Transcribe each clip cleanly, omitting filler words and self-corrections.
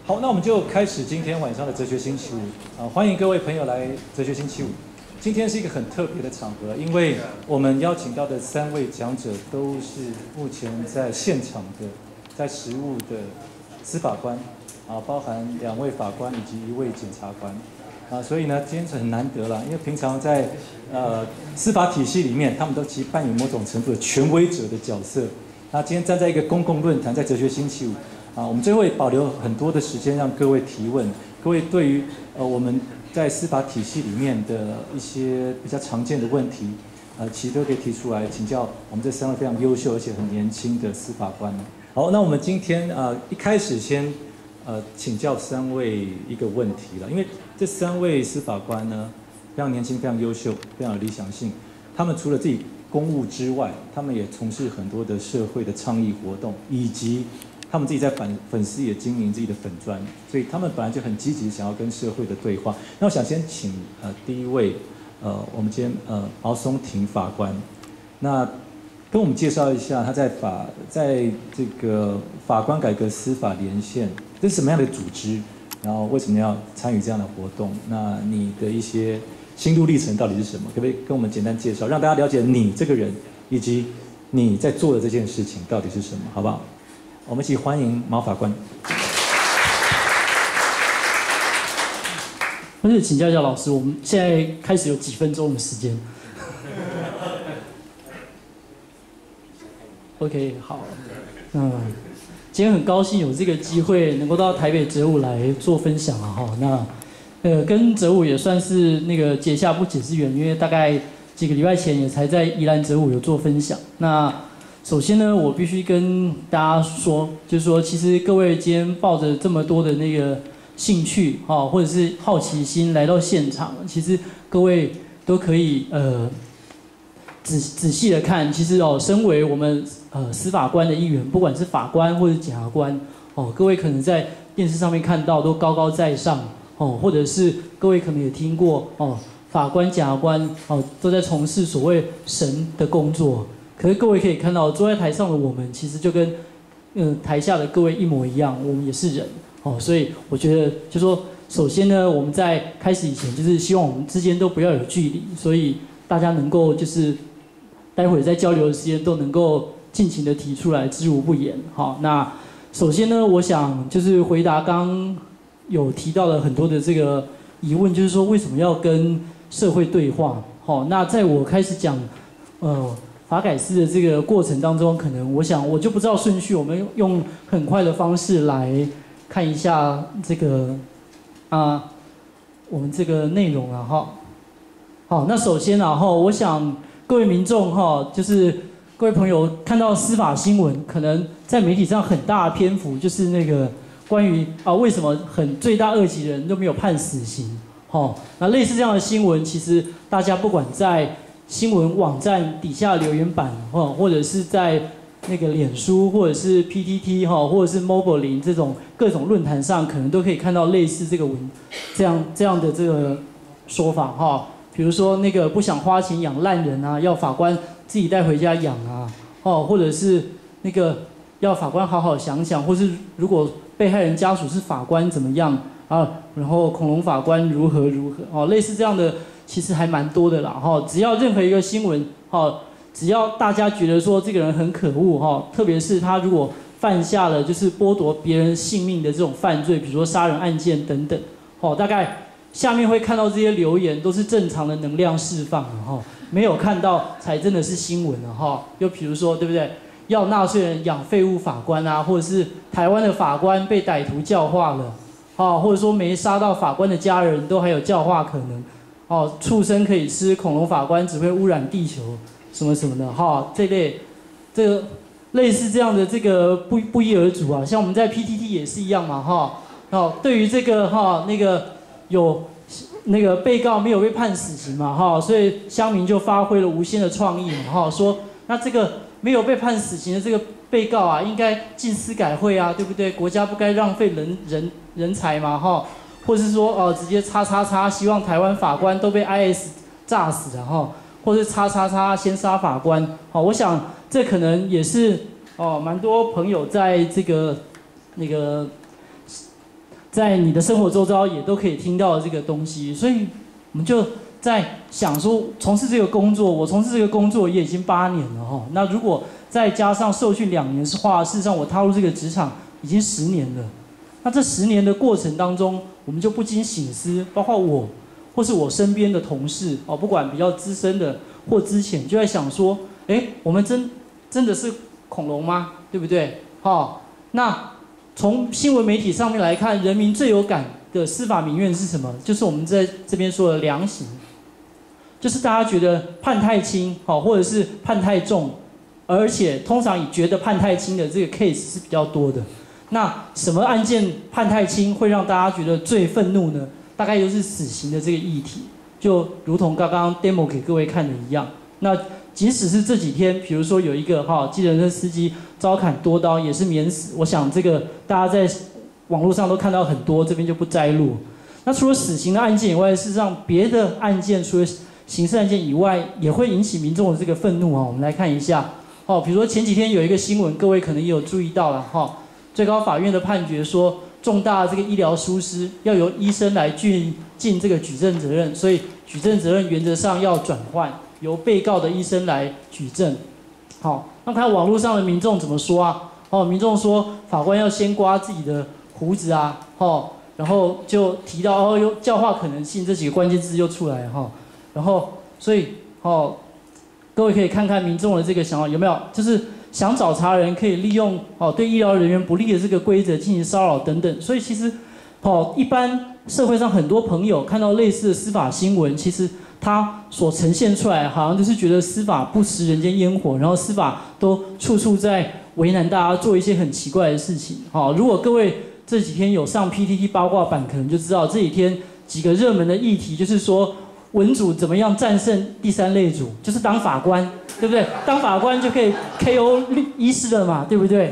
好，那我们就开始今天晚上的哲学星期五啊！欢迎各位朋友来哲学星期五。今天是一个很特别的场合，因为我们邀请到的3位讲者都是目前在现场的，在实务的司法官啊，包含2位法官以及1位检察官啊，所以呢，今天是很难得了，因为平常在司法体系里面，他们都其实扮演某种程度的权威者的角色。那今天站在一个公共论坛，在哲学星期五。我们最后会保留很多的时间让各位提问。各位对于我们在司法体系里面的一些比较常见的问题，其实都可以提出来请教我们这3位非常优秀而且很年轻的司法官。好，那我们今天一开始先请教3位一个问题了，因为这3位司法官呢非常年轻、非常优秀、非常有理想性。他们除了自己公务之外，他们也从事很多的社会的倡议活动，以及他们自己在粉丝也经营自己的粉专，所以他们本来就很积极，想要跟社会的对话。那我想先请第一位我们今天毛松庭法官，那跟我们介绍一下他在这个法官改革司法连线，这是什么样的组织？然后为什么要参与这样的活动？那你的一些心路历程到底是什么？可不可以跟我们简单介绍，让大家了解你这个人，以及你在做的这件事情到底是什么，好不好？我们一起欢迎毛法官。 或者请教一下老师，我们现在开始有几分钟的时间？OK， 好，今天很高兴有这个机会能够到台北哲武来做分享啊哈。那跟哲武也算是那个结下不解之缘，因为大概几个礼拜前也才在宜兰哲武有做分享。那首先呢，我必须跟大家说，就是说，其实各位今天抱着这么多的那个兴趣或者是好奇心来到现场，其实各位都可以仔细的看，其实身为我们司法官的一员，不管是法官或者检察官各位可能在电视上面看到都高高在上或者是各位可能也听过法官、检察官都在从事所谓神的工作。可是各位可以看到，坐在台上的我们，其实就跟台下的各位一模一样，我们也是人所以我觉得，就说首先呢，我们在开始以前，就是希望我们之间都不要有距离，所以大家能够就是待会在交流的时间都能够尽情的提出来，知无不言。那首先呢，我想就是回答刚有提到了很多的这个疑问，就是说为什么要跟社会对话？那在我开始讲法改司的这个过程当中，可能我想我就不知道顺序，我们用很快的方式来看一下这个我们这个内容了哈。好，那首先我想各位民众就是各位朋友看到司法新闻，可能在媒体上很大的篇幅就是那个关于为什么罪大恶极的人都没有判死刑那类似这样的新闻，其实大家不管在新闻网站底下留言板或者是在那个脸书或者是 PTT 或者是 Mobile 这种各种论坛上，可能都可以看到类似这个这样的这个说法比如说那个不想花钱养烂人要法官自己带回家养或者是那个要法官好好想想，或是如果被害人家属是法官怎么样然后恐龙法官如何类似这样的。其实还蛮多的啦只要任何一个新闻只要大家觉得说这个人很可恶特别是他如果犯下了就是剥夺别人性命的这种犯罪，比如说杀人案件等等大概下面会看到这些留言都是正常的能量释放没有看到才真的是新闻了又比如说对不对？要纳税人养废物法官或者是台湾的法官被歹徒教化了或者说没杀到法官的家人都还有教化可能。畜生可以吃，恐龙法官只会污染地球，什么什么的这个类似这样的这个不一而足像我们在 PTT 也是一样嘛对于这个那个有那个被告没有被判死刑嘛所以乡民就发挥了无限的创意嘛说那这个没有被判死刑的这个被告应该进司改会对不对？国家不该浪费人才嘛或是说直接希望台湾法官都被 IS 炸死了或是先杀法官我想这可能也是蛮多朋友在这个那个在你的生活周遭也都可以听到这个东西，所以我们就在想说，从事这个工作，我从事这个工作也已经8年了哈。那如果再加上受训2年的话，事实上我踏入这个职场已经10年了。那这10年的过程当中，我们就不禁省思，包括我或是我身边的同事哦，不管比较资深的或之前，就在想说，我们真的是恐龙吗？对不对？那从新闻媒体上面来看，人民最有感的司法民怨是什么？就是我们在这边说的量刑，就是大家觉得判太轻，或者是判太重，而且通常以觉得判太轻的这个 case 是比较多的。那什么案件判太轻会让大家觉得最愤怒呢？大概就是死刑的这个议题，就如同刚刚 demo 给各位看的一样。那即使是这几天，比如说有一个计程车司机遭砍多刀也是免死，我想这个大家在网络上都看到很多，这边就不摘录。那除了死刑的案件以外，事实上别的案件除了刑事案件以外，也会引起民众的这个愤怒啊。我们来看一下比如说前几天有一个新闻，各位可能也有注意到了最高法院的判决说，重大的这个医疗疏失要由医生来尽这个举证责任，所以举证责任原则上要转换由被告的医生来举证。那看网络上的民众怎么说啊？民众说法官要先刮自己的胡子啊，然后就提到有教化可能性这几个关键字就出来然后所以各位可以看看民众的这个想法有没有，就是想找茬人可以利用对医疗人员不利的这个规则进行骚扰等等。所以其实一般社会上很多朋友看到类似的司法新闻，其实他所呈现出来好像就是觉得司法不食人间烟火，然后司法都处处在为难大家做一些很奇怪的事情。如果各位这几天有上 PTT 八卦版，可能就知道这几天几个热门的议题，就是说文组怎么样战胜第三类组，就是当法官，对不对？当法官就可以 KO 医师了嘛，对不对？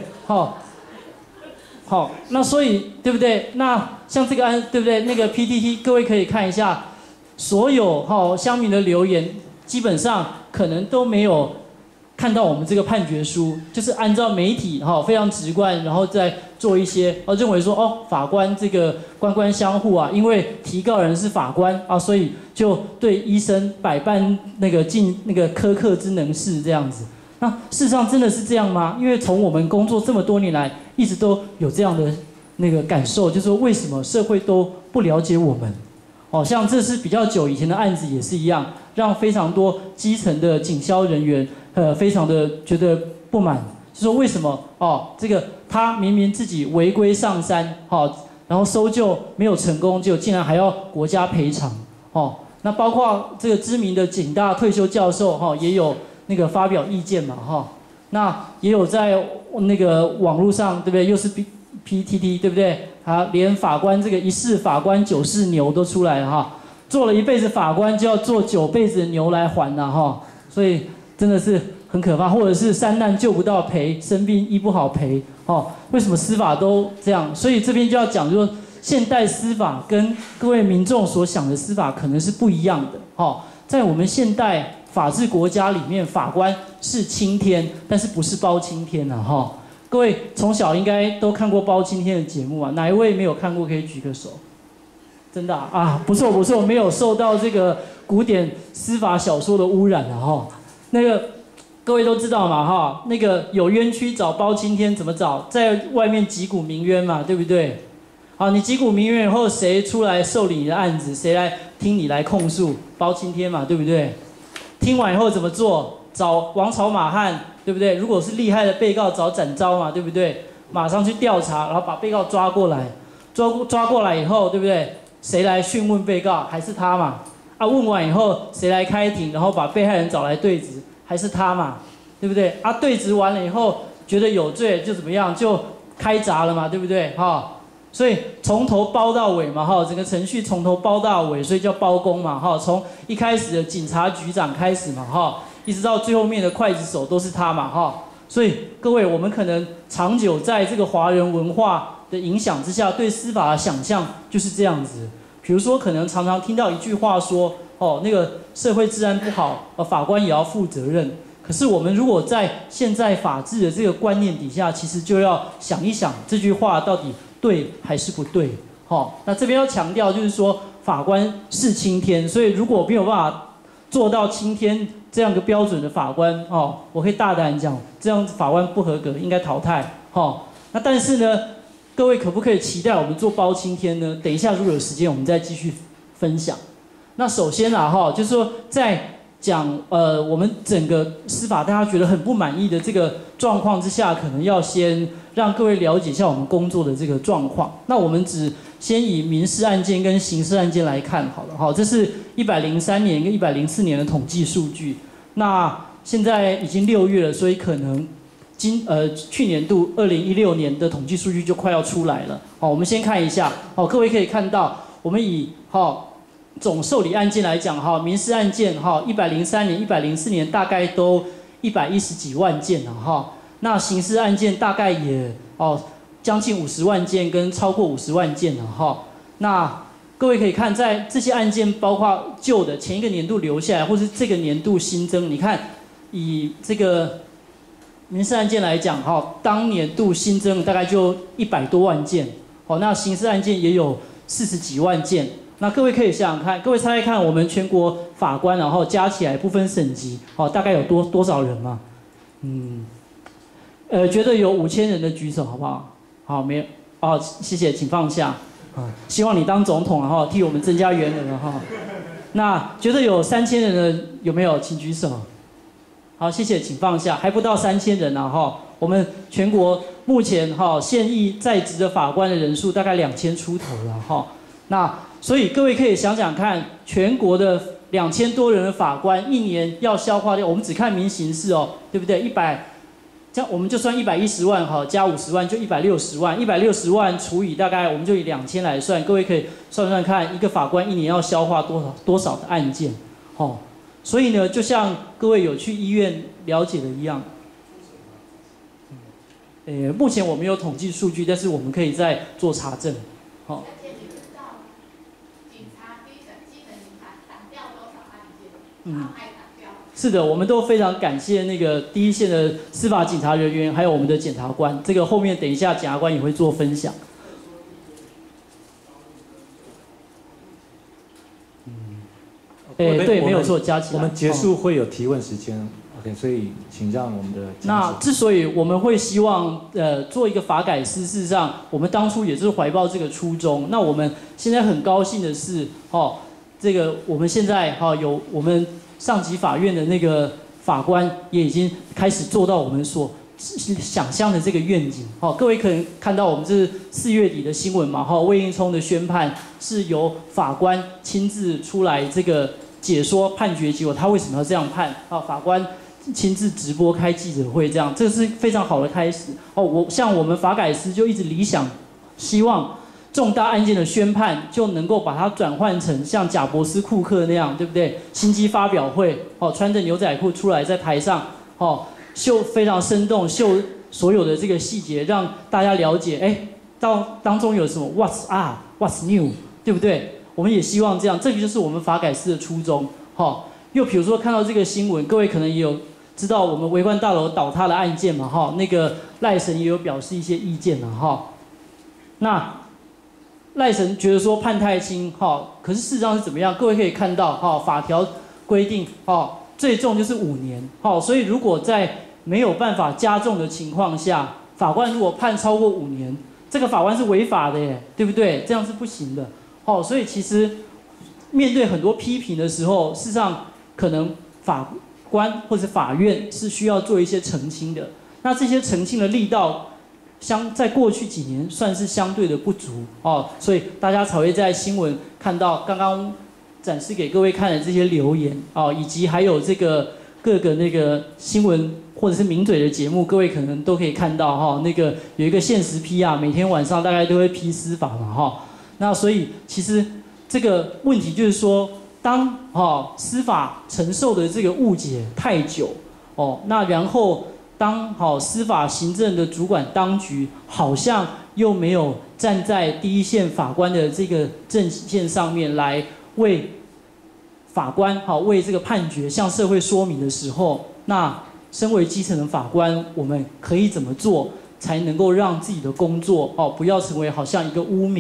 那所以对不对？那像这个案，对不对？那个 PTT， 各位可以看一下，所有乡民的留言，基本上可能都没有看到我们这个判决书，就是按照媒体非常直观，然后再做一些认为说法官这个官官相护啊，因为提告人是法官啊，所以就对医生百般尽苛刻之能事这样子。那事实上真的是这样吗？因为从我们工作这么多年来，一直都有这样的感受，就是说为什么社会都不了解我们？像这是比较久以前的案子也是一样，让非常多基层的警消人员非常的觉得不满，就说为什么这个他明明自己违规上山然后搜救没有成功，就竟然还要国家赔偿那包括这个知名的警大退休教授也有发表意见嘛那也有在网络上对不对？又是 PTT 对不对？连法官这个一世法官9世牛都出来了做了一辈子法官就要做9辈子的牛来还了所以真的是很可怕。或者是3难救不到赔，生病医不好赔为什么司法都这样？所以这边就要讲，就是说现代司法跟各位民众所想的司法可能是不一样的在我们现代法治国家里面，法官是青天，但是不是包青天各位从小应该都看过包青天的节目哪一位没有看过可以举个手？真的不错，没有受到这个古典司法小说的污染各位都知道嘛有冤屈找包青天怎么找？在外面击鼓鸣冤嘛，对不对？你击鼓鸣冤以后，谁出来受理你的案子？谁来听你来控诉？包青天嘛，对不对？听完以后怎么做？找王朝马汉，对不对？如果是厉害的被告，找展昭嘛，对不对？马上去调查，然后把被告抓过来，抓过来以后，对不对？谁来讯问被告？还是他嘛。问完以后，谁来开庭？然后把被害人找来对质，还是他嘛，对不对？对质完了以后，觉得有罪就怎么样？就开闸了嘛，对不对？所以从头包到尾嘛，整个程序从头包到尾，所以叫包公嘛，从一开始的警察局长开始嘛，一直到最后面的刽子手都是他嘛，所以各位，我们可能长久在这个华人文化的影响之下，对司法的想象就是这样子。比如说，可能常常听到一句话说，社会治安不好，法官也要负责任。可是我们如果在现在法治的这个观念底下，其实就要想一想这句话到底对还是不对那这边要强调就是说，法官是青天，所以如果没有办法做到青天这样一个标准的法官，我可以大胆讲，这样法官不合格，应该淘汰，那但是呢，各位可不可以期待我们做包青天呢？等一下如果有时间，我们再继续分享。那首先就是说在讲我们整个司法大家觉得很不满意的这个状况之下，可能要先让各位了解一下我们工作的这个状况。那我们只先以民事案件跟刑事案件来看好了，这是103年跟104年的统计数据。那现在已经6月了，所以可能去年度2016年的统计数据就快要出来了。我们先看一下，各位可以看到，我们以总受理案件来讲，民事案件103年、104年大概都110几万件了那刑事案件大概也将近50万件跟超过50万件了那各位可以看，在这些案件包括旧的前一个年度留下来，或是这个年度新增，你看以这个民事案件来讲当年度新增大概就100多万件那刑事案件也有40几万件。那各位可以想想看，各位猜猜看，我们全国法官然后加起来不分省级大概有多少人吗？觉得有5000人的举手好不好？好，没有谢谢，请放下希望你当总统替我们增加员额那觉得有3000人的有没有？请举手。好，谢谢，请放下。还不到3000人我们全国目前现役在职的法官的人数大概2000出头了那所以各位可以想想看，全国的2000多人的法官一年要消化掉，我们只看民刑事对不对？100，这样我们就算110万加50万就160万，160万除以大概我们就以2000来算，各位可以算算看，一个法官一年要消化多少的案件所以呢，就像各位有去医院了解的一样，目前我没有统计数据，但是我们可以再做查证是的，我们都非常感谢那个第一线的司法警察人员，还有我们的检察官。这个后面等一下检察官也会做分享。对，没有错，加起来。 我们结束会有提问时间 ，OK， 所以请让我们的。 那之所以我们会希望做一个法改司，事实上我们当初也是怀抱这个初衷。那我们现在很高兴的是，这个我们现在有我们上级法院的那个法官也已经开始做到我们所想象的这个愿景。各位可能看到我们这是4月底的新闻嘛，魏应充的宣判是由法官亲自出来这个解说判决结果，他为什么要这样判？法官亲自直播开记者会，这样这是非常好的开始。像我们法改司就一直理想，希望重大案件的宣判就能够把它转换成像贾伯斯库克那样，对不对？新机发表会，穿着牛仔裤出来在台上，秀非常生动，秀所有的这个细节，让大家了解，当中有什么 What's up, What's new， 对不对？我们也希望这样，这个就是我们法改司的初衷。又比如说看到这个新闻，各位可能也有知道我们维冠大楼倒塌的案件嘛，那个赖神也有表示一些意见了，那赖神觉得说判太轻，可是事实上是怎么样？各位可以看到，法条规定，最重就是5年，所以如果在没有办法加重的情况下，法官如果判超过5年，这个法官是违法的耶，对不对？这样是不行的。所以其实面对很多批评的时候，事实上可能法官或者法院是需要做一些澄清的。那这些澄清的力道，在过去几年算是相对的不足所以大家才会在新闻看到刚刚展示给各位看的这些留言以及还有这个各个那个新闻或者是名嘴的节目，各位可能都可以看到那个有一个限时批每天晚上大概都会批司法嘛那所以其实这个问题就是说，当司法承受的这个误解太久那然后当司法行政的主管当局好像又没有站在第一线法官的这个阵线上面来为法官为这个判决向社会说明的时候，那身为基层的法官，我们可以怎么做才能够让自己的工作不要成为好像一个污名，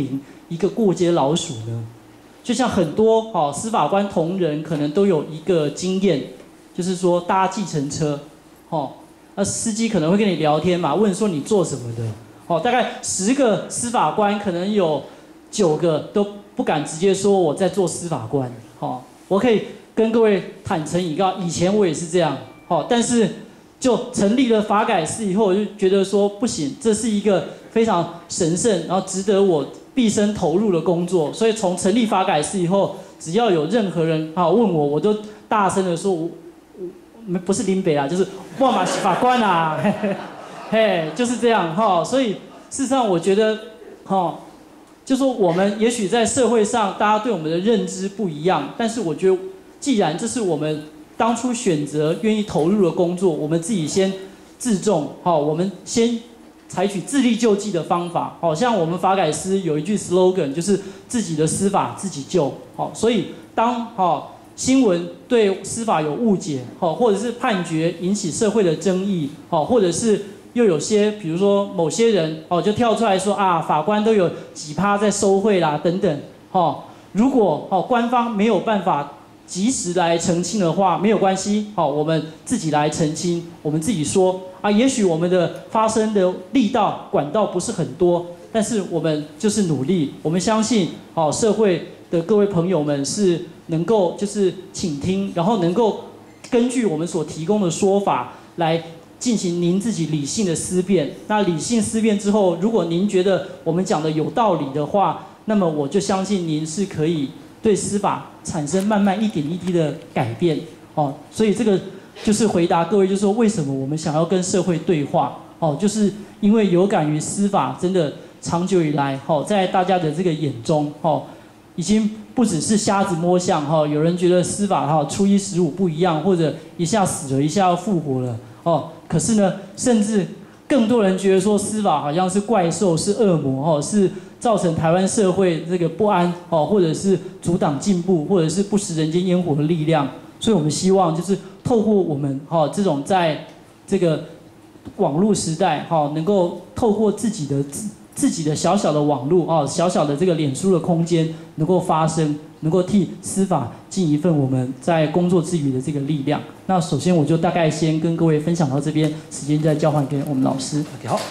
一个过街老鼠呢？就像很多司法官同仁可能都有一个经验，就是说搭计程车，那司机可能会跟你聊天嘛，问说你做什么的，大概10个司法官可能有9个都不敢直接说我在做司法官，我可以跟各位坦诚以告，以前我也是这样，但是就成立了法改司以后，我就觉得说不行，这是一个非常神圣，然后值得我毕生投入的工作，所以从成立法改司以后，只要有任何人问我，我都大声的说，我不是林北啦，就是万马法官啊，嘿，就是这样所以事实上我觉得就说我们也许在社会上大家对我们的认知不一样，但是我觉得既然这是我们当初选择愿意投入的工作，我们自己先自重，我们先采取自力救济的方法，像我们法改司有一句 slogan， 就是自己的司法自己救，所以当新闻对司法有误解，或者是判决引起社会的争议，或者是又有些比如说某些人就跳出来说法官都有几%在收贿啦等等，如果官方没有办法及时来澄清的话，没有关系，我们自己来澄清，我们自己说也许我们的发声的力道管道不是很多，但是我们就是努力，我们相信社会的各位朋友们是能够就是倾听，然后能够根据我们所提供的说法来进行您自己理性的思辨。那理性思辨之后，如果您觉得我们讲的有道理的话，那么我就相信您是可以对司法产生慢慢一点一滴的改变所以这个就是回答各位，就是说为什么我们想要跟社会对话就是因为有感于司法真的长久以来在大家的这个眼中已经不只是瞎子摸象有人觉得司法初一十五不一样，或者一下死了一下要复活了可是呢，甚至更多人觉得说司法好像是怪兽，是恶魔是造成台湾社会这个不安或者是阻挡进步，或者是不食人间烟火的力量。所以我们希望就是透过我们这种在这个网络时代能够透过自己的小小的网络小小的这个脸书的空间能够发声，能够替司法尽一份我们在工作之余的这个力量。那首先我就大概先跟各位分享到这边，时间再交还给我们老师。 OK， 好。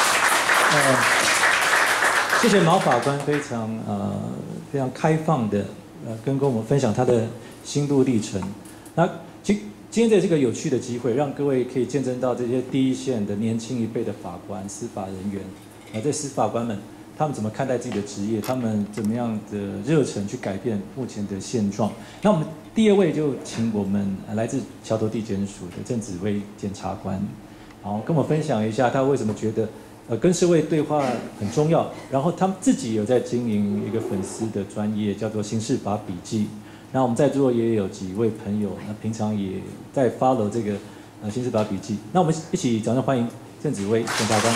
谢谢毛法官非常开放的跟我们分享他的心路历程。那今天的这个有趣的机会，让各位可以见证到这些第一线的年轻一辈的法官、司法人员这司法官们他们怎么看待自己的职业，他们怎么样的热忱去改变目前的现状。那我们第2位就请我们来自桥头地检署的郑紫薇检察官，跟我们分享一下他为什么觉得跟社会对话很重要，然后他们自己有在经营一个粉丝的专业，叫做刑事法笔记。然后我们在座也有几位朋友，那平常也在 follow 这个刑事法笔记。那我们一起掌声欢迎郑紫薇检察官。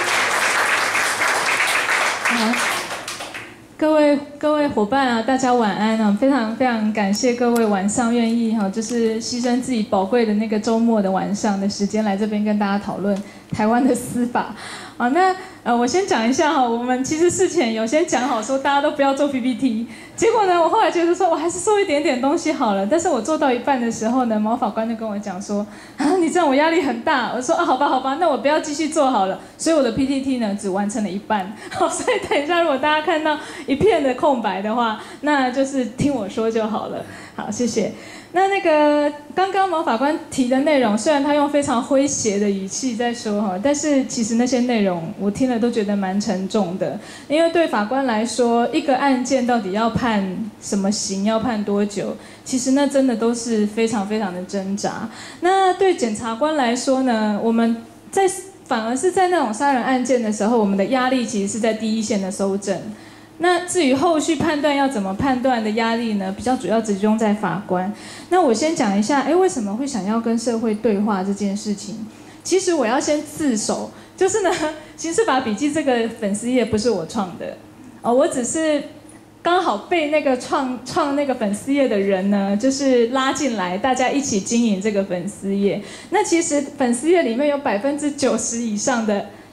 好，各位伙伴大家晚安非常非常感谢各位晚上愿意就是牺牲自己宝贵的那个周末的晚上的时间来这边跟大家讨论台湾的司法。那我先讲一下我们其实事前有先讲好说大家都不要做 PPT， 结果呢我后来觉得说我还是说一点点东西好了，但是我做到一半的时候呢，毛法官就跟我讲说你这样我压力很大，我说好吧，那我不要继续做好了，所以我的 PPT 呢只完成了一半，所以等一下如果大家看到一片的空白的话，那就是听我说就好了。好，谢谢。那个刚刚毛法官提的内容，虽然他用非常诙谐的语气在说但是其实那些内容我听了都觉得蛮沉重的。因为对法官来说，一个案件到底要判什么刑，要判多久，其实那真的都是非常非常的挣扎。那对检察官来说呢，我们反而是在那种杀人案件的时候，我们的压力其实是在第一线的搜证。那至于后续判断要怎么判断的压力呢，比较主要集中在法官。那我先讲一下为什么会想要跟社会对话这件事情。其实我要先自首，就是呢刑事法笔记这个粉丝页不是我创的我只是刚好被那个创那个粉丝页的人呢就是拉进来，大家一起经营这个粉丝页。那其实粉丝页里面有90%以上的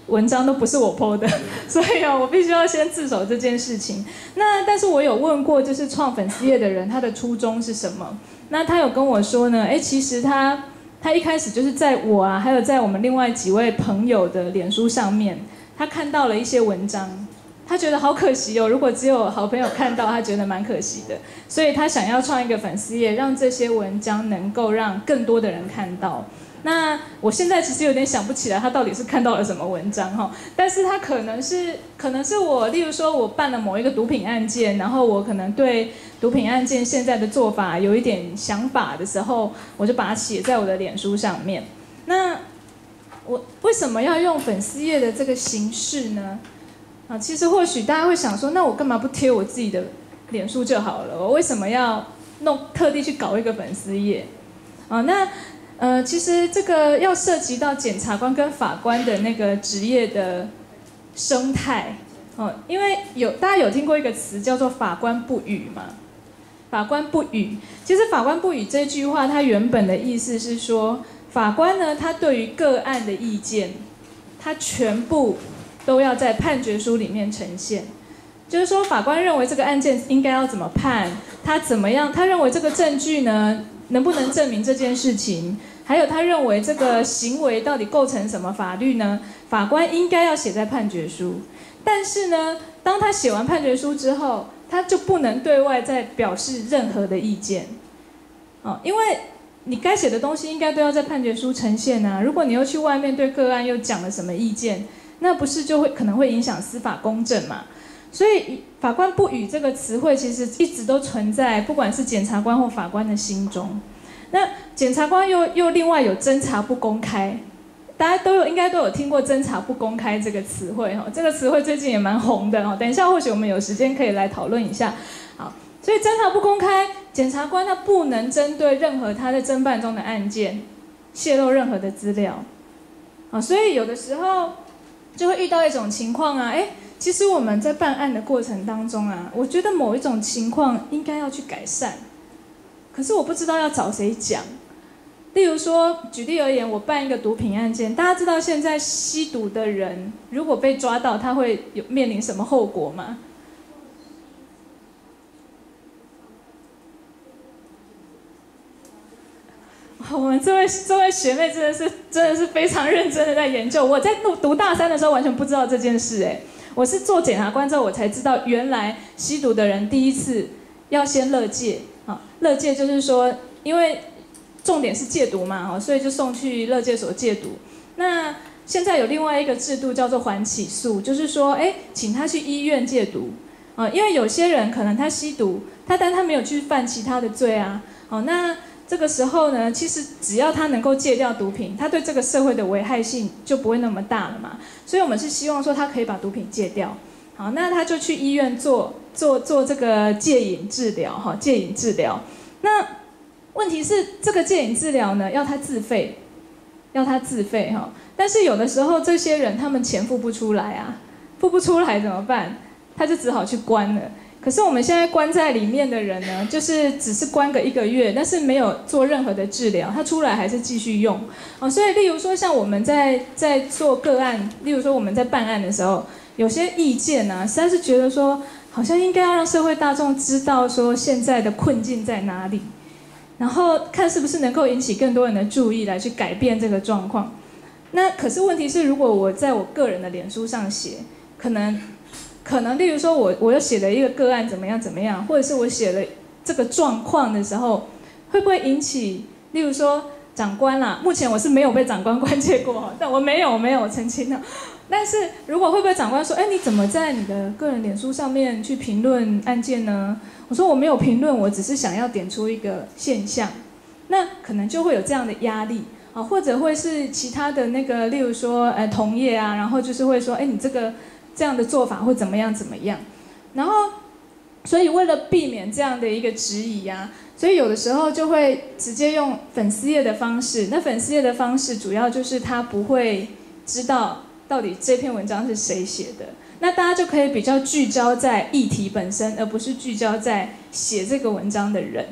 文章都不是我 po 的，所以我必须要先自首这件事情。那但是我有问过，就是创粉丝页的人，他的初衷是什么？那他有跟我说呢，其实他一开始就是在我啊，还有在我们另外几位朋友的脸书上面，他看到了一些文章，他觉得好可惜哦，如果只有好朋友看到，他觉得蛮可惜的，所以他想要创一个粉丝页，让这些文章能够让更多的人看到。那我现在其实有点想不起来他到底是看到了什么文章哈，但是他可能是我，例如说我办了某一个毒品案件，然后我可能对毒品案件现在的做法有一点想法的时候，我就把它写在我的脸书上面。那我为什么要用粉丝页的这个形式呢？其实或许大家会想说，那我干嘛不贴我自己的脸书就好了？我为什么要特地去搞一个粉丝页？其实这个要涉及到检察官跟法官的那个职业的生态，因为大家有听过一个词叫做法官不语嘛？法官不语，其实法官不语这句话，它原本的意思是说，法官呢，他对于个案的意见，他全部都要在判决书里面呈现。就是说，法官认为这个案件应该要怎么判，他怎么样，他认为这个证据呢，能不能证明这件事情？还有他认为这个行为到底构成什么法律呢？法官应该要写在判决书。但是呢，当他写完判决书之后，他就不能对外再表示任何的意见。因为你该写的东西应该都要在判决书呈现啊。如果你又去外面对个案又讲了什么意见，那不是就可能会影响司法公正嘛？所以法官不语这个词汇其实一直都存在，不管是检察官或法官的心中。那检察官又另外有侦查不公开，大家应该都有听过侦查不公开这个词汇哈，这个词汇最近也蛮红的哦。等一下或许我们有时间可以来讨论一下。好，所以侦查不公开，检察官他不能针对任何他在侦办中的案件泄露任何的资料。所以有的时候就会遇到一种情况啊，其实我们在办案的过程当中啊，我觉得某一种情况应该要去改善。可是我不知道要找谁讲。例如说，举例而言，我办一个毒品案件，大家知道现在吸毒的人如果被抓到，他会面临什么后果吗？我们这位学妹真的是非常认真的在研究。我在读大三的时候完全不知道这件事，我是做检察官之后我才知道，原来吸毒的人第一次要先勒戒。勒戒就是说，因为重点是戒毒嘛，所以就送去勒戒所戒毒。那现在有另外一个制度叫做缓起诉，就是说，请他去医院戒毒。因为有些人可能他吸毒，但他没有去犯其他的罪啊。那这个时候呢，其实只要他能够戒掉毒品，他对这个社会的危害性就不会那么大了嘛。所以我们是希望说他可以把毒品戒掉。好，那他就去医院做这个戒瘾治疗，戒瘾治疗。那问题是这个戒瘾治疗呢，要他自费哈。但是有的时候这些人他们钱付不出来啊，付不出来怎么办？他就只好去关了。可是我们现在关在里面的人呢，就是只是关个1个月，但是没有做任何的治疗，他出来还是继续用。所以例如说像我们在做个案，例如说我们在办案的时候，有些意见啊，实在是觉得说，好像应该要让社会大众知道说现在的困境在哪里，然后看是不是能够引起更多人的注意来去改变这个状况。那可是问题是，如果我在我个人的脸书上写，可能例如说我又写了一个个案怎么样，或者是我写了这个状况的时候，会不会引起，例如说长官啦，目前我是没有被长官关切过，但我没有澄清的。但是如果会不会长官说，你怎么在你的个人脸书上面去评论案件呢？我说我没有评论，我只是想要点出一个现象，那可能就会有这样的压力啊，或者会是其他的那个，例如说同业啊，然后就是会说，你这样的做法会怎么样，然后所以为了避免这样的一个质疑啊，所以有的时候就会直接用粉丝页的方式。那粉丝页的方式主要就是他不会知道到底这篇文章是谁写的，那大家就可以比较聚焦在议题本身，而不是聚焦在写这个文章的人。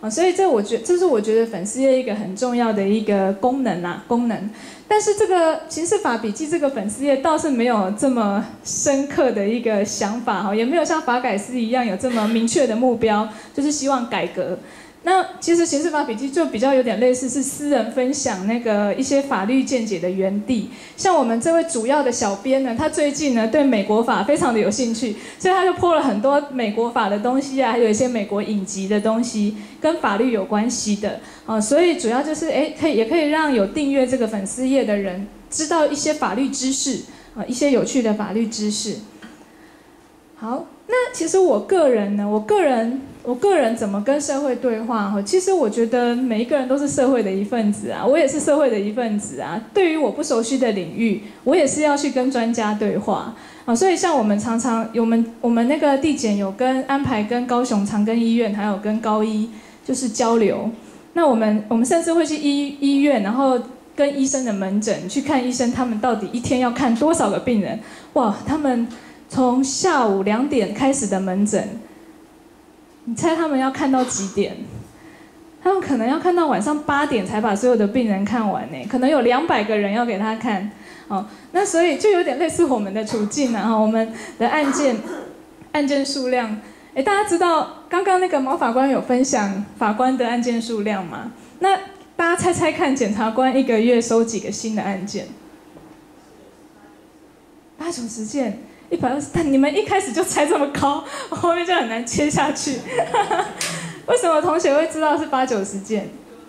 所以这是我觉得粉丝页一个很重要的一个功能。但是这个刑事法笔记这个粉丝页倒是没有这么深刻的一个想法，也没有像法改司一样有这么明确的目标，就是希望改革。那其实刑事法笔记就比较有点类似是私人分享那个一些法律见解的园地。像我们这位主要的小编呢，他最近呢对美国法非常的有兴趣，所以他就po了很多美国法的东西啊，还有一些美国影集的东西，跟法律有关系的。所以主要就是也可以让有订阅这个粉丝页的人知道一些法律知识一些有趣的法律知识。好，那其实我个人呢，我个人怎么跟社会对话？其实我觉得每一个人都是社会的一份子啊，我也是社会的一份子啊。对于我不熟悉的领域，我也是要去跟专家对话啊。所以像我们常常我们那个地检有安排跟高雄长庚医院还有跟高医就是交流。那我们甚至会去医院，然后跟医生的门诊去看医生，他们到底一天要看多少个病人？哇，他们从下午2点开始的门诊，你猜他们要看到几点？他们可能要看到晚上8点才把所有的病人看完呢，可能有200个人要给他看。那所以就有点类似我们的处境啊，我们的案件数量。大家知道刚刚那个毛法官有分享法官的案件数量吗？那大家猜猜看，检察官一个月收几个新的案件？80-90件，120。但你们一开始就猜这么高，后面就很难接下去。为什么同学会知道是80-90件？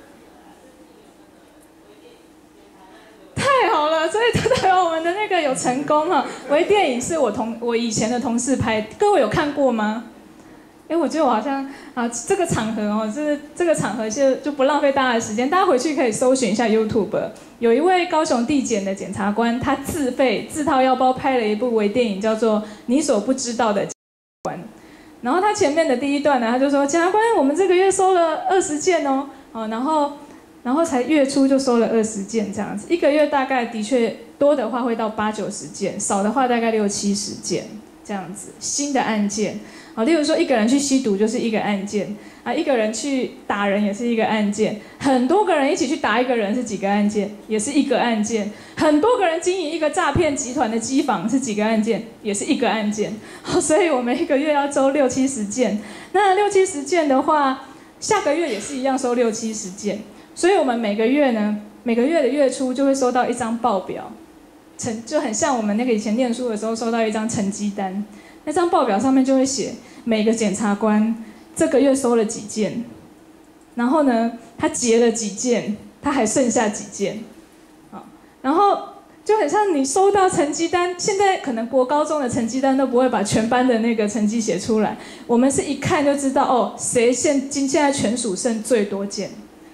太好了，所以代表我们的那个有成功哈。微电影是我以前的同事拍，各位有看过吗？我觉得我好像这个场合这个场合就不浪费大家的时间，大家回去可以搜寻一下 YouTube， 有一位高雄地检的检察官，他自掏腰包拍了一部微电影，叫做《你所不知道的检察官》。然后他前面的第一段呢，他就说检察官，我们这个月收了20件哦，然后才月初就收了20件这样子，一个月大概的确多的话会到80-90件，少的话大概60-70件这样子新的案件。例如说一个人去吸毒就是一个案件一个人去打人也是一个案件，很多个人一起去打一个人是几个案件，也是一个案件，很多个人经营一个诈骗集团的机房是几个案件，也是一个案件。所以我们一个月要收60-70件，那60-70件的话，下个月也是一样收60-70件。所以我们每个月的月初就会收到一张报表，就很像我们那个以前念书的时候收到一张成绩单。那张报表上面就会写每个检察官这个月收了几件，然后呢，他结了几件，他还剩下几件，然后就很像你收到成绩单，现在可能国高中的成绩单都不会把全班的那个成绩写出来，我们是一看就知道谁现在全属剩最多件，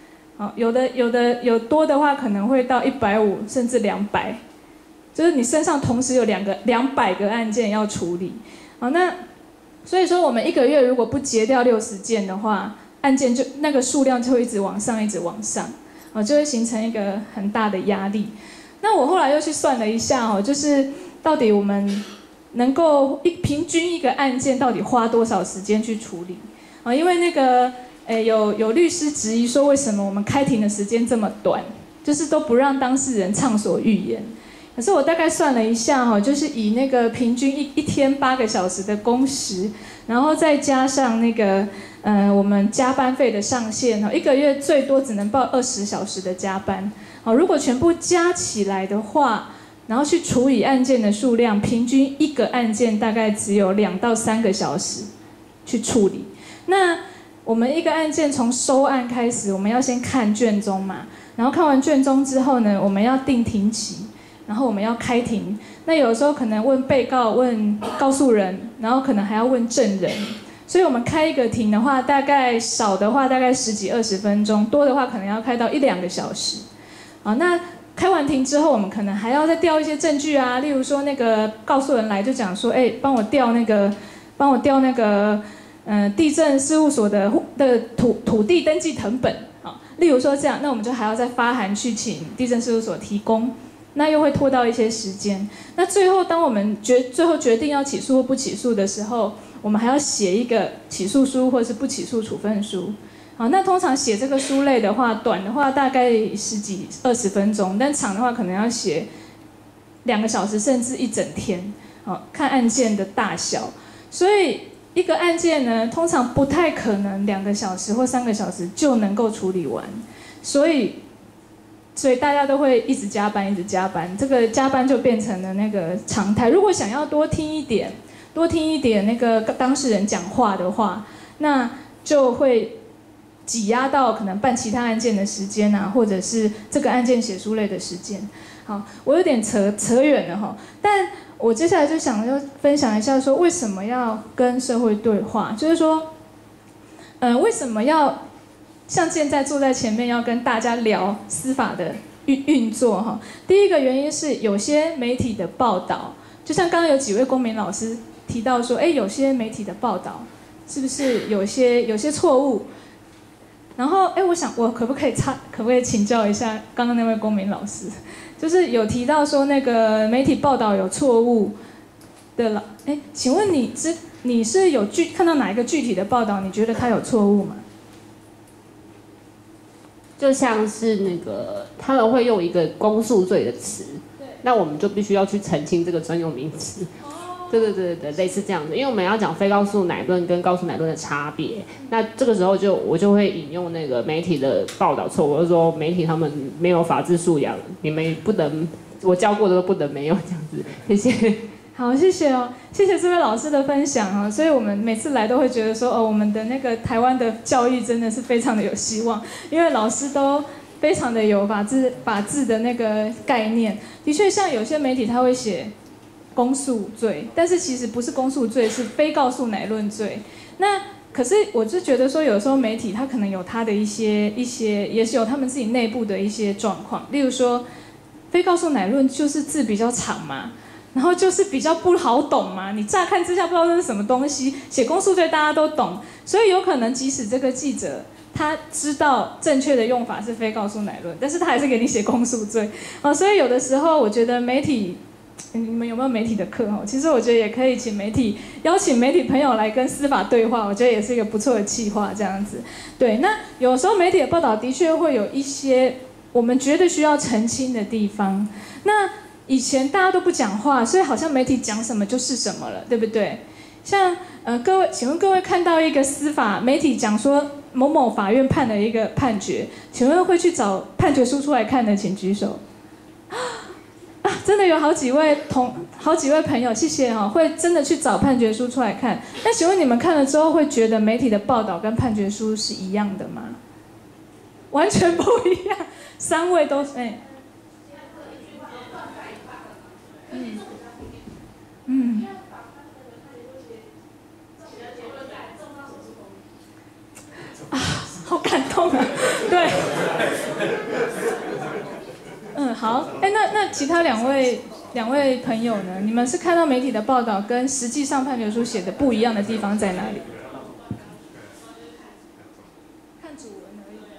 有多的话可能会到150甚至200。就是你身上同时有200个案件要处理，那所以说我们一个月如果不结掉60件的话，案件就那个数量就会一直往上，就会形成一个很大的压力。那我后来又去算了一下就是到底我们能够平均一个案件到底花多少时间去处理因为那个有律师质疑说为什么我们开庭的时间这么短，就是都不让当事人畅所欲言。可是我大概算了一下就是以那个平均一天8个小时的工时，然后再加上那个我们加班费的上限一个月最多只能报20小时的加班如果全部加起来的话，然后去处理案件的数量，平均一个案件大概只有2到3个小时去处理。那我们一个案件从收案开始，我们要先看卷宗嘛，然后看完卷宗之后呢，我们要定庭期。然后我们要开庭，那有时候可能问被告、问告诉人，然后可能还要问证人，所以我们开一个庭的话，大概少的话大概10几20分钟，多的话可能要开到1-2个小时。那开完庭之后，我们可能还要再调一些证据啊，例如说那个告诉人来就讲说，帮我调那个地政事务所的土地登记誊本例如说这样，那我们就还要再发函去请地政事务所提供。那又会拖到一些时间。那最后，当我们最后决定要起诉或不起诉的时候，我们还要写一个起诉书或是不起诉处分书。 好，那通常写这个书类的话，短的话大概10几20分钟，但长的话可能要写2个小时甚至1整天。好，看案件的大小，所以一个案件呢，通常不太可能2个小时或3个小时就能够处理完，所以大家都会一直加班，一直加班，这个加班就变成了那个常态。如果想要多听一点那个当事人讲话的话，那就会挤压到可能办其他案件的时间啊，或者是这个案件写书类的时间。好，我有点扯远了哈，但我接下来就想要分享一下说为什么要跟社会对话，就是说，为什么要像现在坐在前面要跟大家聊司法的运作哈？第一个原因是有些媒体的报道，就像刚刚有几位公民老师提到说，有些媒体的报道是不是有些错误？然后我想我可不可以请教一下刚刚那位公民老师，就是有提到说那个媒体报道有错误的了，请问你是有看到哪一个具体的报道，你觉得它有错误吗？ 就像是那个他们会用一个公诉罪的词，那我们就必须要去澄清这个专用名词。对，类似这样的，因为我们要讲非告诉乃论跟告诉乃论的差别。那这个时候我就会引用那个媒体的报道错误，我就说媒体他们没有法治素养，你们不能，我教过的都不能没有这样子。谢谢。 好，谢谢哦，谢谢这位老师的分享哦。所以我们每次来都会觉得说，我们的那个台湾的教育真的是非常的有希望，因为老师都非常的有法治的那个概念。的确，像有些媒体他会写公诉罪，但是其实不是公诉罪，是非告诉乃论罪。那可是我就觉得说，有时候媒体它可能有它的一些，也是有他们自己内部的一些状况。例如说，非告诉乃论就是字比较长嘛，然后就是比较不好懂嘛，你乍看之下不知道这是什么东西。写公诉罪大家都懂，所以有可能即使这个记者他知道正确的用法是非告诉乃论，但是他还是给你写公诉罪。所以有的时候我觉得媒体。你们有没有媒体的课？其实我觉得也可以邀请媒体朋友来跟司法对话，我觉得也是一个不错的企划这样子。对，那有时候媒体的报道的确会有一些我们觉得需要澄清的地方。那以前大家都不讲话，所以好像媒体讲什么就是什么了，对不对？像请问各位看到一个司法媒体讲说某某法院判了一个判决，请问会去找判决书出来看的，请举手。真的有好几位朋友，谢谢哈，会真的去找判决书出来看。那请问你们看了之后，会觉得媒体的报道跟判决书是一样的吗？完全不一样，3位都好感动啊，对。好，那其他两位朋友呢？你们是看到媒体的报道跟实际上判决书写的不一样的地方在哪里？看主文而已。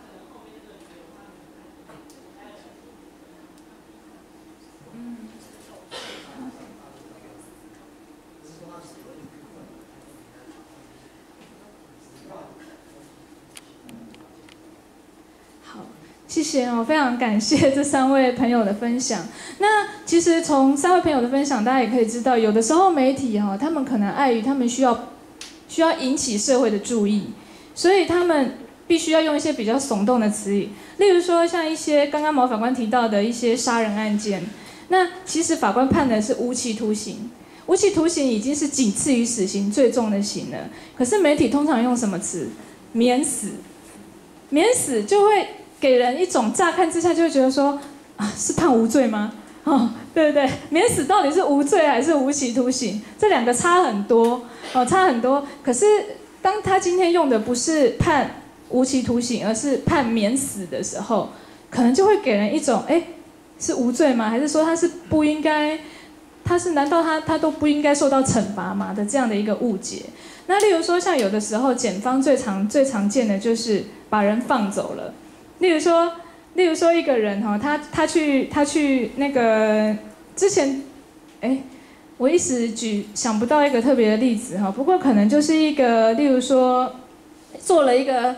谢谢哦，非常感谢这3位朋友的分享。那其实从3位朋友的分享，大家也可以知道，有的时候媒体他们可能碍于他们需要引起社会的注意，所以他们必须要用一些比较耸动的词语，例如说像一些刚刚毛法官提到的一些杀人案件，那其实法官判的是无期徒刑，无期徒刑已经是仅次于死刑最重的刑了。可是媒体通常用什么词？免死，免死就会给人一种乍看之下就会觉得说，是判无罪吗？对不对？免死到底是无罪还是无期徒刑？这2个差很多，差很多。可是当他今天用的不是判无期徒刑，而是判免死的时候，可能就会给人一种，是无罪吗？还是说他是不应该？难道他都不应该受到惩罚吗？的这样的一个误解。那例如说，像有的时候检方最常见的就是把人放走了。例如说一个人他去那个之前，我一时想不到一个特别的例子不过可能就是一个，例如说做了一个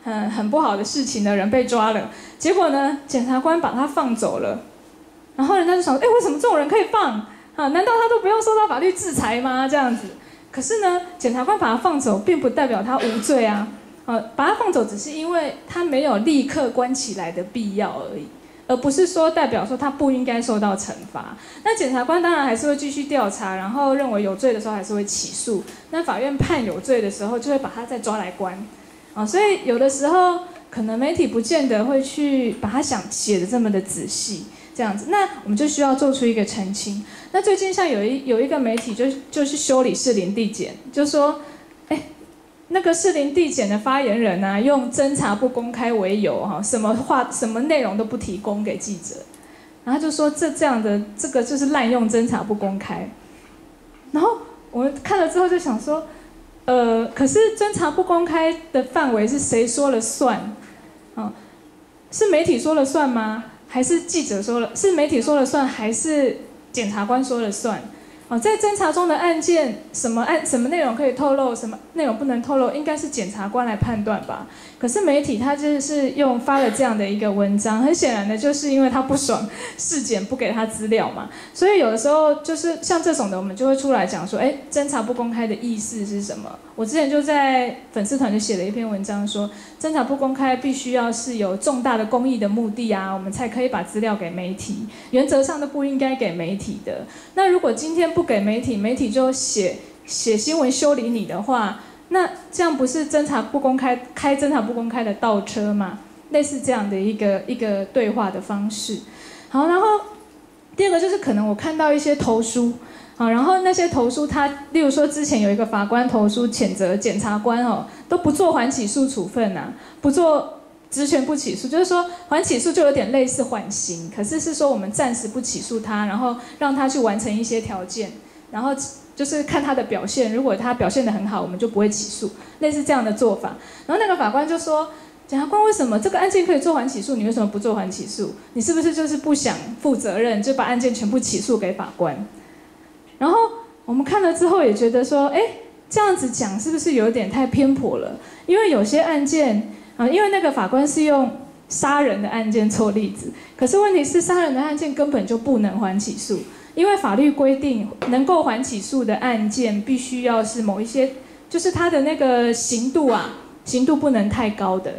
很不好的事情的人被抓了，结果呢，检察官把他放走了，然后人家就想，为什么这种人可以放啊？难道他都不用受到法律制裁吗？这样子，可是呢，检察官把他放走，并不代表他无罪啊，把他放走只是因为他没有立刻关起来的必要而已。而不是说代表说他不应该受到惩罚。那检察官当然还是会继续调查，然后认为有罪的时候还是会起诉。那法院判有罪的时候，就会把他再抓来关。所以有的时候可能媒体不见得会去把他想写的这么的仔细，这样子。那我们就需要做出一个澄清。那最近像有一个媒体就是修理士林地检，就说，那个士林地检的发言人啊，用侦查不公开为由，什么内容都不提供给记者，然后就说这个就是滥用侦查不公开。然后我们看了之后就想说，可是侦查不公开的范围是谁说了算？是媒体说了算吗？还是记者说了？是媒体说了算，还是检察官说了算？在侦查中的案件，什么内容可以透露，什么内容不能透露，应该是检察官来判断吧。可是媒体他就是发了这样的一个文章，很显然的就是因为他不爽市检不给他资料嘛，所以有的时候就是像这种的，我们就会出来讲说，侦查不公开的意思是什么？我之前就在粉丝团就写了一篇文章说，侦查不公开必须要是有重大的公益的目的啊，我们才可以把资料给媒体，原则上都不应该给媒体的。那如果今天不给媒体，媒体就写新闻修理你的话，那这样不是侦查不公开开侦查不公开的倒车吗？类似这样的一个对话的方式。好，然后第二个就是可能我看到一些投书，然后那些投书例如说之前有一个法官投书谴责检察官都不做缓起诉处分啊，不做职权不起诉，就是说缓起诉就有点类似缓刑，可是说我们暂时不起诉他，然后让他去完成一些条件，然后就是看他的表现，如果他表现得很好，我们就不会起诉，类似这样的做法。然后那个法官就说，检察官为什么这个案件可以做缓起诉，你为什么不做缓起诉？你是不是就是不想负责任，就把案件全部起诉给法官？然后我们看了之后也觉得说，这样子讲是不是有点太偏颇了？因为有些案件因为那个法官是用杀人的案件做例子，可是问题是杀人的案件根本就不能缓起诉，因为法律规定能够缓起诉的案件必须要是某一些，就是它的那个刑度不能太高的。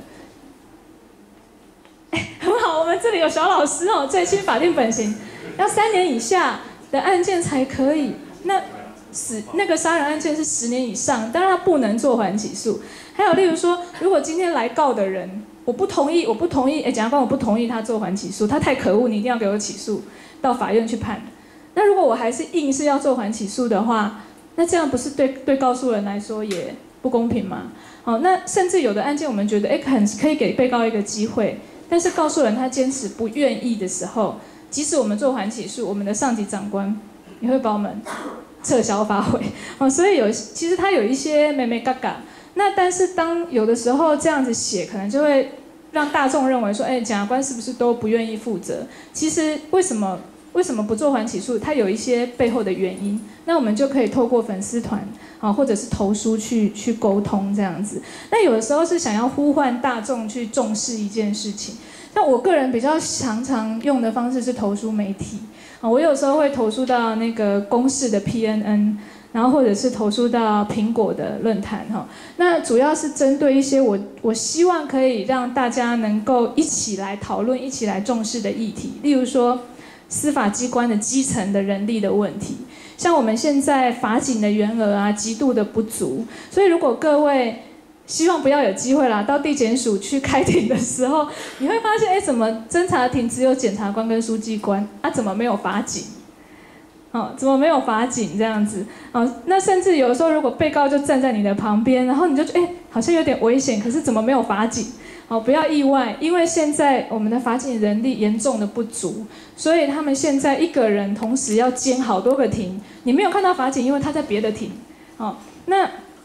很好，我们这里有小老师最轻法定本刑要3年以下的案件才可以，那个杀人案件是10年以上，当然他不能做缓起诉。还有例如说，如果今天来告的人，我不同意，检察官我不同意他做缓起诉，他太可恶，你一定要给我起诉，到法院去判。那如果我还是硬是要做缓起诉的话，那这样不是对告诉人来说也不公平吗？那甚至有的案件我们觉得可以给被告一个机会，但是告诉人他坚持不愿意的时候，即使我们做缓起诉，我们的上级长官也会把我们撤销发回。所以其实他有一些眉眉角角。那但是当有的时候这样子写，可能就会让大众认为说，检察官是不是都不愿意负责？其实为什么不做缓起诉？它有一些背后的原因。那我们就可以透过粉丝团或者是投书去沟通这样子。那有的时候是想要呼唤大众去重视一件事情。那我个人比较常用的方式是投书媒体。我有时候会投书到那个公视的 PNN。然后或者是投诉到苹果的论坛那主要是针对一些我希望可以让大家能够一起来讨论、一起来重视的议题，例如说司法机关的基层的人力的问题，像我们现在法警的员额极度的不足，所以如果各位希望不要有机会啦，到地检署去开庭的时候，你会发现怎么侦查庭只有检察官跟书记官怎么没有法警？怎么没有法警这样子？那甚至有时候如果被告就站在你的旁边，然后你就觉得好像有点危险，可是怎么没有法警？不要意外，因为现在我们的法警人力严重的不足，所以他们现在一个人同时要兼好多个庭。你没有看到法警，因为他在别的庭。那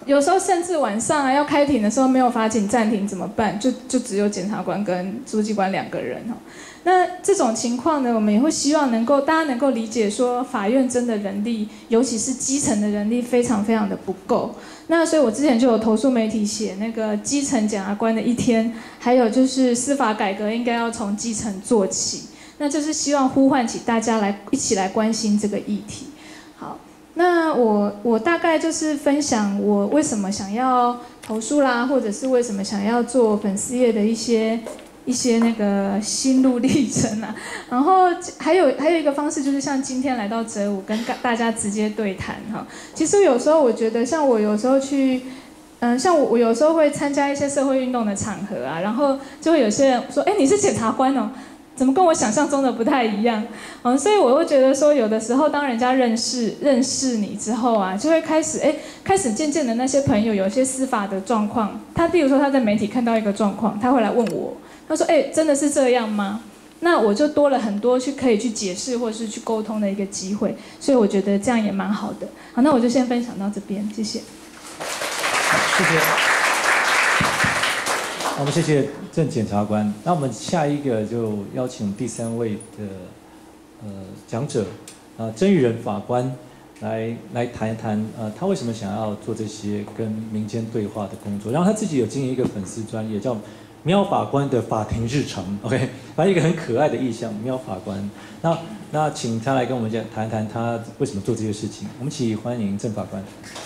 有时候甚至晚上啊要开庭的时候没有法警暂停怎么办？就只有检察官跟书记官2个人哦。那这种情况呢，我们也会希望大家能够理解说，法院真的人力，尤其是基层的人力非常非常的不够。那所以我之前就有投诉媒体写那个基层检察官的一天，还有就是司法改革应该要从基层做起。那就是希望呼唤起大家一起来关心这个议题。好，那我大概就是分享我为什么想要投诉啦，或者是为什么想要做粉丝页的一些那个心路历程啊。然后还有一个方式就是像今天来到哲武跟大家直接对谈哈。其实有时候我觉得像我有时候去。像我有时候会参加一些社会运动的场合啊，然后就会有些人说，你是检察官哦，怎么跟我想象中的不太一样？所以我会觉得说，有的时候当人家认识你之后啊，就会开始渐渐的那些朋友有一些司法的状况，例如说他在媒体看到一个状况，他会来问我，他说，真的是这样吗？那我就多了很多可以去解释或者是去沟通的一个机会，所以我觉得这样也蛮好的。好，那我就先分享到这边，谢谢。 谢谢。我们谢谢郑检察官。那我们下一个就邀请第3位的讲者，曾玉仁法官来谈一谈他为什么想要做这些跟民间对话的工作。然后他自己有经营一个粉丝专页叫喵法官的法庭日常 ，OK， 反正一个很可爱的意象，喵法官。那请他来跟我们谈谈他为什么做这些事情。我们一起欢迎郑法官。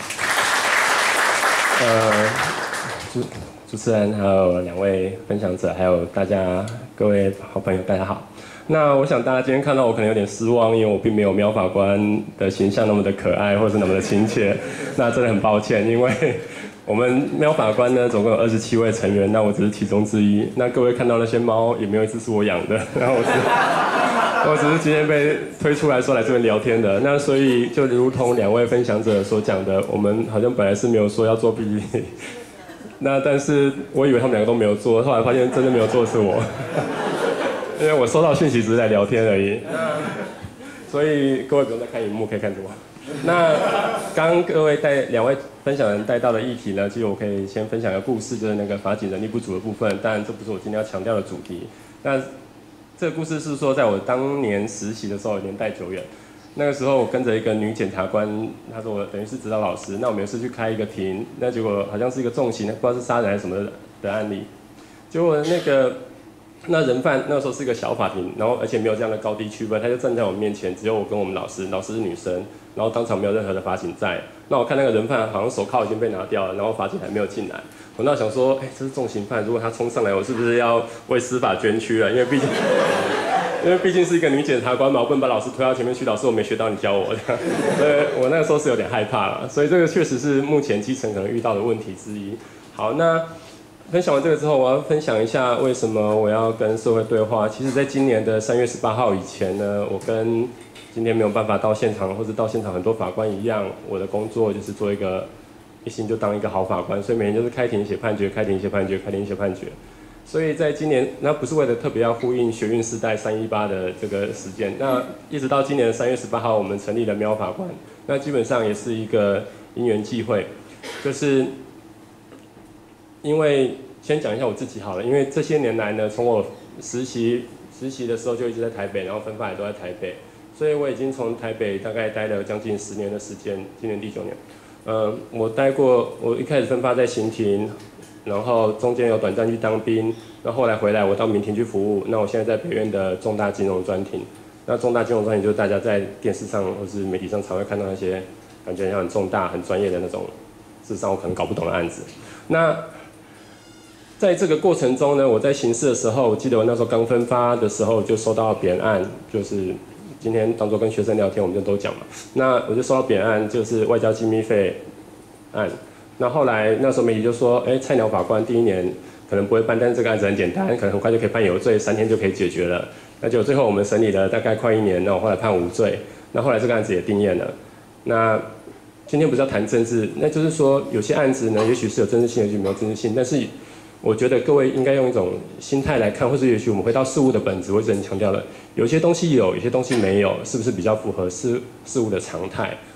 主持人还有2位分享者，还有各位好朋友，大家好。那我想大家今天看到我可能有点失望，因为我并没有喵法官的形象那么的可爱，或是那么的亲切。那真的很抱歉，因为我们喵法官呢总共有27位成员，那我只是其中之一。那各位看到那些猫，也没有一只是我养的，然后我只是今天被推出来说来这边聊天的。那所以就如同2位分享者所讲的，我们好像本来是没有说要做 PPT， 那但是我以为他们2个都没有做，后来发现真的没有做的是我，因为我收到讯息只是来聊天而已。所以各位不用再看荧幕，可以看着我。那刚刚各位2位分享人带到的议题呢，其实我可以先分享一个故事，就是那个法警人力不足的部分。当然这不是我今天要强调的主题。那这个故事是说，在我当年实习的时候，年代久远。那个时候我跟着一个女检察官，她说我等于是指导老师。那我们有一次去开一个庭，那结果好像是一个重刑，不知道是杀人还是什么的案例。结果那人犯那个时候是一个小法庭，然后而且没有这样的高低区分，他就站在我们面前，只有我跟我们老师是女生，然后当场没有任何的法警在。那我看那个人犯好像手铐已经被拿掉了，然后法警还没有进来。我那想说，这是重刑犯，如果他冲上来，我是不是要为司法捐躯了？因为毕竟是一个女检察官嘛，我不能把老师推到前面去，老师我没学到你教我的。所以我那个时候是有点害怕了，所以这个确实是目前基层可能遇到的问题之一。好，那分享完这个之后，我要分享一下为什么我要跟社会对话。其实在今年的3月18号以前呢，我跟今天没有办法到现场或者到现场很多法官一样，我的工作就是做一心就当一个好法官，所以每天就是开庭写判决，开庭写判决，开庭写判决。所以在今年，那不是为了特别要呼应学运时代318的这个时间，那一直到今年的3月18号，我们成立了喵法官。那基本上也是一个因缘际会，就是因为先讲一下我自己好了，因为这些年来呢，从我实习的时候就一直在台北，然后分发也都在台北，所以我已经从台北大概待了将近10年的时间，今年第9年。我一开始分发在刑庭，然后中间有短暂去当兵，然后后来回来我到民庭去服务。那我现在在北院的重大金融专庭，那重大金融专庭就是大家在电视上或是媒体上常会看到那些感觉像很重大、很专业的那种，事实上我可能搞不懂的案子。那在这个过程中呢，我在刑事的时候，我记得我那时候刚分发的时候就收到扁案，就是今天当作跟学生聊天，我们就都讲嘛。那我就收到扁案，就是外交机密费案。那后来那时候媒体就说，菜鸟法官第1年可能不会办，但是这个案子很简单，可能很快就可以判有罪，3天就可以解决了。那结果最后我们审理了大概快1年，那我后来判无罪。那后来这个案子也定谳了。那今天不是要谈政治，那就是说有些案子呢，也许是有政治性，也许没有政治性，但是我觉得各位应该用一种心态来看，或是也许我们回到事物的本质，我一直很强调了，有些东西有，有些东西没有，是不是比较符合事物的常态？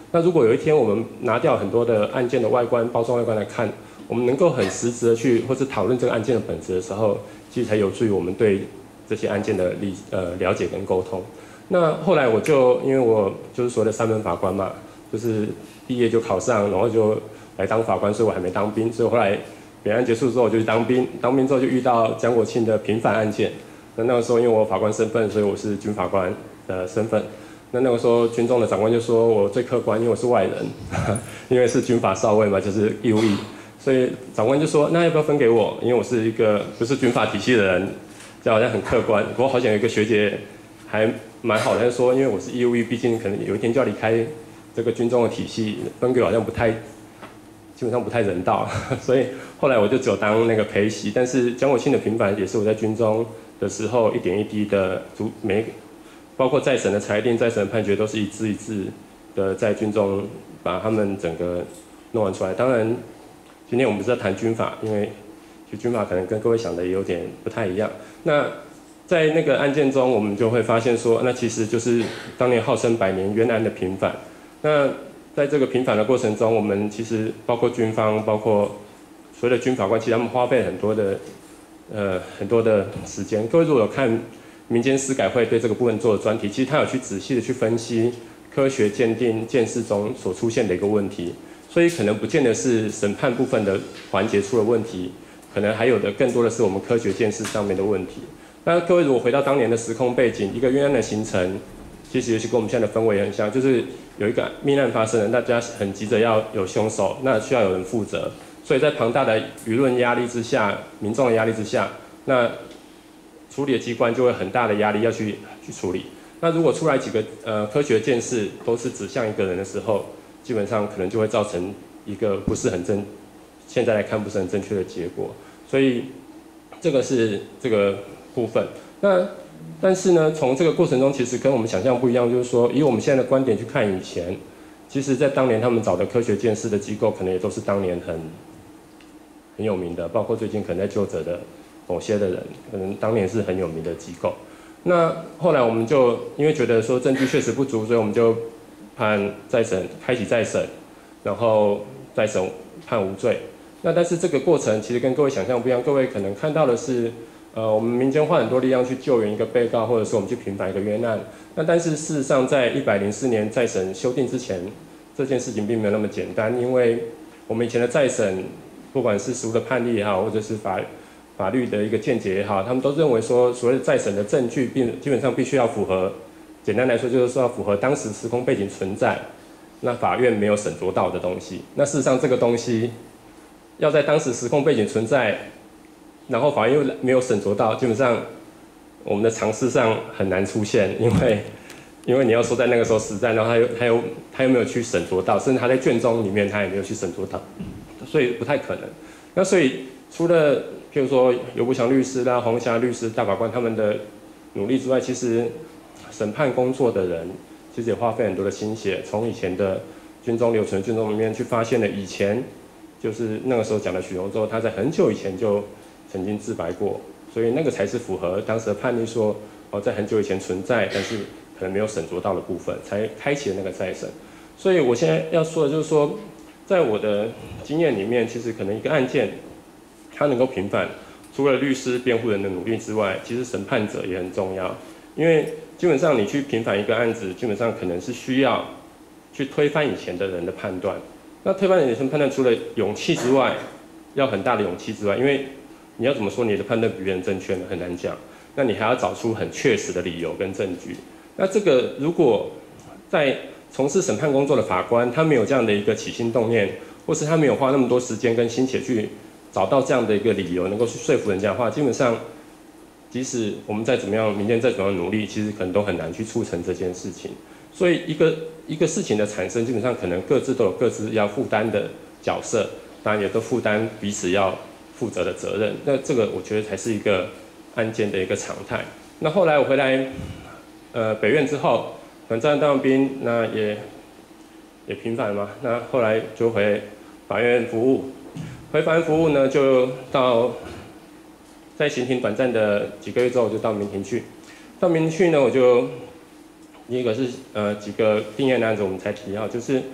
那如果有一天我们拿掉很多的案件的外观、包装外观来看，我们能够很实质的去或是讨论这个案件的本质的时候，其实才有助于我们对这些案件的了解跟沟通。那后来因为我就是所谓的3门法官嘛，就是毕业就考上，然后就来当法官，所以我还没当兵，所以后来本案结束之后我就去当兵，当兵之后就遇到江国庆的平反案件。那个时候因为我法官身份，所以我是军法官的身份。那个时候军中的长官就说我最客观，因为我是外人，因为是军法少尉嘛，就是义务役，所以长官就说那要不要分给我？因为我是一个不是军法体系的人，这好像很客观。不过好像有一个学姐还蛮好的，说因为我是义务役，毕竟可能有一天就要离开这个军中的体系，分给我好像基本上不太人道，所以后来我就只有当那个陪席。但是江国庆的平反也是我在军中的时候一点一滴的包括再审的裁定、再审的判决，都是一字一字的在军中把他们整个弄完出来。当然，今天我们不是在谈军法，因为其实军法可能跟各位想的也有点不太一样。那在那个案件中，我们就会发现说，那其实就是当年号称100年冤案的平反。那在这个平反的过程中，我们其实包括军方，包括所谓的军法官，其实他们花费很多的时间。各位如果有看民间司改会对这个部分做的专题，其实他有去仔细的去分析科学鉴定鉴识中所出现的一个问题，所以可能不见得是审判部分的环节出了问题，可能还有的更多的是我们科学鉴识上面的问题。那各位如果回到当年的时空背景，一个冤案的形成，其实也许跟我们现在的氛围很像，就是有一个命案发生了，大家很急着要有凶手，那需要有人负责，所以在庞大的舆论压力之下、民众的压力之下，那处理的机关就会很大的压力要去处理。那如果出来几个科学鉴识都是指向一个人的时候，基本上可能就会造成一个现在来看不是很正确的结果。所以这个是这个部分。但是呢，从这个过程中其实跟我们想象不一样，就是说以我们现在的观点去看以前，其实在当年他们找的科学鉴识的机构，可能也都是当年很有名的，包括最近可能在就责的某些的人，可能当年是很有名的机构。那后来我们就因为觉得说证据确实不足，所以我们就开启再审，然后再审判无罪。那但是这个过程其实跟各位想象不一样，各位可能看到的是，我们民间花很多力量去救援一个被告，或者说我们去平反一个冤案。那但是事实上，在104年再审修订之前，这件事情并没有那么简单，因为我们以前的再审，不管是实务的判例也好，或者是法律的一个见解也好，他们都认为说，所谓的再审的证据基本上必须要符合，简单来说就是说要符合当时时空背景存在，那法院没有审酌到的东西。那事实上这个东西要在当时时空背景存在，然后法院又没有审酌到，基本上我们的常识上很难出现，因为你要说在那个时候实在，然后他又没有去审酌到，甚至他在卷宗里面他也没有去审酌到，所以不太可能。那所以除了譬如说游步祥律师啦、黄霞律师、大法官他们的努力之外，其实审判工作的人其实也花费很多的心血，从以前的军中留存的卷宗里面去发现了以前就是那个时候讲的许荣洲，他在很久以前就曾经自白过，所以那个才是符合当时的判例说，在很久以前存在，但是可能没有审酌到的部分，才开启了那个再审。所以我现在要说的就是说，在我的经验里面，其实可能一个案件它能够平反，除了律师辩护人的努力之外，其实审判者也很重要，因为基本上你去平反一个案子，基本上可能是需要去推翻以前的人的判断。那推翻以前判断，除了勇气之外，要很大的勇气之外，因为你要怎么说你的判断比别人正确呢？很难讲。那你还要找出很确实的理由跟证据。那这个如果在从事审判工作的法官，他没有这样的一个起心动念，或是他没有花那么多时间跟心血去找到这样的一个理由，能够去说服人家的话，基本上，即使我们再怎么样，民间再怎么样努力，其实可能都很难去促成这件事情。所以一个事情的产生，基本上可能各自都有各自要负担的角色，当然也都负担彼此要负责的责任。那这个我觉得才是一个案件的一个常态。那后来我回来北院之后，短暂当兵，那也平反嘛。那后来就回法院服务，回法院服务呢，就在刑庭短暂的几个月之后，我就到民庭去。到民庭去呢，我就第一个是几个定验的案子，我们才提到，就是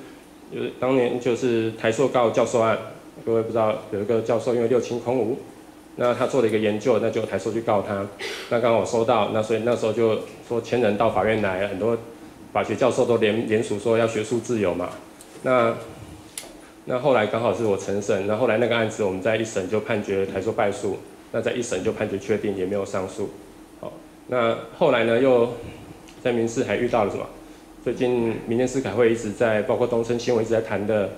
就是当年就是台塑告教授案，各位不知道有一个教授因为六轻空无，那他做了一个研究，那就台塑去告他，那刚好收到，那所以那时候就说千人到法院来，很多法学教授都联署说要学术自由嘛，那后来刚好是我承审，那后来那个案子我们在一审就判决台塑败诉，那在一审就判决确定，也没有上诉。好，那后来呢又在民事还遇到了什么？最近民间司改会一直在，包括东森新闻一直在谈的，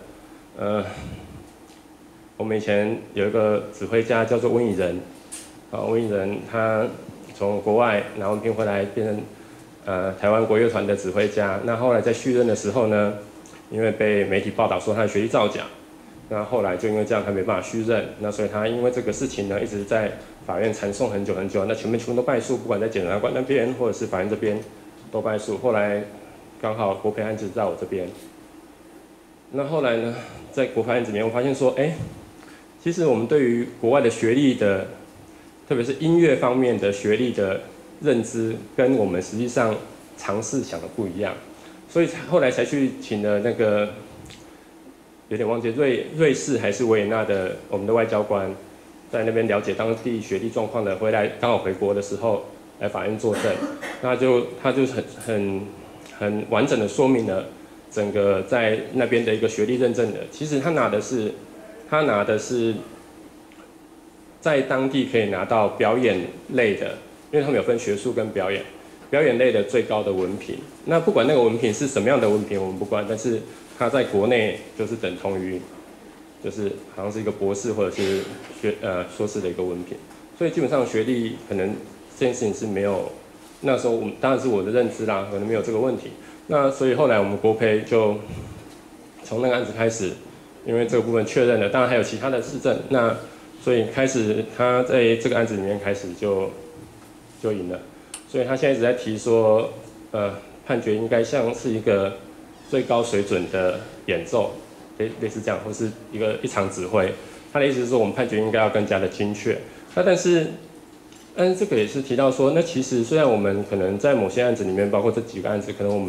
我们以前有一个指挥家叫做温以仁，温以仁他从国外拿文凭回来变成台湾国乐团的指挥家，那后来在续任的时候呢，因为被媒体报道说他的学历造假，那后来就因为这样他没办法续任，那所以他因为这个事情呢一直在法院缠讼很久很久，那前面全部都败诉，不管在检察官那边或者是法院这边都败诉，后来刚好国赔案子在我这边，那后来呢，在国赔案子里面我发现说，其实我们对于国外的学历的，特别是音乐方面的学历的认知，跟我们实际上尝试想的不一样，所以后来才去请了那个有点忘记瑞士还是维也纳的我们的外交官，在那边了解当地学历状况的，回来刚好回国的时候来法院作证，那他就很完整的说明了整个在那边的一个学历认证的，其实他拿的是在当地可以拿到表演类的，因为他们有分学术跟表演类的最高的文凭。那不管那个文凭是什么样的文凭，我们不管，但是他在国内就是等同于，就是好像是一个博士或者是硕士的一个文凭。所以基本上学历可能这件事情是没有，那时候我们当然是我的认知啦，可能没有这个问题。那所以后来我们国赔就从那个案子开始，因为这个部分确认了，当然还有其他的事证，那所以开始他在这个案子里面开始就赢了，所以他现在一直在提说，判决应该像是一个最高水准的演奏，类似这样，或是一场指挥。他的意思是说，我们判决应该要更加的精确。那但是这个也是提到说，那其实虽然我们可能在某些案子里面，包括这几个案子，可能我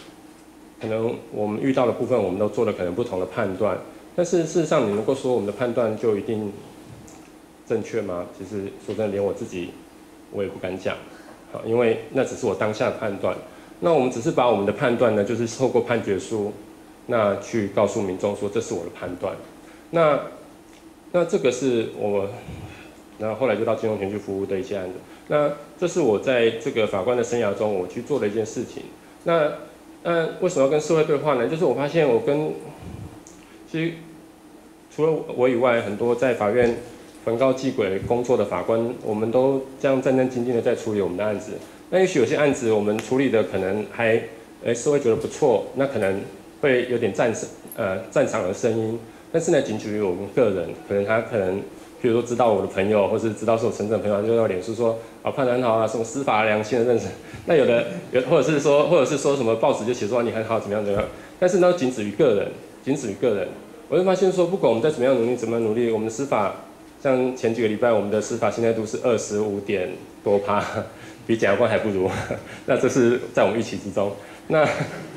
们遇到的部分，我们都做了可能不同的判断，但是事实上，你能够说我们的判断就一定正确吗？其实说真的，连我自己我也不敢讲，好，因为那只是我当下的判断。那我们只是把我们的判断呢，就是透过判决书，那去告诉民众说这是我的判断。那这个是我，然后后来就到金融田去服务的一些案子。那这是我在这个法官的生涯中我去做的一件事情。那为什么要跟社会对话呢？就是我发现其实除了我以外，很多在法院焚高继轨工作的法官，我们都这样战战兢兢的在处理我们的案子。那也许有些案子我们处理的可能还社会觉得不错，那可能会有点赞赏的声音，但是呢，仅止于我们个人，可能比如说知道我的朋友，或是知道是我陈正朋友，就到脸书说判得很好啊，什么司法良心的认识。那或者是说什么报纸就写说你很好怎么样，但是呢，仅止于个人。我就发现说，不管我们再怎么样努力，我们的司法，像前几个礼拜我们的司法信赖度是25%多，比检察官还不如。那这是在我们预期之中。那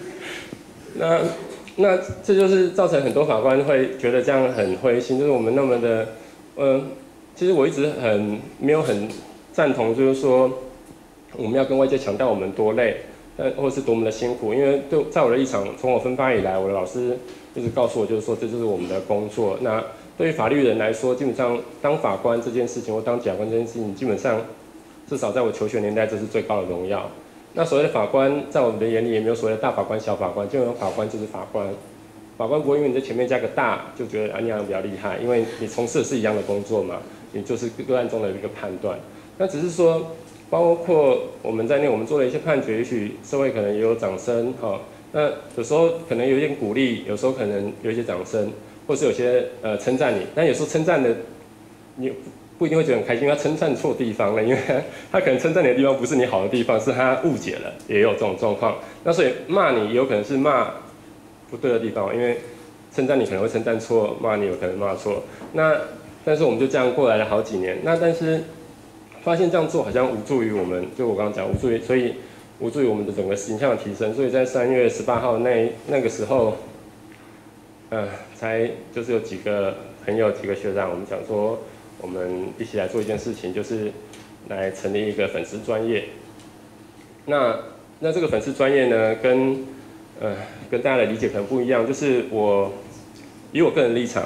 这就是造成很多法官会觉得这样很灰心，就是我们那么的，其实我一直没有很赞同，就是说我们要跟外界强调我们多累，或者是多么的辛苦，因为在我的立场，从我分发以来，我的老师一直告诉我，就是说这就是我们的工作。那对于法律人来说，基本上当法官这件事情或当检察官这件事情，基本上至少在我求学年代，这是最高的荣耀。那所谓的法官，在我们的眼里也没有所谓的大法官、小法官，基本上法官就是法官。法官不会因为你在前面加个大，就觉得你好像比较厉害，因为你从事的是一样的工作嘛，你就是个案中的一个判断。那只是说，包括我们在内，我们做了一些判决，也许社会可能也有掌声，那有时候可能有一点鼓励，有时候可能有一些掌声，或是有些称赞你，但有时候称赞的你不一定会觉得很开心，因为他称赞错地方了，因为他可能称赞你的地方不是你好的地方，是他误解了，也有这种状况。那所以骂你也有可能是骂不对的地方，因为称赞你可能会称赞错，骂你有可能骂错。但是我们就这样过来了好几年，但是发现这样做好像无助于我们，就我刚刚讲无助于我们的整个形象的提升。所以在3月18号那个时候， 才就是有几个朋友、几个学长，我们想说，我们一起来做一件事情，就是来成立一个粉丝专页。那这个粉丝专页呢，跟大家的理解可能不一样，就是以我个人立场，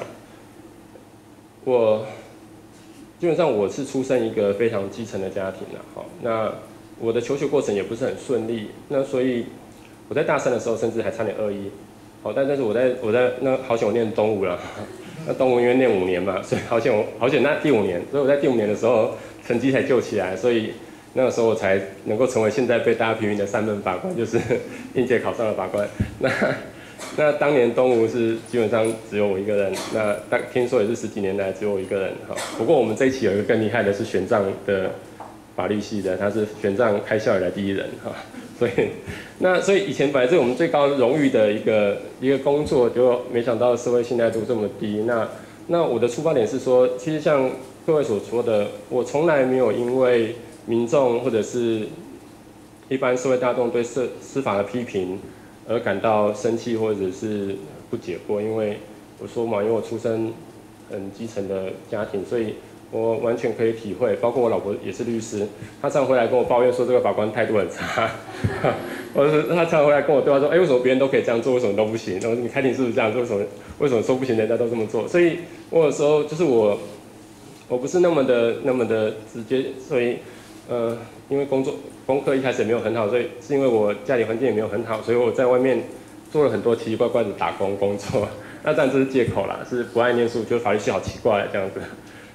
基本上我是出生一个非常基层的家庭啦，好，那我的求学过程也不是很顺利，那所以我在大三的时候甚至还差点2-1，好，但是我在那好险我念东吴啦，那东吴因为念5年嘛，所以好险那第5年，所以我在第5年的时候成绩才救起来，所以那个时候我才能够成为现在被大家评语的3门法官，就是应届考上的法官。那当年东吴是基本上只有我一个人，那听说也是10几年来只有我一个人哈。不过我们这一期有一个更厉害的是选上的法律系的，他是选上开校以来第1人哈。所以以前本来是我们最高荣誉的一个工作，就没想到社会信赖度这么低。那我的出发点是说，其实像各位所说的，我从来没有因为民众或者是一般社会大众对司法的批评而感到生气或者是不解过，因为我说嘛，因为我出身很基层的家庭，所以我完全可以体会。包括我老婆也是律师，她常回来跟我抱怨说这个法官态度很差，或者是她常回来跟我对话说，为什么别人都可以这样做，为什么都不行？然后你开庭是不是这样做？为什么说不行，人家都这么做？所以我有时候就是我不是那么的直接，所以因为功课一开始也没有很好，所以是因为我家里环境也没有很好，所以我在外面做了很多奇奇怪怪的打工工作。那当然这是借口啦，是不爱念书，觉得法律系好奇怪这样子。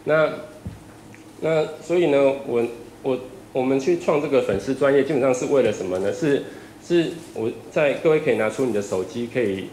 那所以呢，我们去创这个粉丝专页，基本上是为了什么呢？是我各位可以拿出你的手机，可以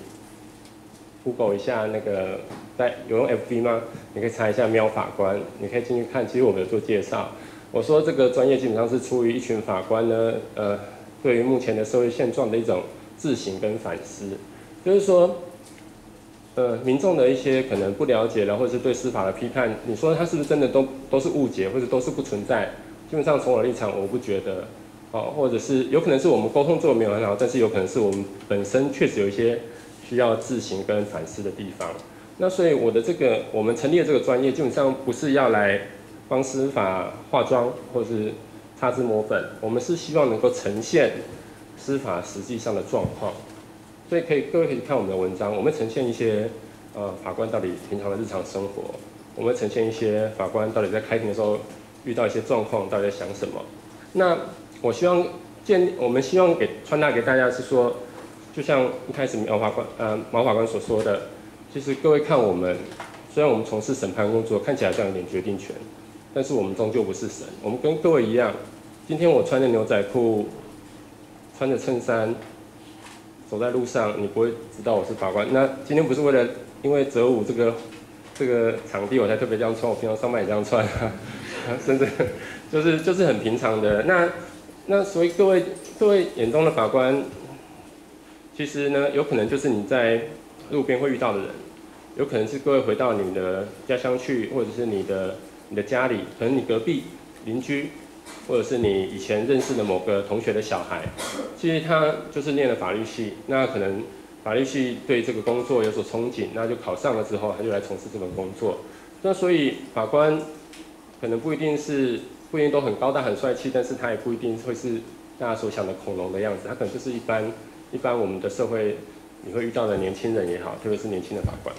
Google 一下那个有用 FB 吗？你可以查一下喵法官，你可以进去看。其实我们有做介绍。我说这个专业基本上是出于一群法官呢，对于目前的社会现状的一种自省跟反思，就是说，民众的一些可能不了解了，或者是对司法的批判，你说他是不是真的都是误解，或者都是不存在？基本上从我的立场，我不觉得，或者是有可能是我们沟通做得没有很好，但是有可能是我们本身确实有一些需要自省跟反思的地方。那所以我们成立的这个专业，基本上不是要来帮司法化妆或是擦脂抹粉，我们是希望能够呈现司法实际上的状况。所以各位可以看我们的文章，我们呈现一些法官到底平常的日常生活，我们呈现一些法官到底在开庭的时候遇到一些状况，到底在想什么。那我们希望传达给大家是说，就像一开始毛法官所说的，其实各位看我们，虽然我们从事审判工作，看起来好像有点决定权，但是我们终究不是神。我们跟各位一样，今天我穿着牛仔裤，穿着衬衫，走在路上，你不会知道我是法官。那今天不是因为择舞这个场地我才特别这样穿，我平常上班也这样穿，甚至就是很平常的。那所以各位眼中的法官，其实呢，有可能就是你在路边会遇到的人，有可能是各位回到你的家乡去，或者是你的家里，可能你隔壁邻居，或者是你以前认识的某个同学的小孩，其实他就是念了法律系，那可能法律系对这个工作有所憧憬，那就考上了之后，他就来从事这份工作。那所以法官可能不一定都很高大很帅气，但是他也不一定会是大家所想的恐龙的样子，他可能就是一般我们的社会你会遇到的年轻人也好，特别是年轻的法官。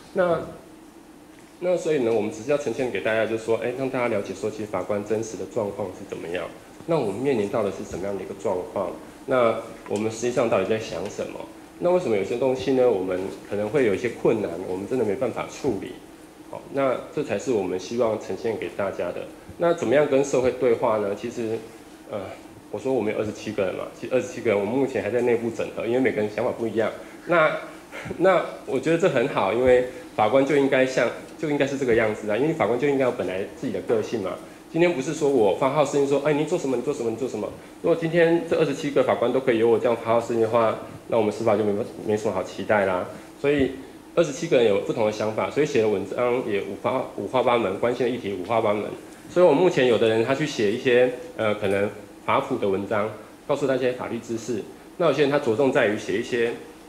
那所以呢，我们只是要呈现给大家，就是说，让大家了解说，其实法官真实的状况是怎么样。那我们面临到的是什么样的一个状况？那我们实际上到底在想什么？那为什么有些东西呢，我们可能会有一些困难，我们真的没办法处理？好，那这才是我们希望呈现给大家的。那怎么样跟社会对话呢？其实，我说我们有27个人嘛，其实27个人，我们目前还在内部整合，因为每个人想法不一样。那我觉得这很好，因为法官就应该是这个样子啊，因为法官就应该有本来自己的个性嘛。今天不是说我发号施令说，你做什么你做什么你做什么。如果今天这27个法官都可以由我这样发号施令的话，那我们司法就没什么好期待啦。所以27个人有不同的想法，所以写的文章也五花八门，关心的议题五花八门。所以我们目前有的人他去写一些可能法普的文章，告诉大家法律知识。那有些人他着重在于写一些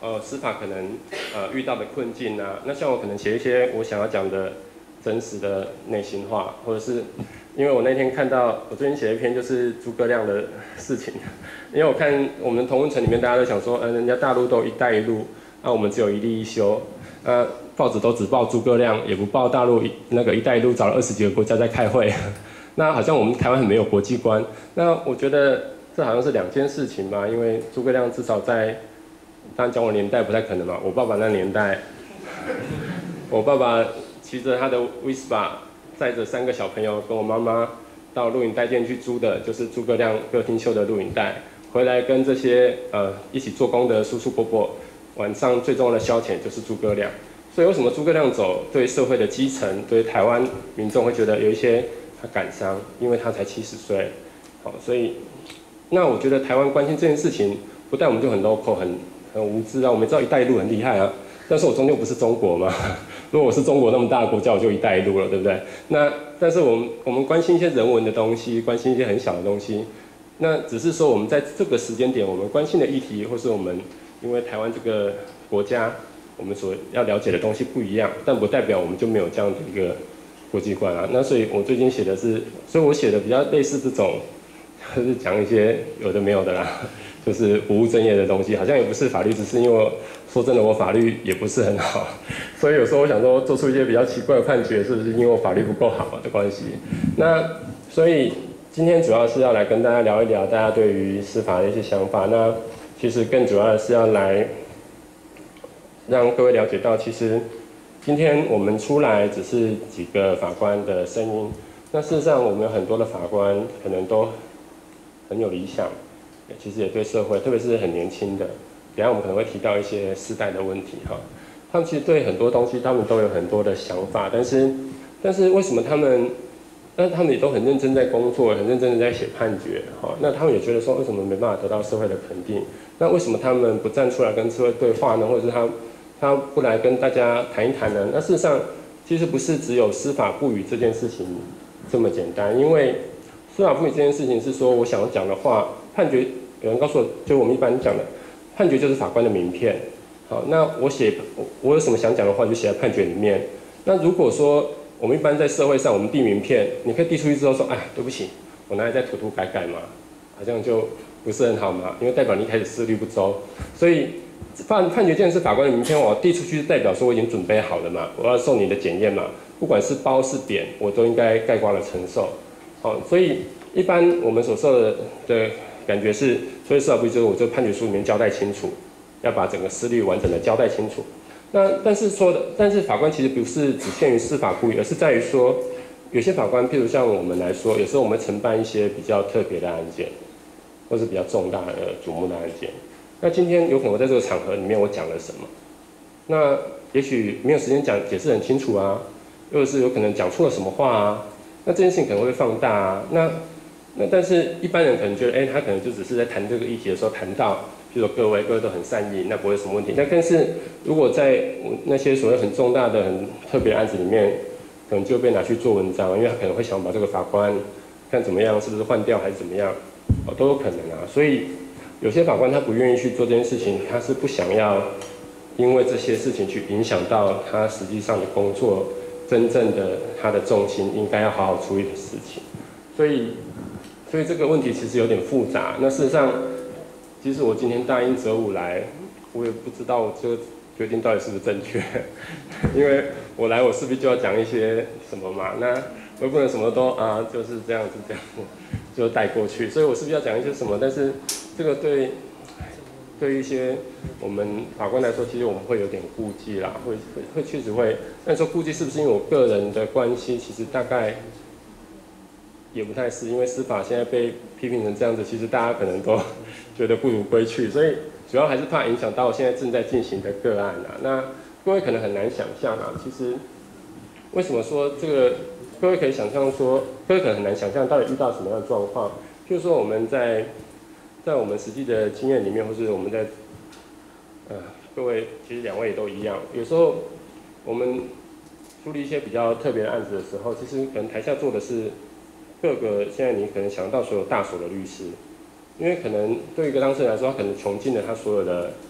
司法可能遇到的困境啊，那像我可能写一些我想要讲的真实的内心话，或者是因为我那天看到我最近写了一篇就是诸葛亮的事情，因为我看我们同温层里面大家都想说，人家大陆都有一带一路，那我们只有一例一休，报纸都只报诸葛亮，也不报大陆那个一带一路找了20几个国家在开会，那好像我们台湾很没有国际观。那我觉得这好像是2件事情嘛，因为诸葛亮至少在，当然讲我年代不太可能嘛，我爸爸那年代，我爸爸骑着他的 Vespa， 载着3个小朋友跟我妈妈到录影带店去租的，就是诸葛亮歌厅秀的录影带，回来跟这些一起做工的叔叔伯伯，晚上最重要的消遣就是诸葛亮。所以为什么诸葛亮走对社会的基层，对台湾民众会觉得有一些感伤，因为他才70岁，好，所以那我觉得台湾关心这件事情，不但我们就很 local 很无知啊，我们知道一带一路很厉害啊，但是我终究不是中国嘛，如果我是中国那么大的国家，我就一带一路了，对不对？那但是我们关心一些人文的东西，关心一些很小的东西，那只是说我们在这个时间点，我们关心的议题，或是我们因为台湾这个国家，我们所要了解的东西不一样，但不代表我们就没有这样的一个国际观啊。那所以我最近写的是，所以我写的比较类似这种，就是讲一些有的没有的啦，就是不务正业的东西，好像也不是法律知识，因为我说真的，我法律也不是很好，所以有时候我想说做出一些比较奇怪的判决，是不是因为我法律不够好的关系？那所以今天主要是要来跟大家聊一聊大家对于司法的一些想法。那其实更主要的是要来让各位了解到，其实今天我们出来只是几个法官的声音，那事实上我们有很多的法官可能都很有理想，其实也对社会，特别是很年轻的，等一下我们可能会提到一些世代的问题哈。他们其实对很多东西，他们都有很多的想法，但是为什么他们也都很认真在工作，很认真的在写判决，哈，那他们也觉得说，为什么没办法得到社会的肯定？那为什么他们不站出来跟社会对话呢？或者是他不来跟大家谈一谈呢？那事实上，其实不是只有司法不语这件事情这么简单，因为司法不语这件事情是说我想要讲的话，判决有人告诉我，就我们一般讲的，判决就是法官的名片。好，那我有什么想讲的话，就写在判决里面。那如果说我们一般在社会上，我们递名片，你可以递出去之后说，哎，对不起，我拿来再涂改嘛，好像就不是很好嘛，因为代表你一开始思虑不周。所以判决既然是法官的名片，我递出去代表说我已经准备好了嘛，我要受你的检验嘛，不管是褒是贬，我都应该概括的承受。好，所以一般我们所受的感觉是，所以司法不语就是我这个判决书里面交代清楚，要把整个思虑完整的交代清楚。那但是法官其实不是只限于司法不语，而是在于说，有些法官，譬如像我们来说，有时候我们承办一些比较特别的案件，或是比较重大的瞩目的案件。那今天有可能我在这个场合里面我讲了什么，那也许没有时间解释很清楚啊，或者是有可能讲错了什么话啊，那这件事情可能会放大啊。那但是一般人可能觉得，他可能就只是在谈这个议题的时候谈到。就说各位都很善意，那不会有什么问题。但是如果在那些所谓很重大的、很特别的案子里面，可能就被拿去做文章，因为他可能会想把这个法官看怎么样，是不是换掉还是怎么样，都有可能啊。所以有些法官他不愿意去做这件事情，他是不想要因为这些事情去影响到他实际上的工作，真正的他的重心应该要好好处理的事情。所以这个问题其实有点复杂。那事实上。其实我今天答应哲武来，我也不知道我这个决定到底是不是正确，因为我来我势必就要讲一些什么嘛，那我不能什么都就是这样就带过去，所以我势必要讲一些什么，但是这个对一些我们法官来说，其实我们会有点顾忌啦，会确实会，但说顾忌是不是因为我个人的关系，其实大概。也不太是，因为司法现在被批评成这样子，其实大家可能都觉得不如归去，所以主要还是怕影响到现在正在进行的个案啊。那各位可能很难想象啊，其实为什么说这个？各位可以想象说，各位可能很难想象到底遇到什么样的状况。就是说我们在我们实际的经验里面，或是我们在各位其实2位也都一样，有时候我们处理一些比较特别的案子的时候，其实可能台下做的是。各个现在你可能想到所有大所的律师，因为可能对一个当事人来说，他可能穷尽了他所有的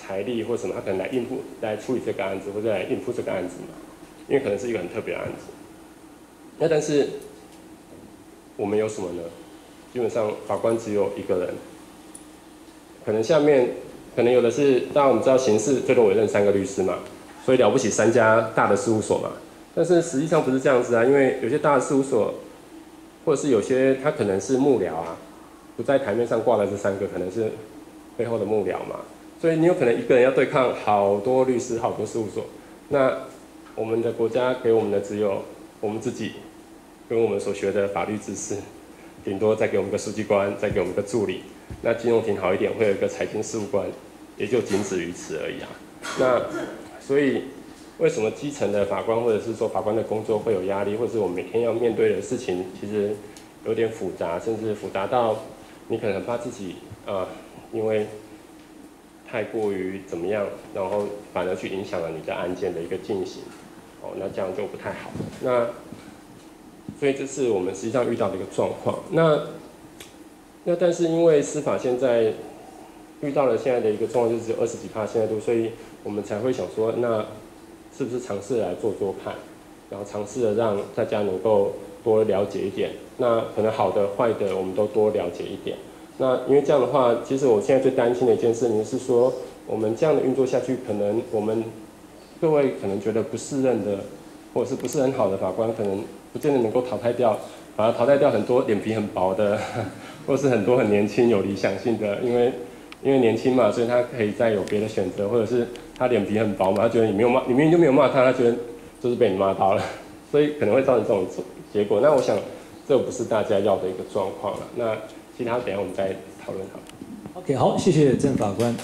财力或什么，他可能来处理这个案子，或者来应付这个案子嘛，因为可能是一个很特别的案子。那但是我们有什么呢？基本上法官只有一个人，可能下面可能有的是，当然我们知道刑事最多委任3个律师嘛，所以了不起3家大的事务所嘛。但是实际上不是这样子啊，因为有些大的事务所，或者是有些他可能是幕僚啊，不在台面上挂的这3个可能是背后的幕僚嘛，所以你有可能一个人要对抗好多律师、好多事务所。那我们的国家给我们的只有我们自己跟我们所学的法律知识，顶多再给我们个书记官，再给我们个助理。那金融庭好一点，会有一个财经事务官，也就仅止于此而已啊。那所以为什么基层的法官或者是说法官的工作会有压力，或者是我们每天要面对的事情，其实有点复杂，甚至复杂到你可能很怕自己因为太过于怎么样，然后反而去影响了你的案件的一个进行，那这样就不太好。那所以这是我们实际上遇到的一个状况。那但是因为司法现在遇到了现在的一个状况，就是只有20几%信赖度，所以我们才会想说，那是不是尝试来做看，然后尝试的让大家能够多了解一点。那可能好的、坏的，我们都多了解一点。那因为这样的话，其实我现在最担心的一件事情是说，我们这样的运作下去，可能我们各位可能觉得不适任的，或者是不是很好的法官，可能不见得能够淘汰掉，反而淘汰掉很多脸皮很薄的，或是很多很年轻有理想性的，因为年轻嘛，所以他可以再有别的选择，或者是他脸皮很薄嘛，他觉得你明明就没有骂他，他觉得就是被你骂到了，所以可能会造成这种结果。那我想这不是大家要的一个状况了。那其他等一下我们再讨论好。 OK， 好，谢谢郑法官。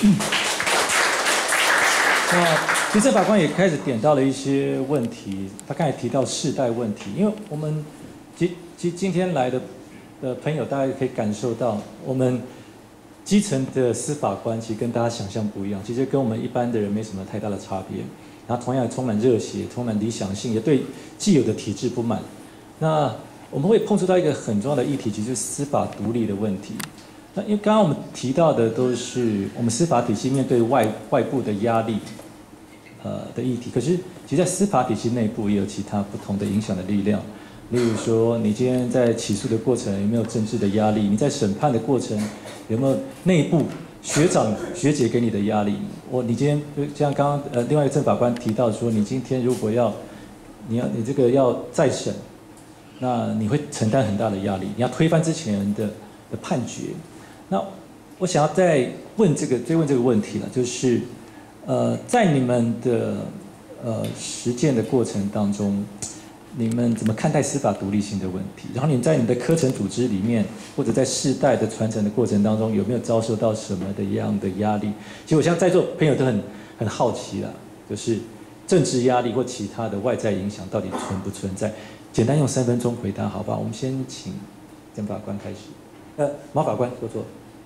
那其实郑法官也开始点到了一些问题，他刚才提到世代问题，因为我们今天来的朋友，大家可以感受到我们基层的司法官其实跟大家想象不一样，其实跟我们一般的人没什么太大的差别。然后同样充满热血，充满理想性，也对既有的体制不满。那我们会碰触到一个很重要的议题，就是司法独立的问题。那因为刚刚我们提到的都是我们司法体系面对外部的压力，的议题。可是其实在司法体系内部也有其他不同的影响的力量。例如说，你今天在起诉的过程有没有政治的压力？你在审判的过程有没有内部学长学姐给你的压力？你今天就像刚刚另外一个郑法官提到说，你今天如果你这个要再审，那你会承担很大的压力，你要推翻之前的判决。那我想要追问这个问题了，就是在你们的实践的过程当中，你们怎么看待司法独立性的问题？然后你在你的课程组织里面，或者在世代的传承的过程当中，有没有遭受到什么的样的压力？其实我相信在座朋友都很好奇啦，就是政治压力或其他的外在影响到底存不存在？简单用3分钟回答，好不好？我们先请郑法官开始。毛法官说错。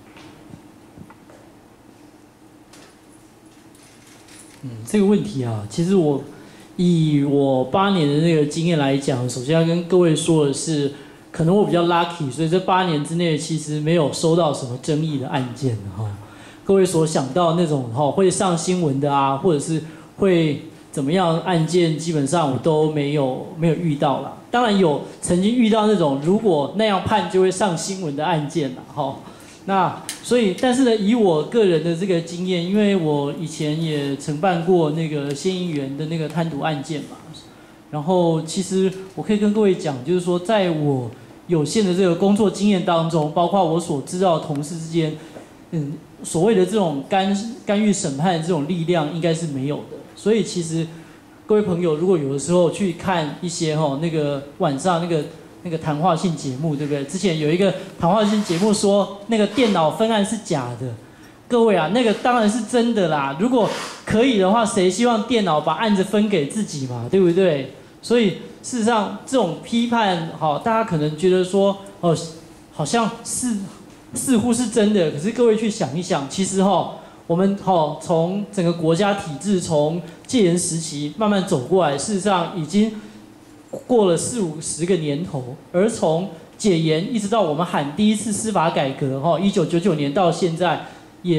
这个问题啊，其实以我8年的那个经验来讲，首先要跟各位说的是，可能我比较 lucky， 所以这8年之内其实没有收到什么争议的案件哈。各位所想到那种会上新闻的啊，或者是会怎么样案件，基本上我都没有遇到啦。当然有曾经遇到那种如果那样判就会上新闻的案件啦哈。那所以，但是呢，以我个人的这个经验，因为我以前也承办过那个县议员的那个贪渎案件嘛，然后其实我可以跟各位讲，就是说，在我有限的这个工作经验当中，包括我所知道的同事之间，所谓的这种干预审判的这种力量，应该是没有的。所以其实各位朋友，如果有的时候去看一些那个晚上那个谈话性节目，对不对？之前有一个谈话性节目说那个电脑分案是假的，各位啊，那个当然是真的啦。如果可以的话，谁希望电脑把案子分给自己嘛，对不对？所以事实上这种批判，大家可能觉得说，好像似乎是真的，可是各位去想一想，其实我们从整个国家体制从戒严时期慢慢走过来，事实上已经过了40-50个年头，而从解严一直到我们喊第一次司法改革，1999年到现在，也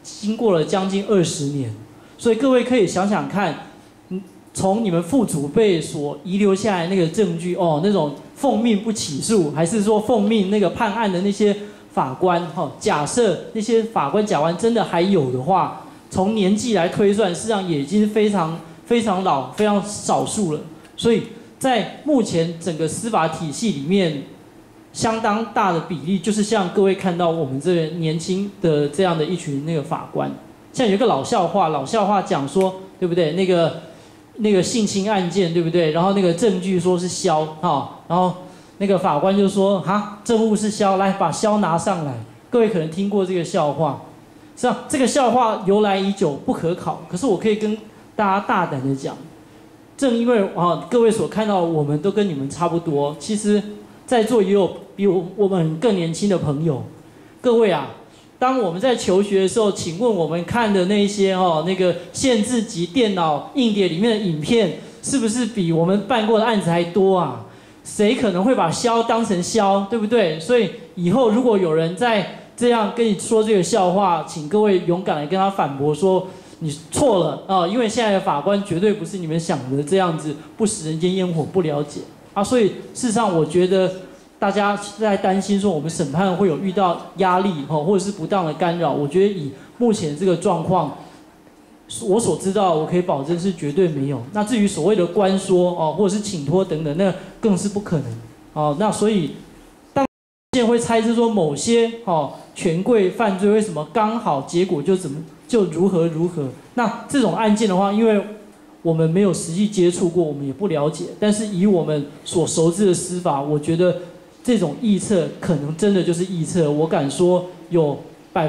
经过了将近20年，所以各位可以想想看，从你们父祖辈所遗留下来那个证据哦，那种奉命不起诉，还是说奉命那个判案的那些法官假设那些法官假官真的还有的话，从年纪来推算，事实上也已经非常老、非常少数了。所以在目前整个司法体系里面，相当大的比例就是像各位看到我们这年轻的这样的一群那个法官，像有一个老笑话讲说，对不对？那个性侵案件，对不对？然后那个证据说是肖然后那个法官就说证物是肖，来把肖拿上来。各位可能听过这个笑话，实际上这个笑话由来已久，不可考。可是我可以跟大家大胆的讲，正因为各位所看到，我们都跟你们差不多，其实在座也有比我们更年轻的朋友。各位啊，当我们在求学的时候，请问我们看的那些那个限制级电脑硬碟里面的影片，是不是比我们办过的案子还多啊？谁可能会把肖当成肖，对不对？所以以后如果有人在这样跟你说这个笑话，请各位勇敢来跟他反驳说你错了因为现在的法官绝对不是你们想的这样子不食人间烟火不了解所以事实上我觉得大家在担心说我们审判会有遇到压力或者是不当的干扰，我觉得以目前这个状况，我所知道我可以保证是绝对没有。那至于所谓的关说或者是请托等等，那更是不可能那所以当现在会猜测说某些权贵犯罪为什么刚好结果就如何，那这种案件的话，因为我们没有实际接触过，我们也不了解。但是以我们所熟知的司法，我觉得这种臆测可能真的就是臆测。我敢说有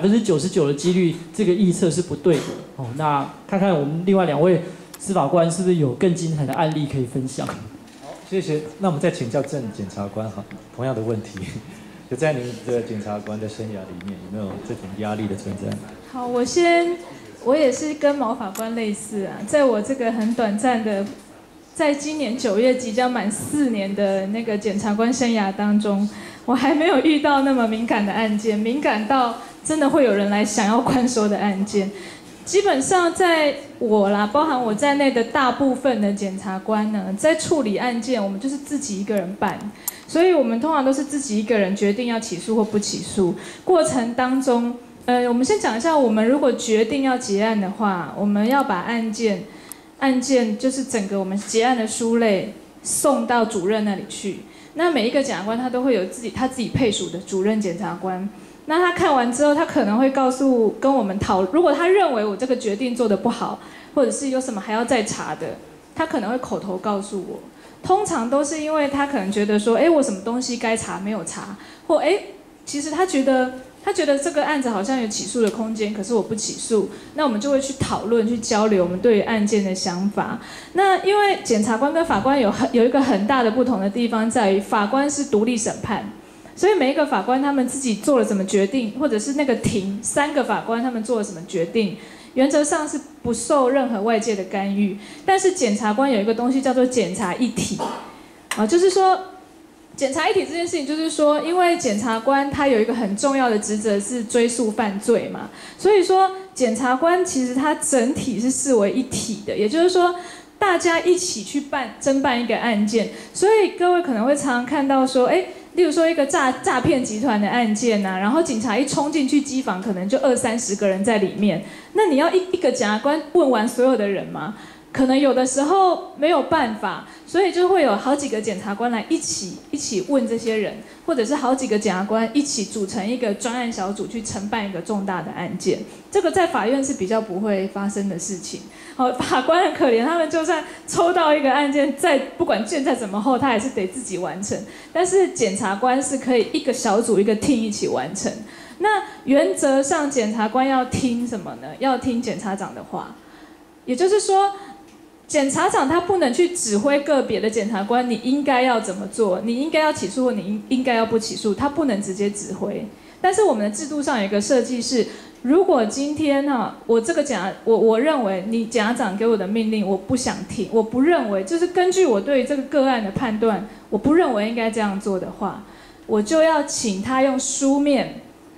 99%的几率，这个臆测是不对的那看看我们另外2位司法官是不是有更精彩的案例可以分享？ 好，谢谢。那我们再请教郑检察官同样的问题。就在您的检察官的生涯里面，有没有这种压力的存在？ 好，我也是跟毛法官类似在我这个很短暂的，在今年9月即将满4年的那个检察官生涯当中，我还没有遇到那么敏感的案件，敏感到真的会有人来想要关说的案件。基本上在我包含我在内的大部分的检察官呢，在处理案件，我们就是自己一个人办。所以我们通常都是自己一个人决定要起诉或不起诉。过程当中，我们先讲一下，我们如果决定要结案的话，我们要把案件就是整个我们结案的书类送到主任那里去。那每一个检察官他都会有他自己配属的主任检察官。那他看完之后，他可能会跟我们讨论，如果他认为我这个决定做得不好，或者是有什么还要再查的，他可能会口头告诉我。通常都是因为他可能觉得说，我什么东西该查没有查，或其实他觉得这个案子好像有起诉的空间，可是我不起诉，那我们就会去讨论、去交流我们对于案件的想法。那因为检察官跟法官有一个很大的不同的地方在于，法官是独立审判，所以每一个法官他们自己做了什么决定，或者是那个庭3个法官他们做了什么决定，原则上是不受任何外界的干预。但是检察官有一个东西叫做检察一体，就是说检察一体这件事情，就是说因为检察官他有一个很重要的职责是追诉犯罪嘛，所以说检察官其实他整体是视为一体的，也就是说大家一起去侦办一个案件。所以各位可能会常常看到说，例如说一个诈骗集团的案件然后警察一冲进去机房，可能就20-30个人在里面。那你要一个检察官问完所有的人吗？可能有的时候没有办法，所以就会有好几个检察官来一起问这些人，或者是好几个检察官一起组成一个专案小组去承办一个重大的案件。这个在法院是比较不会发生的事情。法官很可怜，他们就算抽到一个案件，不管卷再怎么厚，他还是得自己完成。但是检察官是可以一个小组一个 team 一起完成。那原则上检察官要听什么呢？要听检察长的话，也就是说检察长他不能去指挥个别的检察官你应该要怎么做，你应该要起诉或你应该要不起诉，他不能直接指挥。但是我们的制度上有一个设计是，如果今天我这个我认为你检察长给我的命令我不想听，我不认为，就是根据我对这个个案的判断，我不认为应该这样做的话，我就要请他用书面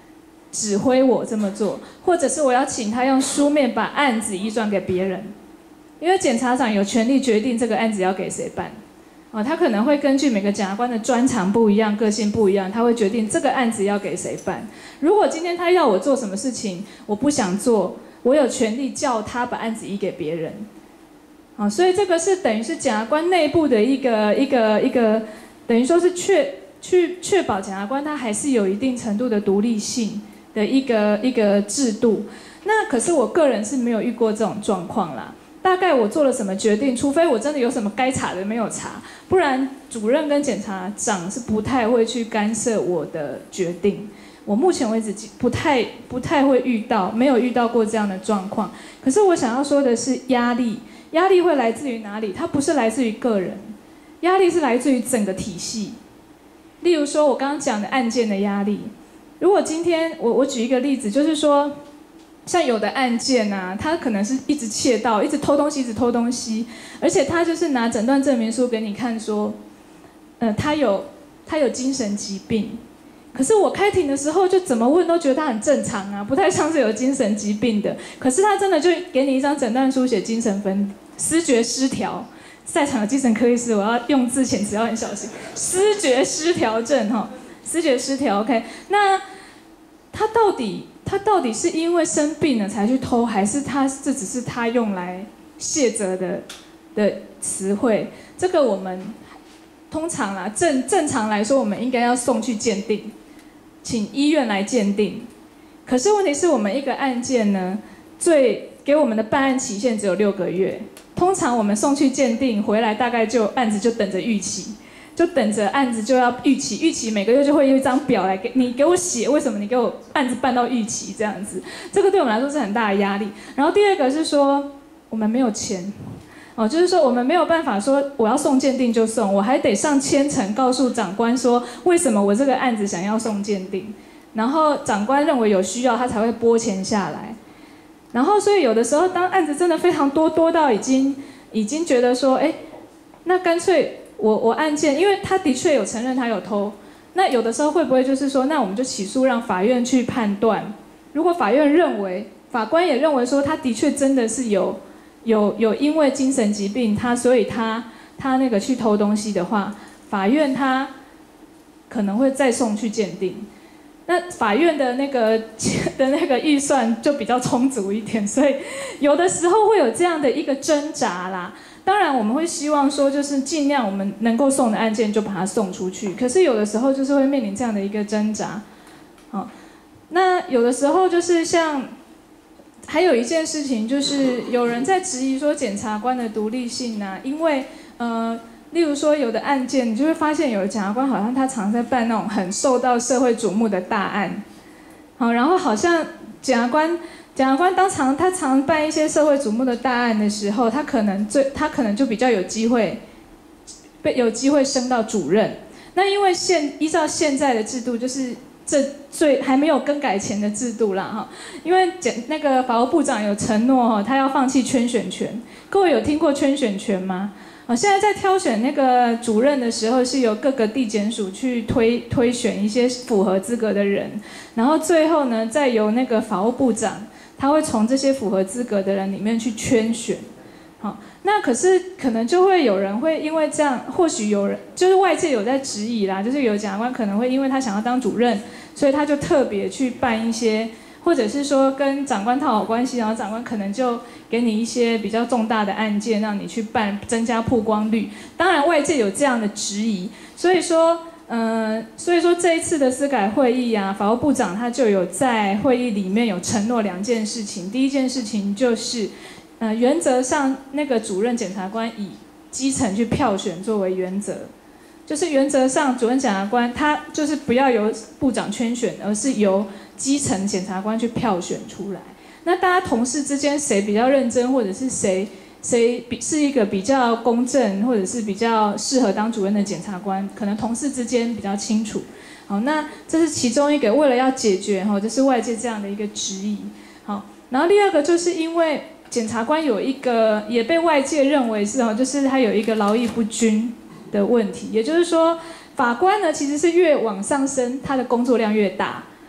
指挥我这么做，或者是我要请他用书面把案子移转给别人，因为检察长有权利决定这个案子要给谁办。他可能会根据每个检察官的专长不一样、个性不一样，他会决定这个案子要给谁办。如果今天他要我做什么事情，我不想做，我有权利叫他把案子移给别人。所以这个是等于是检察官内部的一个，等于说是确保检察官他还是有一定程度的独立性的一个制度。那可是我个人是没有遇过这种状况啦。大概我做了什么决定，除非我真的有什么该查的没有查，不然主任跟检察长是不太会去干涉我的决定。我目前为止不太会没有遇到过这样的状况。可是我想要说的是压力会来自于哪里？它不是来自于个人，压力是来自于整个体系。例如说我刚刚讲的案件的压力，如果今天我举一个例子，就是说像有的案件啊，他可能是一直窃盗，一直偷东西，而且他就是拿诊断证明书给你看说，他有精神疾病。可是我开庭的时候就怎么问都觉得他很正常啊，不太像是有精神疾病的。可是他真的就给你一张诊断书，写精神思觉失调。在场的精神科医师，我要用字遣词要很小心。思觉失调症思觉失调 OK。那他到底是因为生病了才去偷，还是这只是他用来卸责的词汇？这个我们通常啦，正常来说，我们应该要送去鉴定，请医院来鉴定。可是问题是我们一个案件呢，给我们的办案期限只有6个月。通常我们送去鉴定回来，大概案子就等着预期，就等着案子就要预期每个月就会有一张表来给我写，为什么你给我案子办到预期这样子？这个对我们来说是很大的压力。然后第二个是说我们没有钱。就是说我们没有办法说我要送鉴定就送，我还得上千层告诉长官说为什么我这个案子想要送鉴定，然后长官认为有需要，他才会拨钱下来。然后所以有的时候当案子真的非常多到已经觉得说，那干脆我案件，因为他的确有承认他有偷，那有的时候会不会就是说，那我们就起诉让法院去判断，如果法官也认为说他的确真的是有因为精神疾病，所以他那个去偷东西的话，法院他可能会再送去鉴定。那法院的那个预算就比较充足一点，所以有的时候会有这样的一个挣扎啦。当然我们会希望说，就是尽量我们能够送的案件就把它送出去，可是有的时候就是会面临这样的一个挣扎。那有的时候就是像。还有一件事情就是有人在质疑说检察官的独立性啊，因为例如说有的案件，你就会发现有的检察官好像他常在办那种很受到社会瞩目的大案，然后好像检察官他常办一些社会瞩目的大案的时候，他可能就比较有机会升到主任。那因为依照现在的制度，就是还没有更改前的制度啦因为那个法务部长有承诺他要放弃圈选权。各位有听过圈选权吗？现在在挑选那个主任的时候，是由各个地检署去推选一些符合资格的人，然后最后呢，再由那个法务部长，他会从这些符合资格的人里面去圈选。那可是可能就会有人会因为这样，或许有人就是外界有在质疑啦，就是有检察官可能会因为他想要当主任，所以他就特别去办一些，或者是说跟长官套好关系，然后长官可能就给你一些比较重大的案件让你去办，增加曝光率。当然外界有这样的质疑，所以说这一次的司改会议啊，法务部长他就有在会议里面有承诺2件事情。第一件事情就是原则上那个主任检察官以基层去票选作为原则，就是原则上主任检察官他就是不要由部长圈选，而是由基层检察官去票选出来。那大家同事之间谁比较认真，或者是谁是一个比较公正，或者是比较适合当主任的检察官，可能同事之间比较清楚。那这是其中一个，为了要解决就是外界这样的一个质疑。然后第二个就是因为检察官有一个也被外界认为是就是他有一个劳逸不均的问题，也就是说法官呢其实是越往上升，他的工作量越大。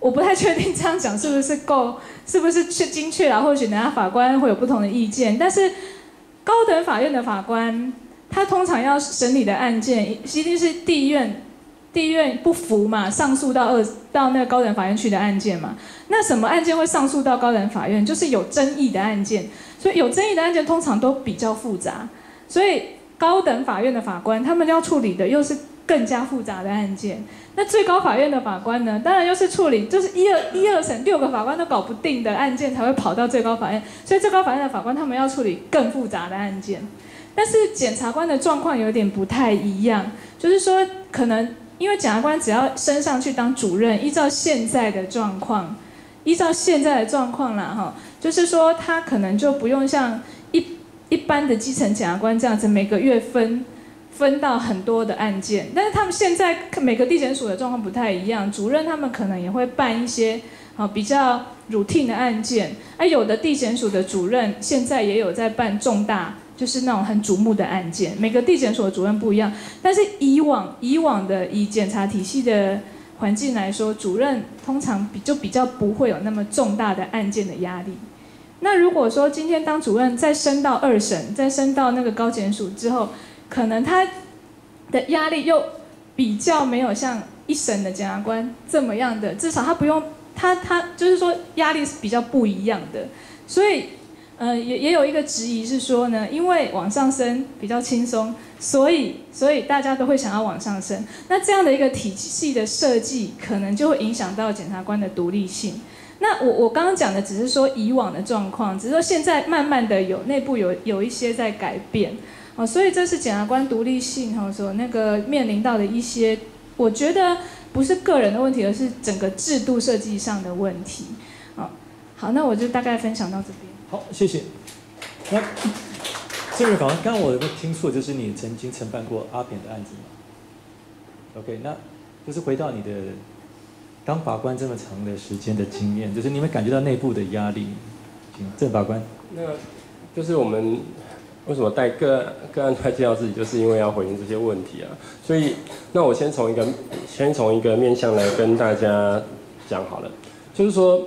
我不太确定这样讲是不是够，是不是精确啊？或许等下法官会有不同的意见。但是高等法院的法官，他通常要审理的案件，一定是地院不服嘛，上诉到那个高等法院去的案件嘛。那什么案件会上诉到高等法院？就是有争议的案件。所以有争议的案件通常都比较复杂，所以高等法院的法官他们要处理的又是更加复杂的案件。那最高法院的法官呢，当然又是处理就是一二审6个法官都搞不定的案件才会跑到最高法院，所以最高法院的法官他们要处理更复杂的案件。但是检察官的状况有点不太一样，就是说可能因为检察官只要升上去当主任，依照现在的状况啦哈，就是说他可能就不用像一般的基层检察官这样子每个月分到很多的案件，但是他们现在每个地检署的状况不太一样，主任他们可能也会办一些比较 routine 的案件，有的地检署的主任现在也有在办重大，就是那种很瞩目的案件，每个地检署的主任不一样，但是以往的以检察体系的环境来说，主任通常比较不会有那么重大的案件的压力。那如果说今天当主任再升到2审，再升到那个高检署之后，可能他的压力又比较没有像1审的检察官这么样的，至少他不用他就是说压力是比较不一样的。所以也有一个质疑是说呢，因为往上升比较轻松，所以大家都会想要往上升。那这样的一个体系的设计，可能就会影响到检察官的独立性。那我刚刚讲的只是说以往的状况，只是说现在慢慢的内部有一些在改变。所以这是检察官独立性所那个面临到的一些，我觉得不是个人的问题，而是整个制度设计上的问题。好，那我就大概分享到这边。 好，谢谢。那这位法官，刚刚我有没有听错？就是你曾经承办过阿扁的案子吗 ？OK， 那就是回到你的当法官这么长的时间的经验，就是你们感觉到内部的压力，请郑法官。 那就是我们为什么带个案出来介绍自己，就是因为要回应这些问题啊。所以，那我先从一个面向来跟大家讲好了，就是说，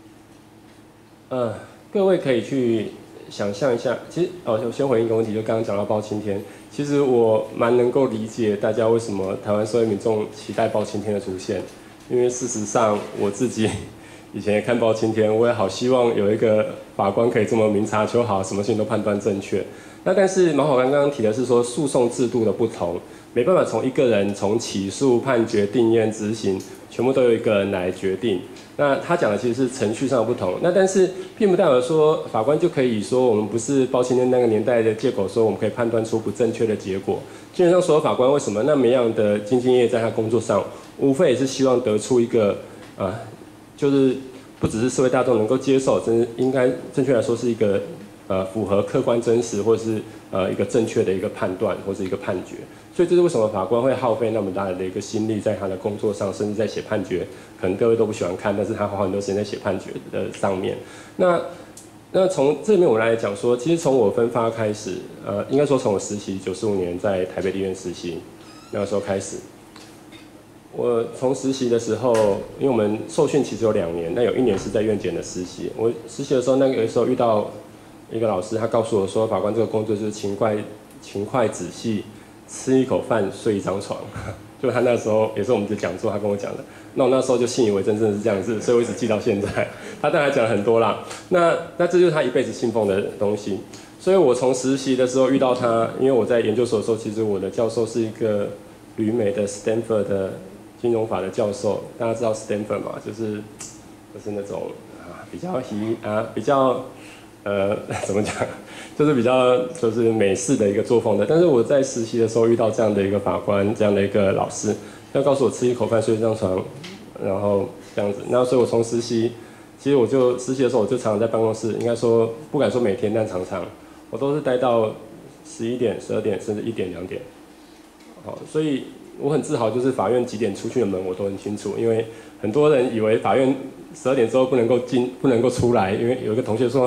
各位可以去想象一下，其实我先回应一个问题，就刚刚讲到包青天，其实我蛮能够理解大家为什么台湾社会民众期待包青天的出现，因为事实上我自己以前也看包青天，我也好希望有一个法官可以这么明察秋毫，什么事情都判断正确。那但是毛法官刚刚提的是说诉讼制度的不同，没办法从一个人从起诉、判决、定验、执行，全部都由一个人来决定。那他讲的其实是程序上的不同，那但是并不代表说法官就可以说我们不是包青天那个年代的借口，说我们可以判断出不正确的结果。基本上所有法官为什么那么样的兢兢业业在他工作上，无非也是希望得出一个就是不只是社会大众能够接受，真应该正确来说是一个符合客观真实或是一个正确的一个判断或是一个判决。所以这是为什么法官会耗费那么大的一个心力在他的工作上，甚至在写判决，可能各位都不喜欢看，但是他花很多时间在写判决的上面。那从这边我们来讲说，其实从我分发开始，应该说从我实习95年在台北地院实习那个时候开始，我从实习的时候，因为我们受训其实有2年，那有1年是在院检的实习。我实习的时候，那个时候遇到一个老师，他告诉我说，法官这个工作就是勤快仔细，吃一口饭睡一张床。就他那时候也是我们的讲座，他跟我讲的。那我那时候就信以为真，真的是这样子，所以我一直记到现在。他当然讲了很多啦，那这就是他一辈子信奉的东西。所以我从实习的时候遇到他，因为我在研究所的时候，其实我的教授是一个旅美的 Stanford 的金融法的教授。大家知道 Stanford 嘛，就是那种比较怎么讲，就是比较就是美式的一个作风的。但是我在实习的时候遇到这样的一个法官，这样的一个老师，要告诉我吃一口饭睡一张床，然后这样子。那所以我从实习，其实我就实习的时候我就常常在办公室，应该说不敢说每天，但常常我都是待到11点、12点，甚至1点、2点。好，所以我很自豪，就是法院几点出去的门我都很清楚，因为很多人以为法院12点之后不能够出来，因为有一个同学说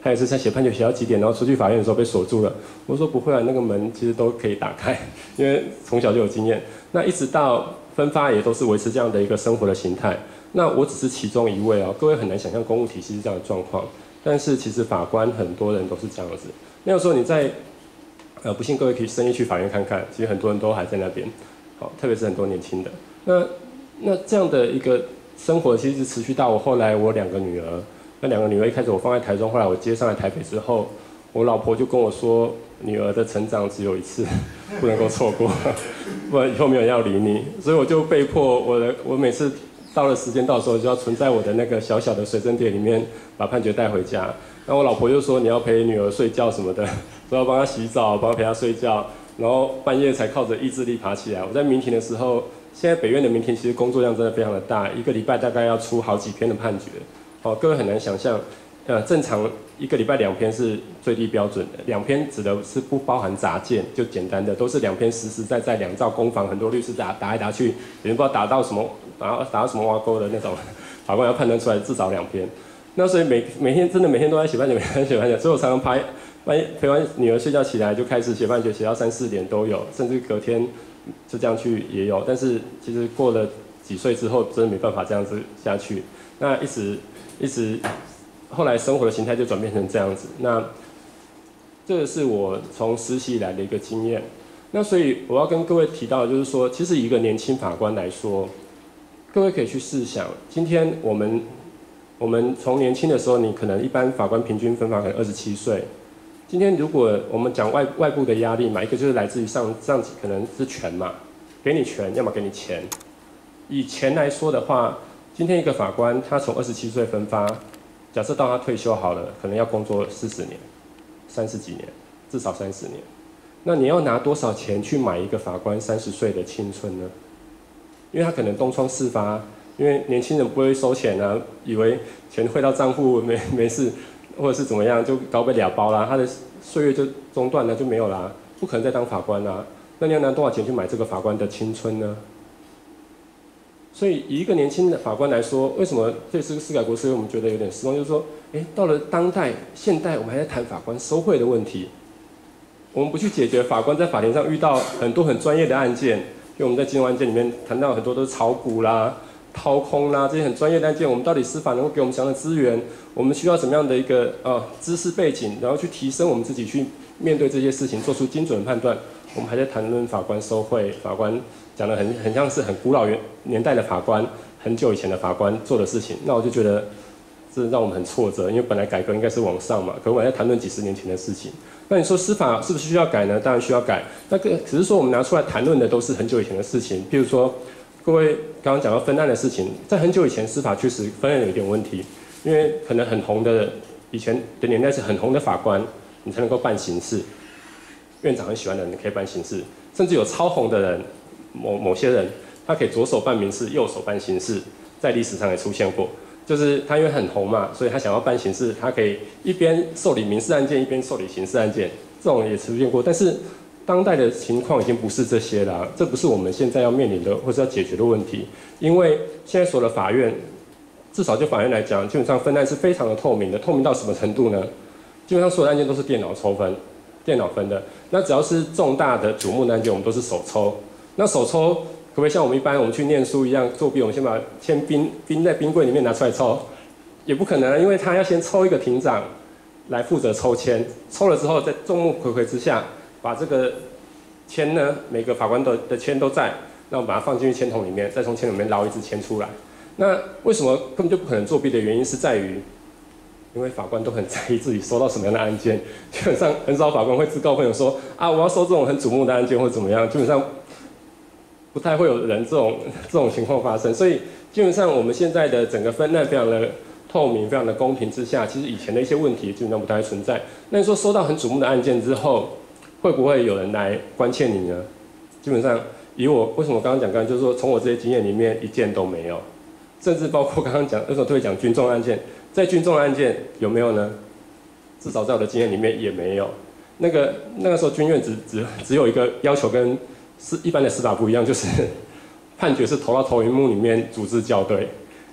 他也是在写判决写到几点，然后出去法院的时候被锁住了。我说不会啊，那个门其实都可以打开，因为从小就有经验。那一直到分发也都是维持这样的一个生活的形态。那我只是其中一位各位很难想象公务体系是这样的状况，但是其实法官很多人都是这样子。那个时候你在不信各位可以深夜去法院看看，其实很多人都还在那边，好，特别是很多年轻的。那这样的一个生活其实持续到我后来我2个女儿，那2个女儿一开始我放在台中，后来我接上来台北之后，我老婆就跟我说，女儿的成长只有一次，不能够错过，不然以后没有人要理你。所以我就被迫我每次到了时间到的时候，就要存在我的那个小小的随身碟里面，把判决带回家。然后我老婆就说你要陪女儿睡觉什么的，说要帮她洗澡，帮她陪她睡觉，然后半夜才靠着意志力爬起来。我在民庭的时候，现在北院的民庭其实工作量真的非常的大，一个礼拜大概要出好几篇的判决。各位很难想象，正常一个礼拜2篇是最低标准的，2篇指的是不包含杂件，就简单的都是2篇实实在在2兆攻防，很多律师打来打去，也不知道打到什么挖沟的那种，法官要判断出来至少2篇。那所以每天真的每天都在写判决，每天写判决，所以我常常陪完女儿睡觉起来就开始写判决，写到3、4点都有，甚至隔天就这样去也有。但是其实过了几岁之后，真的没办法这样子下去。那一直，后来生活的形态就转变成这样子。那这个是我从实习以来的一个经验。那所以我要跟各位提到的就是说，其实以一个年轻法官来说，各位可以去试想，今天我们从年轻的时候，你可能一般法官平均分法可能27岁。今天如果我们讲外部的压力嘛，一个就是来自于上级可能是权嘛，给你权，要么给你钱。以钱来说的话，今天一个法官他从27岁分发，假设到他退休好了，可能要工作40年、30几年，至少30年。那你要拿多少钱去买一个法官30岁的青春呢？因为他可能东窗事发。因为年轻人不会收钱啊，以为钱汇到账户没事，或者是怎么样就搞被俩包啦，他的岁月就中断了，就没有啦，不可能再当法官啦。那你要拿多少钱去买这个法官的青春呢？所以以一个年轻的法官来说，为什么这次司改国师我们觉得有点失望？就是说，到了当代现代，我们还在谈法官收贿的问题，我们不去解决法官在法庭上遇到很多很专业的案件，因为我们在金融案件里面谈到很多都是炒股啦。掏空啦，这些很专业的案件，我们到底司法能够给我们什么样的资源？我们需要什么样的一个知识背景，然后去提升我们自己去面对这些事情，做出精准的判断。我们还在谈论法官收贿，法官讲得很像是很古老年代的法官，很久以前的法官做的事情。那我就觉得这让我们很挫折，因为本来改革应该是往上嘛，可我们在谈论几十年前的事情。那你说司法是不是需要改呢？当然需要改。那个只是说我们拿出来谈论的都是很久以前的事情，譬如说。各位刚刚讲到分案的事情，在很久以前司法确实分案有一点问题，因为可能很红的以前的年代是很红的法官，你才能够办刑事，院长很喜欢的人可以办刑事，甚至有超红的人，某些人他可以左手办民事，右手办刑事，在历史上也出现过，就是他因为很红嘛，所以他想要办刑事，他可以一边受理民事案件，一边受理刑事案件，这种也出现过，但是。当代的情况已经不是这些了，这不是我们现在要面临的或是要解决的问题。因为现在所有的法院，至少就法院来讲，基本上分案是非常的透明的。透明到什么程度呢？基本上所有的案件都是电脑抽分，电脑分的。那只要是重大的瞩目的案件，我们都是手抽。那手抽可不可以像我们一般我们去念书一样作弊？我们先把签冰在冰柜里面拿出来抽，也不可能，因为他要先抽一个庭长来负责抽签，抽了之后在众目睽睽之下。把这个签呢，每个法官的签都在，那我们把它放进去签筒里面，再从签筒里面捞一支签出来。那为什么根本就不可能作弊的原因是在于，因为法官都很在意自己收到什么样的案件，基本上很少法官会自告奋勇说啊，我要收这种很瞩目的案件或者怎么样，基本上不太会有人这种情况发生。所以基本上我们现在的整个分案非常的透明、非常的公平之下，其实以前的一些问题基本上不太存在。那你说收到很瞩目的案件之后，会不会有人来关切你呢？基本上，以我为什么刚刚就是说从我这些经验里面一件都没有，甚至包括刚刚讲为什么特别讲军众案件，在军众案件有没有呢？至少在我的经验里面也没有。那个时候军院只有一个要求跟一般的司法不一样，就是判决是投到投影幕里面组织校对。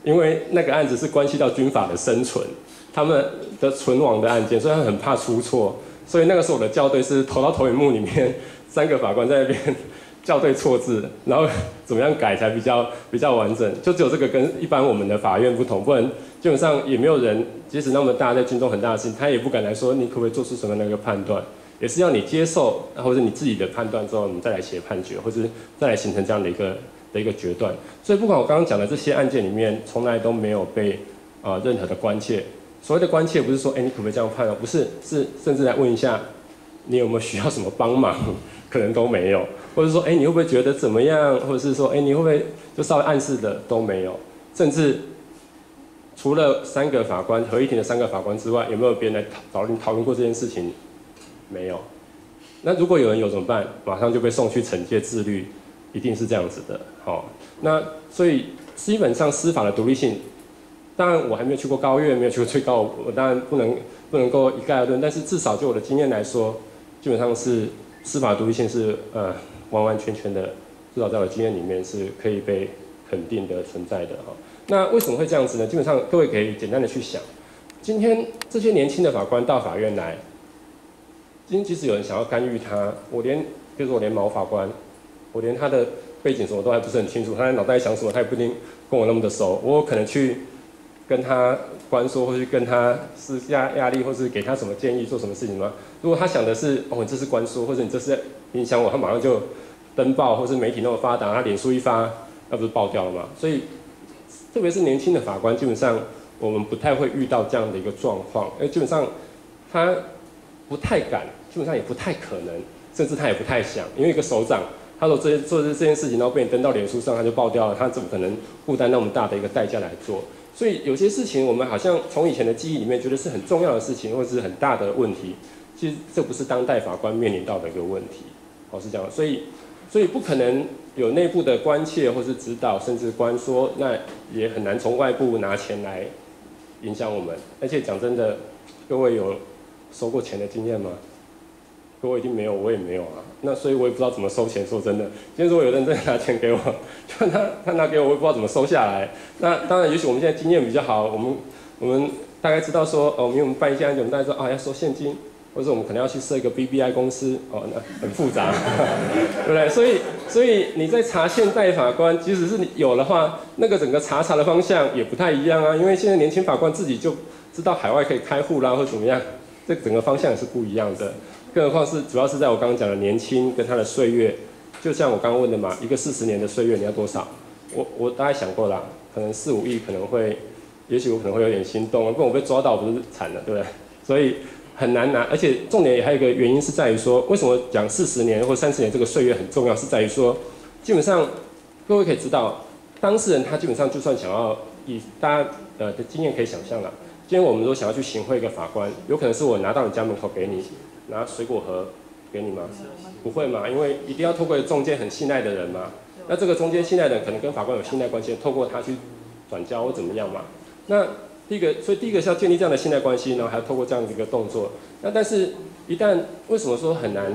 因为那个案子是关系到军法的生存，他们的存亡的案件，所以他们很怕出错。所以那个时候我的校对是投到投影幕里面，3个法官在那边校对错字，然后怎么样改才比较完整。就只有这个跟一般我们的法院不同，不然基本上也没有人，即使那么大在军中很大的事情，他也不敢来说你可不可以做出什么那个判断，也是要你接受或者你自己的判断之后，我们再来写判决，或者再来形成这样的一个决断。所以不管我刚刚讲的这些案件里面，从来都没有被任何的关切。所谓的关切不是说，你可不可以这样判啊？不是，是甚至来问一下，你有没有需要什么帮忙？可能都没有，或者说，你会不会觉得怎么样？或者是说，你会不会就稍微暗示的都没有，甚至除了3个法官合议庭的3个法官之外，有没有别人来讨论过这件事情？没有。那如果有人有怎么办？马上就被送去惩戒自律，一定是这样子的。那所以基本上司法的独立性。当然，我还没有去过高院，没有去过最高，我当然不能够一概而论。但是至少就我的经验来说，基本上是司法独立性是完完全全的，至少在我的经验里面是可以被肯定的存在的哈。那为什么会这样子呢？基本上各位可以简单的去想，今天这些年轻的法官到法院来，今天即使有人想要干预他，比如说我连毛法官，我连他的背景什么都还不是很清楚，他的脑袋想什么，他也不一定跟我那么的熟，我有可能去跟他关说，或是跟他施加压力，或是给他什么建议，做什么事情吗？如果他想的是，你这是关说，或者你这是影响我，他马上就登报，或是媒体那么发达，他脸书一发，那不是爆掉了吗？所以，特别是年轻的法官，基本上我们不太会遇到这样的一个状况，基本上他不太敢，基本上也不太可能，甚至他也不太想，因为一个首长，他说做这件事情，然后被你登到脸书上，他就爆掉了，他怎么可能负担那么大的一个代价来做？所以有些事情我们好像从以前的记忆里面觉得是很重要的事情，或者是很大的问题，其实这不是当代法官面临到的一个问题，是这样。所以不可能有内部的关切或是指导，甚至关说，那也很难从外部拿钱来影响我们。而且讲真的，各位有收过钱的经验吗？各位一定没有，我也没有啊。那所以我也不知道怎么收钱。说真的，今天如果有人真的拿钱给我，就他拿给我，我也不知道怎么收下来。那当然，也许我们现在经验比较好，我们大概知道说，因为我们办一些案件，我们大概说要收现金，或者我们可能要去设一个 BBI 公司，那很复杂，对不对？所以你在查现代法官，即使是你有的话，那个整个查的方向也不太一样啊，因为现在年轻法官自己就知道海外可以开户啦，或怎么样，这整个方向也是不一样的。更何况是主要是在我刚刚讲的年轻跟他的岁月，就像我刚刚问的嘛，一个40年的岁月你要多少？我大概想过啦，可能4、5亿可能会，也许我可能会有点心动，不然我被抓到我不是惨了，对不对？所以很难拿，而且重点也还有一个原因是在于说，为什么讲40年或30年这个岁月很重要，是在于说，基本上各位可以知道，当事人他基本上就算想要以大家的经验可以想象啦，今天我们如果想要去行贿一个法官，有可能是我拿到你家门口给你。拿水果盒给你吗？不会嘛，因为一定要透过中间很信赖的人嘛。那这个中间信赖的人可能跟法官有信赖关系，透过他去转交或怎么样嘛。那所以第一个是要建立这样的信赖关系，然后还要透过这样的一个动作。那但是，一旦为什么说很难，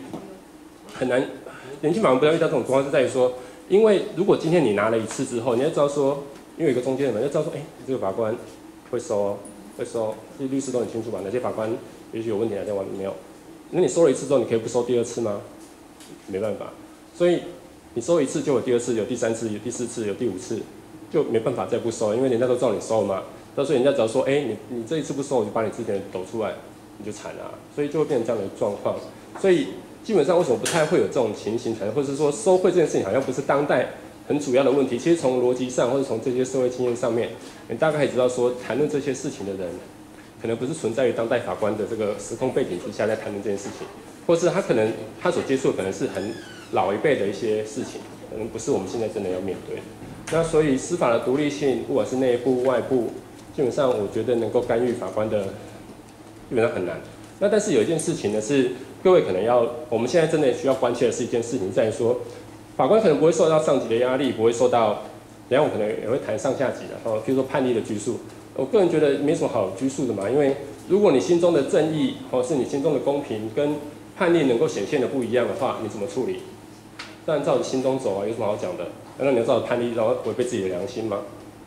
年轻法官不要遇到这种状况，是在于说，因为如果今天你拿了一次之后，你要知道说，因为有一个中间人嘛，要知道说，这个法官会收，律师都很清楚吧？哪些法官也许有问题，哪些没有？那你收了一次之后，你可以不收第2次吗？没办法。所以你收1次就有第2次，有第3次，有第4次，有第5次，就没办法再不收，因为人家都知道你收嘛。到时候人家只要说，你这一次不收，我就把你之前抖出来，你就惨了。所以就会变成这样的状况。所以基本上为什么不太会有这种情形产生，或者是说收贿这件事情好像不是当代很主要的问题。其实从逻辑上，或者从这些社会经验上面，你大概可以知道说，谈论这些事情的人。可能不是存在于当代法官的这个时空背景之下在谈论这件事情，或是他所接触的可能是很老一辈的一些事情，可能不是我们现在真的要面对的。那所以司法的独立性，不管是内部外部，基本上我觉得能够干预法官的，基本上很难。那但是有一件事情呢，是各位可能我们现在真的需要关切的是一件事情，在于说，法官可能不会受到上级的压力，不会受到，等一下我们可能也会谈上下级的，比如说判例的拘束。我个人觉得没什么好拘束的嘛，因为如果你心中的正义或是你心中的公平跟判例能够显现的不一样的话，你怎么处理？当然照你心中走啊，有什么好讲的？难道你要照着判例然后违背自己的良心吗？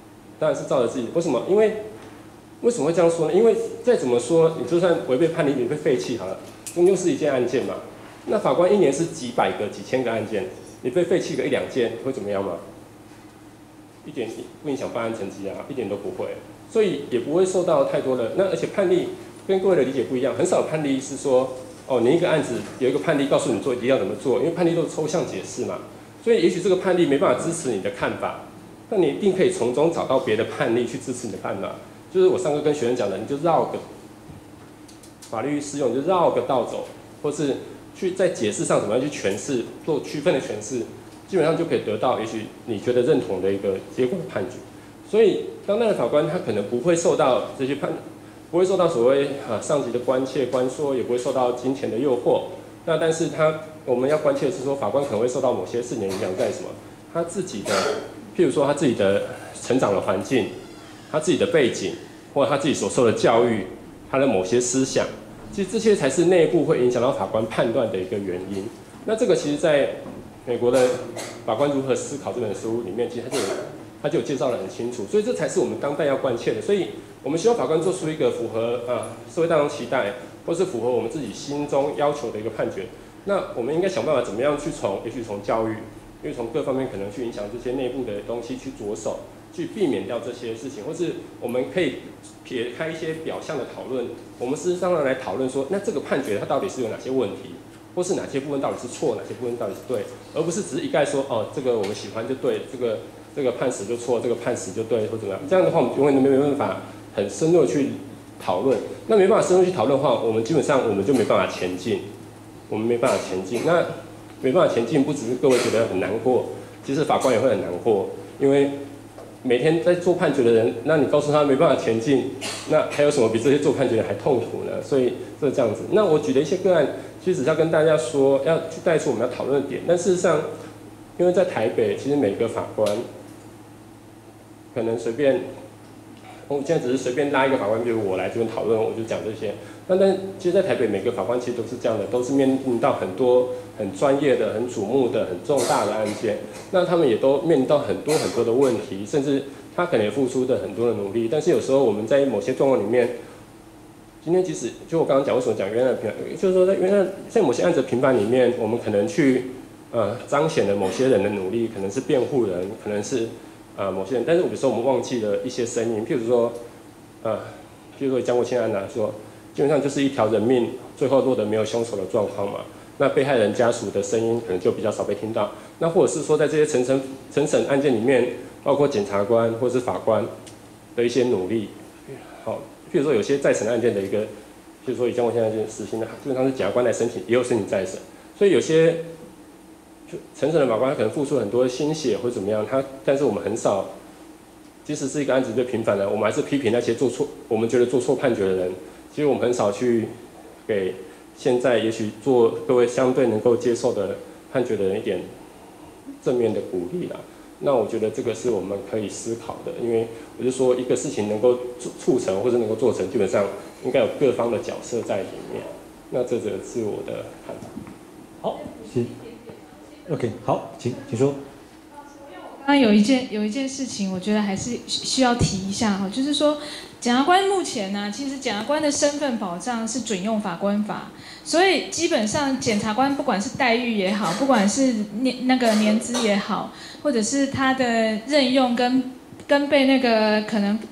当然是照着自己。为什么？因为为什么会这样说呢？因为再怎么说，你就算违背判例，你被废弃好了，终究是一件案件嘛。那法官一年是几百个、几千个案件，你被废弃个1、2件，会怎么样吗？一点不影响办案成绩啊，一点都不会，所以也不会受到太多的。那而且判例跟各位的理解不一样，很少判例是说，哦，你一个案子有一个判例告诉你做一定要怎么做，因为判例都是抽象解释嘛，所以也许这个判例没办法支持你的看法，那你一定可以从中找到别的判例去支持你的看法。就是我上课跟学生讲的，你就绕个法律适用，你就绕个道走，或是去在解释上怎么样去诠释，做区分的诠释。基本上就可以得到也许你觉得认同的一个结果判决，所以当代的法官他可能不会受到这些不会受到所谓上级的关切关说，也不会受到金钱的诱惑。那但是我们要关切的是说，法官可能会受到某些事情影响在什么？他自己的，譬如说他自己的成长的环境，他自己的背景，或者他自己所受的教育，他的某些思想，其实这些才是内部会影响到法官判断的一个原因。那这个其实在美国的《法官如何思考》这本书里面，其实他就有介绍得很清楚，所以这才是我们当代要关切的。所以我们希望法官做出一个符合社会大众期待，或是符合我们自己心中要求的一个判决。那我们应该想办法怎么样去也许从教育，因为从各方面可能去影响这些内部的东西去着手，去避免掉这些事情，或是我们可以撇开一些表象的讨论，我们事实上来讨论说，那这个判决它到底是有哪些问题？或是哪些部分到底是错，哪些部分到底是对，而不是只是一概说哦，这个我们喜欢就对，这个判死就错，这个判死就对，或怎么样？这样的话，我们永远都没办法很深入的去讨论。那没办法深入去讨论的话，我们基本上我们就没办法前进，我们没办法前进。那没办法前进，不只是各位觉得很难过，其实法官也会很难过，因为每天在做判决的人，那你告诉他没办法前进，那还有什么比这些做判决的还痛苦呢？所以这样子。那我举的一些个案。其实只是要跟大家说，要去带出我们要讨论的点。但事实上，因为在台北，其实每个法官可能随便，我现在只是随便拉一个法官，比如我来这边讨论，我就讲这些。但其实，在台北每个法官其实都是这样的，都是面临到很多很专业的、很瞩目的、很重大的案件。那他们也都面临到很多很多的问题，甚至他可能也付出的很多的努力。但是有时候我们在某些状况里面。今天即使就我刚刚讲，为什么讲冤案平反，就是说在某些案子平反里面，我们可能去彰显了某些人的努力，可能是辩护人，可能是某些人，但是有时候我们忘记了一些声音，譬如说江国庆案来说，基本上就是一条人命最后落得没有凶手的状况嘛，那被害人家属的声音可能就比较少被听到，那或者是说在这些陈审案件里面，包括检察官或是法官的一些努力，好。譬如说有些再审案件的一个，譬如说以江国庆案件死刑的，基本上是检察官来申请，也有申请再审，所以有些就陈审的法官他可能付出很多心血或怎么样，但是我们很少，即使是一个案子被平反了，我们还是批评那些我们觉得做错判决的人，其实我们很少去给现在也许做各位相对能够接受的判决的人一点正面的鼓励啦。那我觉得这个是我们可以思考的，因为我就说一个事情能够促成或者能够做成，基本上应该有各方的角色在里面。那这个是我的看法。 好，是 OK， 好，请说。 刚刚有一件事情，我觉得还是需要提一下哈，就是说，检察官目前呢，其实检察官的身份保障是准用法官法，所以基本上检察官不管是待遇也好，不管是那个年资也好，或者是他的任用跟被那个可能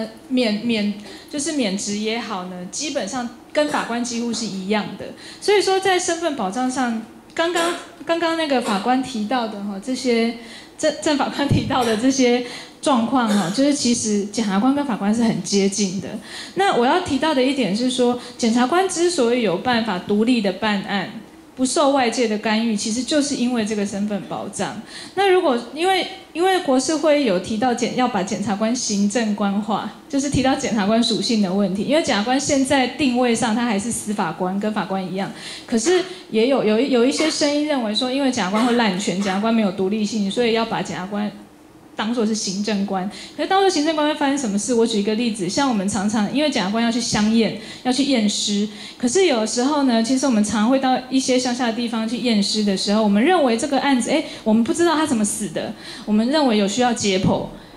免职也好呢，基本上跟法官几乎是一样的。所以说在身份保障上，刚刚那个法官提到的哈，这些郑法官提到的这些状况哈，就是其实检察官跟法官是很接近的。那我要提到的一点是说，检察官之所以有办法独立的办案，不受外界的干预，其实就是因为这个身份保障。那如果因为国是会有提到要把检察官行政官化，就是提到检察官属性的问题。因为检察官现在定位上他还是司法官，跟法官一样，可是也有一些声音认为说，因为检察官会滥权，检察官没有独立性，所以要把检察官当作是行政官。可是当作行政官会发生什么事？我举一个例子，像我们常常因为检察官要去相验，要去验尸，可是有时候呢，其实我们常会到一些乡下的地方去验尸的时候，我们认为这个案子，我们不知道他怎么死的，我们认为有需要解剖。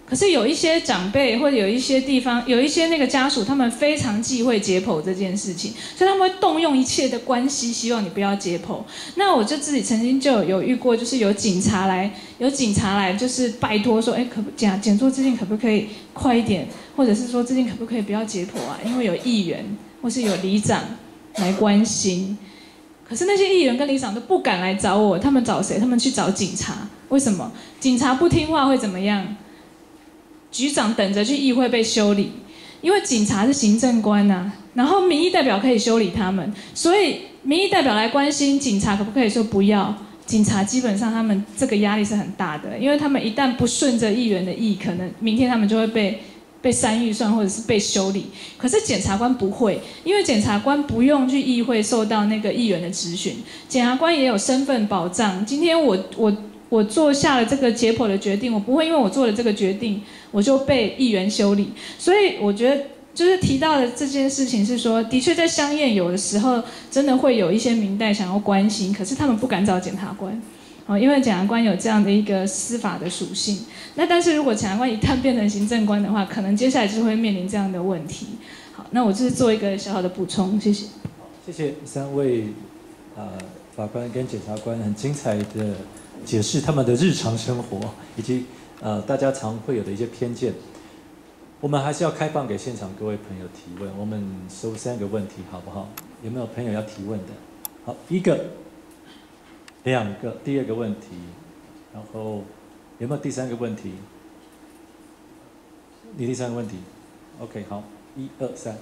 可是有一些长辈或者有一些地方，有一些那个家属，他们非常忌讳解剖这件事情，所以他们会动用一切的关系，希望你不要解剖。那我就自己曾经就有遇过，就是有警察来，就是拜托说，检做这件可不可以快一点，或者是说这件可不可以不要解剖啊？因为有议员或是有里长来关心。可是那些议员跟里长都不敢来找我，他们找谁？他们去找警察。为什么？警察不听话会怎么样？局长等着去议会被修理，因为警察是行政官啊，然后民意代表可以修理他们，所以民意代表来关心警察可不可以说不要？警察基本上他们这个压力是很大的，因为他们一旦不顺着议员的意，可能明天他们就会被删预算或者是被修理。可是检察官不会，因为检察官不用去议会受到那个议员的质询，检察官也有身份保障。今天我做下了这个解剖的决定，我不会因为我做了这个决定，我就被议员修理。所以我觉得就是提到的这件事情是说，的确在乡宴有的时候真的会有一些民代想要关心，可是他们不敢找检察官，因为检察官有这样的一个司法的属性。那但是如果检察官一旦变成行政官的话，可能接下来就会面临这样的问题。好，那我就是做一个小小的补充，谢谢。 谢谢三位法官跟检察官很精彩的解释他们的日常生活，以及大家常会有的一些偏见。我们还是要开放给现场各位朋友提问，我们收3个问题好不好？有没有朋友要提问的？好，1个、2个，第2个问题，然后有没有第3个问题？你第3个问题 ，OK， 好，1、2、3。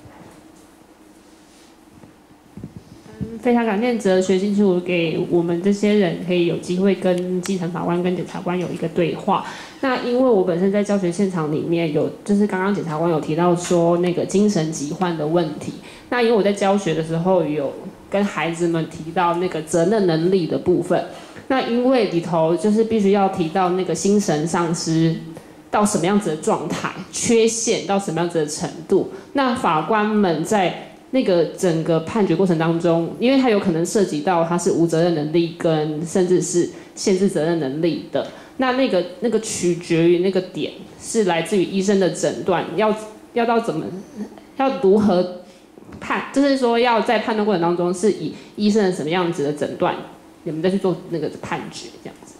非常感谢哲学星期五给我们这些人可以有机会跟基层法官跟检察官有一个对话。那因为我本身在教学现场里面有，就是刚刚检察官有提到说那个精神疾患的问题。那因为我在教学的时候有跟孩子们提到那个责任能力的部分。那因为里头就是必须要提到那个精神丧失到什么样子的状态，缺陷到什么样子的程度。那法官们在那个整个判决过程当中，因为它有可能涉及到它是无责任能力跟甚至是限制责任能力的，那个取决于那个点是来自于医生的诊断，要到怎么要如何判，就是说要在判断过程当中是以医生的什么样子的诊断，你们再去做那个判决这样子。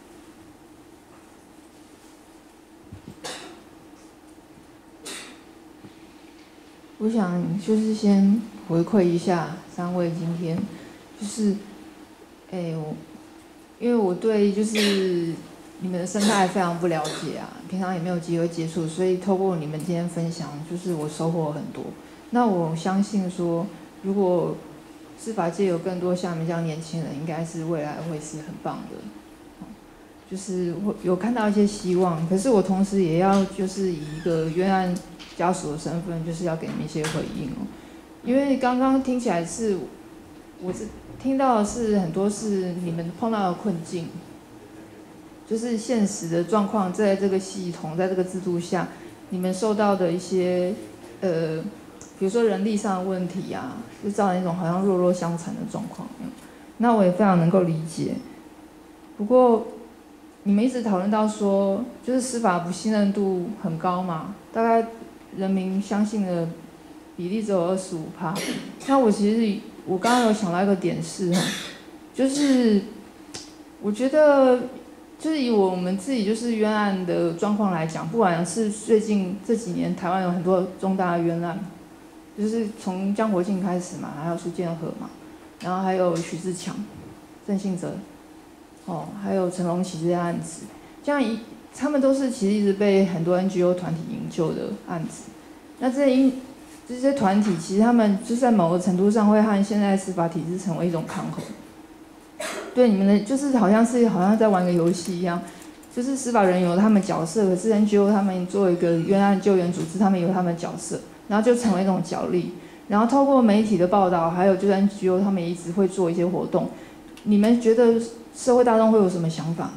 我想就是先回馈一下3位今天，就是，因为我对就是你们的生态非常不了解啊，平常也没有机会接触，所以透过你们今天分享，就是我收获很多。那我相信说，如果司法界有更多像你们这样年轻人，应该是未来会是很棒的。就是我有看到一些希望，可是我同时也要就是以一个冤案家属的身份，就是要给你们一些回应哦。因为刚刚听起来是，我是听到的是很多是你们碰到的困境，就是现实的状况，在这个系统，在这个制度下，你们受到的一些比如说人力上的问题啊，就造成一种好像弱相残的状况。那我也非常能够理解。不过你们一直讨论到说，就是司法不信任度很高嘛，大概人民相信的比例只有25%。那我其实我刚刚有想到一个点是，就是我觉得就是以我们自己就是冤案的状况来讲，不管是最近这几年台湾有很多重大的冤案，就是从江国庆开始嘛，还有苏建和嘛，然后还有许志强、郑信哲。还有陈龙奇这些案子，这样他们都是其实一直被很多 NGO 团体营救的案子。那这些团体其实他们就是在某个程度上会和现在司法体制成为一种抗衡。对你们的就是好像在玩个游戏一样，就是司法人有他们角色，可是 NGO 他们作为一个冤案救援组织，他们有他们的角色，然后就成为一种角力。然后透过媒体的报道，还有就是 NGO 他们也一直会做一些活动。你们觉得社会大众会有什么想法吗？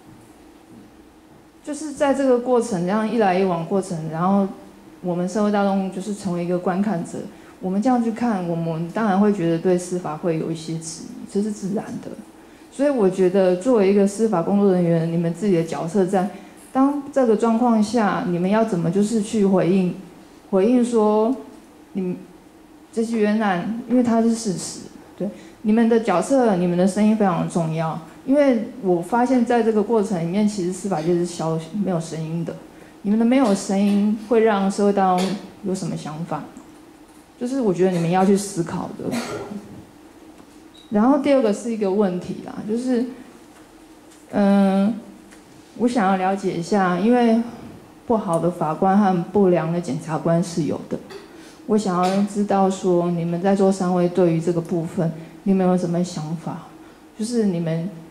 就是在这个过程，这样一来一往过程，然后我们社会大众就是成为一个观看者，我们这样去看，我们当然会觉得对司法会有一些质疑，这是自然的。所以我觉得作为一个司法工作人员，你们自己的角色在当这个状况下，你们要怎么就是去回应说，你们这些冤案，因为它是事实，对你们的角色、你们的声音非常的重要。因为我发现在这个过程里面，其实司法界是没有声音的。你们的没有声音会让社会当中有什么想法？就是我觉得你们要去思考的。然后第二个是一个问题啦，就是，我想要了解一下，因为不好的法官和不良的检察官是有的。我想要知道说，你们在座3位对于这个部分，你们有什么想法？就是你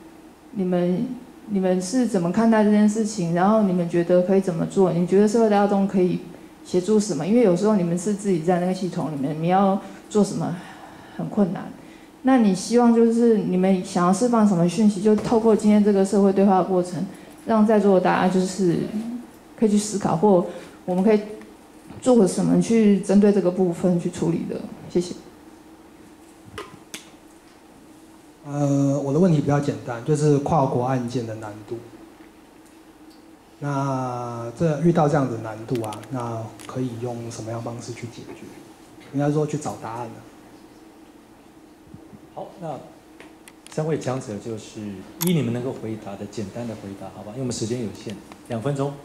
们是怎么看待这件事情？然后你们觉得可以怎么做？你觉得社会大众可以协助什么？因为有时候你们是自己在那个系统里面，你要做什么很困难。那你希望就是你们想要释放什么讯息？就透过今天这个社会对话的过程，让在座的大家就是可以去思考，或我们可以做什么去针对这个部分去处理的？谢谢。 我的问题比较简单，就是跨国案件的难度。那遇到这样的难度啊，那可以用什么样的方式去解决？应该说去找答案呢？ 好，那3位讲者就是依你们能够回答的简单的回答，好吧？因为我们时间有限，2分钟。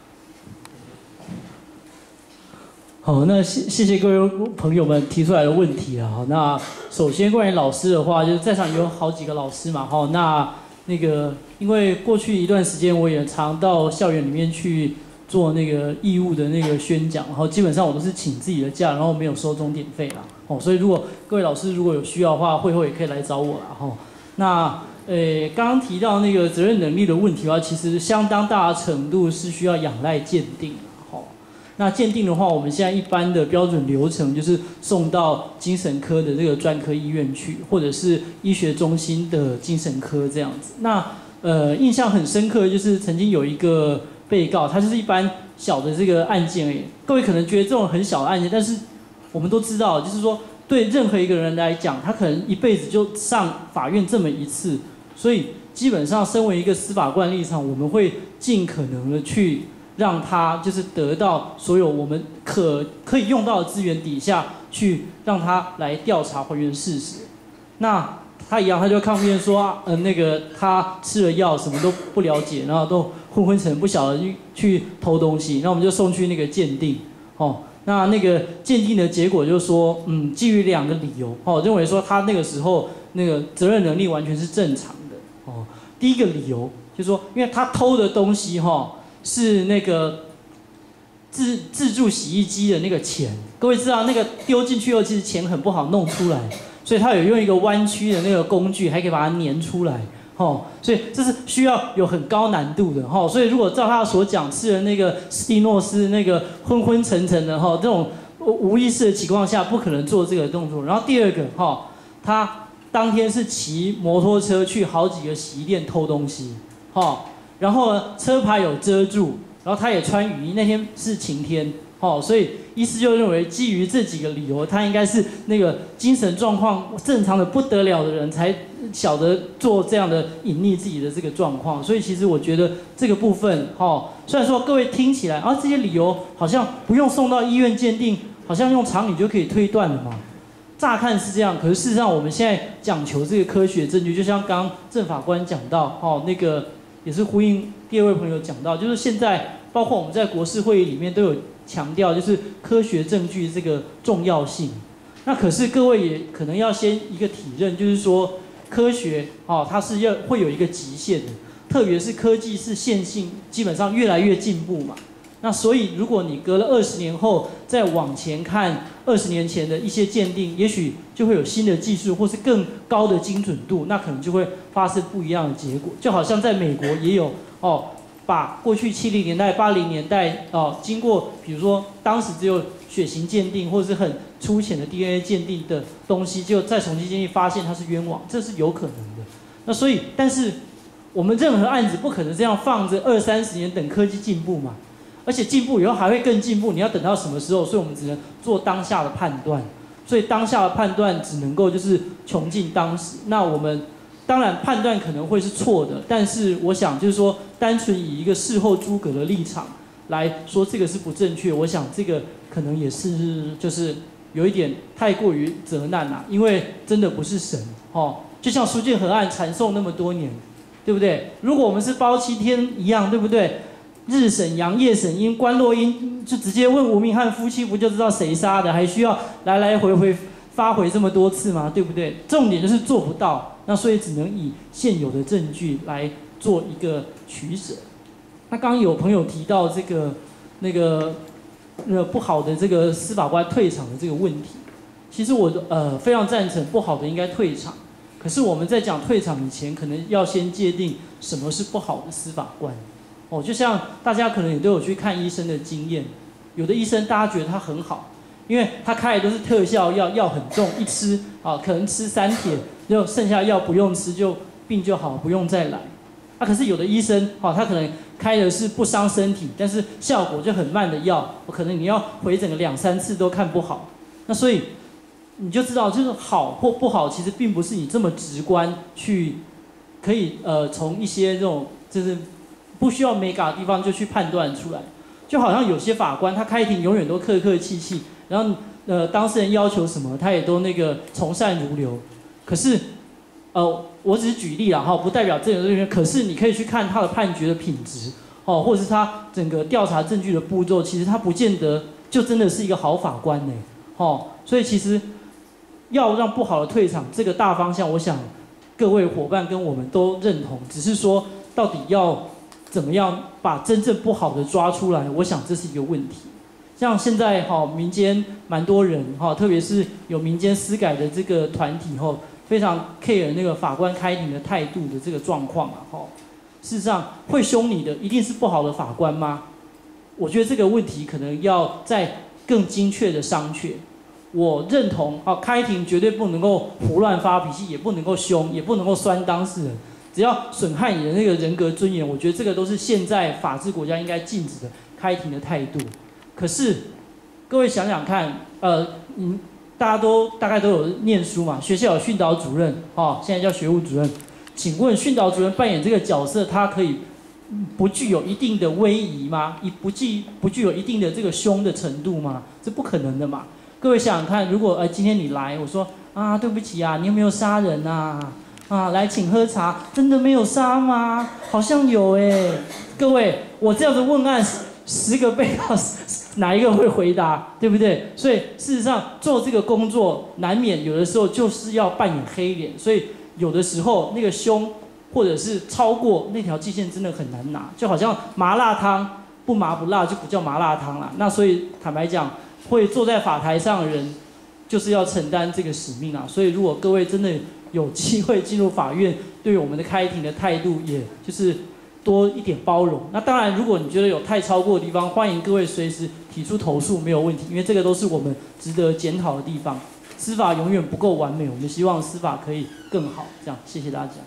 好，那谢谢各位朋友们提出来的问题啊。好，那首先关于老师的话，就是在场有好几个老师嘛。好，那个因为过去一段时间我也常到校园里面去做那个义务的那个宣讲，然后基本上我都是请自己的假，然后没有收钟点费啦。哦，所以如果各位老师如果有需要的话，会后也可以来找我啦。哈，那刚刚提到那个责任能力的问题的话，其实相当大的程度是需要仰赖鉴定。那鉴定的话，我们现在一般的标准流程就是送到精神科的这个专科医院去，或者是医学中心的精神科这样子。那印象很深刻，就是曾经有一个被告，他就是一般小的这个案件而已。各位可能觉得这种很小的案件，但是我们都知道，就是说对任何一个人来讲，他可能一辈子就上法院这么一次，所以基本上身为一个司法官立场，我们会尽可能的去让他就是得到所有我们可以用到的资源底下去让他来调查还原事实。那他一样，他就抗辩说，那个他吃了药，什么都不了解，然后都昏昏沉，不晓得去偷东西。那我们就送去那个鉴定，哦，那个鉴定的结果就是说，基于2个理由，哦，认为说他那个时候那个责任能力完全是正常的，哦，第一个理由就是说，因为他偷的东西，是那个自助洗衣机的那个钱，各位知道那个丢进去后，其实钱很不好弄出来，所以他有用一个弯曲的那个工具，还可以把它粘出来，所以这是需要有很高难度的，所以如果照他所讲，吃了那个斯蒂诺斯那个昏昏沉沉的，这种无意识的情况下，不可能做这个动作。然后第二个，他当天是骑摩托车去好几个洗衣店偷东西，然后呢，车牌有遮住，然后他也穿雨衣，那天是晴天，所以医师就认为基于这几个理由，他应该是那个精神状况正常的不得了的人才晓得做这样的隐匿自己的这个状况。所以其实我觉得这个部分，虽然说各位听起来，这些理由好像不用送到医院鉴定，好像用常理就可以推断了嘛。乍看是这样，可是事实上我们现在讲求这个科学证据，就像刚刚郑法官讲到，那个也是呼应第2位朋友讲到，就是现在包括我们在国事会议里面都有强调，就是科学证据这个重要性。那可是各位也可能要先一个体认，就是说科学它是会有一个极限的，特别是科技是线性，基本上越来越进步嘛。那所以如果你隔了20年后再往前看20年前的一些鉴定，也许就会有新的技术或是更高的精准度，那可能就会发生不一样的结果。就好像在美国也有把过去70年代、80年代经过比如说当时只有血型鉴定或是很粗浅的 DNA 鉴定的东西，就再重新鉴定发现它是冤枉，这是有可能的。那所以，但是我们任何案子不可能这样放着20-30年等科技进步嘛。而且进步以后还会更进步，你要等到什么时候？所以我们只能做当下的判断，所以当下的判断只能够就是穷尽当时。那我们当然判断可能会是错的，但是我想就是说，单纯以一个事后诸葛的立场来说这个是不正确，我想这个可能也是就是有一点太过于责难啦，因为真的不是神哦，就像苏建和案缠讼那么多年，对不对？如果我们是包七天一样，对不对？日审阳，夜审阴，关落阴，就直接问吴明翰夫妻，不就知道谁杀的？还需要来来回回发回这么多次吗？对不对？重点就是做不到，那所以只能以现有的证据来做一个取舍。那刚刚有朋友提到这个那个不好的这个司法官退场的这个问题，其实我非常赞成不好的应该退场。可是我们在讲退场以前，可能要先界定什么是不好的司法官。哦，就像大家可能也都有去看医生的经验，有的医生大家觉得他很好，因为他开的都是特效药，药很重，一吃可能吃3帖，就剩下药不用吃，就病就好，不用再来。可是有的医生他可能开的是不伤身体，但是效果就很慢的药，可能你要回诊个2、3次都看不好。那所以你就知道，就是好或不好，其实并不是你这么直观去可以从一些这种就是不需要mega的地方就去判断出来。就好像有些法官他开庭永远都客客气气，然后当事人要求什么他也都那个从善如流。可是我只是举例啦，不代表这个人。可是你可以去看他的判决的品质，或者是他整个调查证据的步骤，其实他不见得就真的是一个好法官呢。所以其实要让不好的退场这个大方向，我想各位伙伴跟我们都认同，只是说到底要怎么样把真正不好的抓出来，我想这是一个问题。像现在民间蛮多人特别是有民间司改的这个团体非常 care 那个法官开庭的态度的这个状况事实上会凶你的一定是不好的法官吗？我觉得这个问题可能要再更精确的商榷。我认同开庭绝对不能够胡乱发脾气，也不能够凶，也不能够酸当事人。只要损害你的那个人格尊严，我觉得这个都是现在法治国家应该禁止的开庭的态度。可是各位想想看，大家大概都有念书嘛，学校有训导主任现在叫学务主任。请问训导主任扮演这个角色，他可以不具有一定的威仪吗？不具有一定的这个凶的程度吗？这不可能的嘛。各位想想看，如果今天你来，我说对不起啊，你有没有杀人啊？来请喝茶，真的没有杀吗？好像有各位，我这样子问案10个被告，哪一个会回答？对不对？所以事实上做这个工作，难免有的时候就是要扮演黑脸，所以有的时候那个凶或者是超过那条界限真的很难拿，就好像麻辣汤不麻不辣就不叫麻辣汤啦。那所以坦白讲，会坐在法台上的人就是要承担这个使命啊。所以如果各位真的有机会进入法院，对于我们的开庭的态度，也就是多一点包容。那当然，如果你觉得有太超过的地方，欢迎各位随时提出投诉，没有问题，因为这个都是我们值得检讨的地方。司法永远不够完美，我们希望司法可以更好。这样，谢谢大家。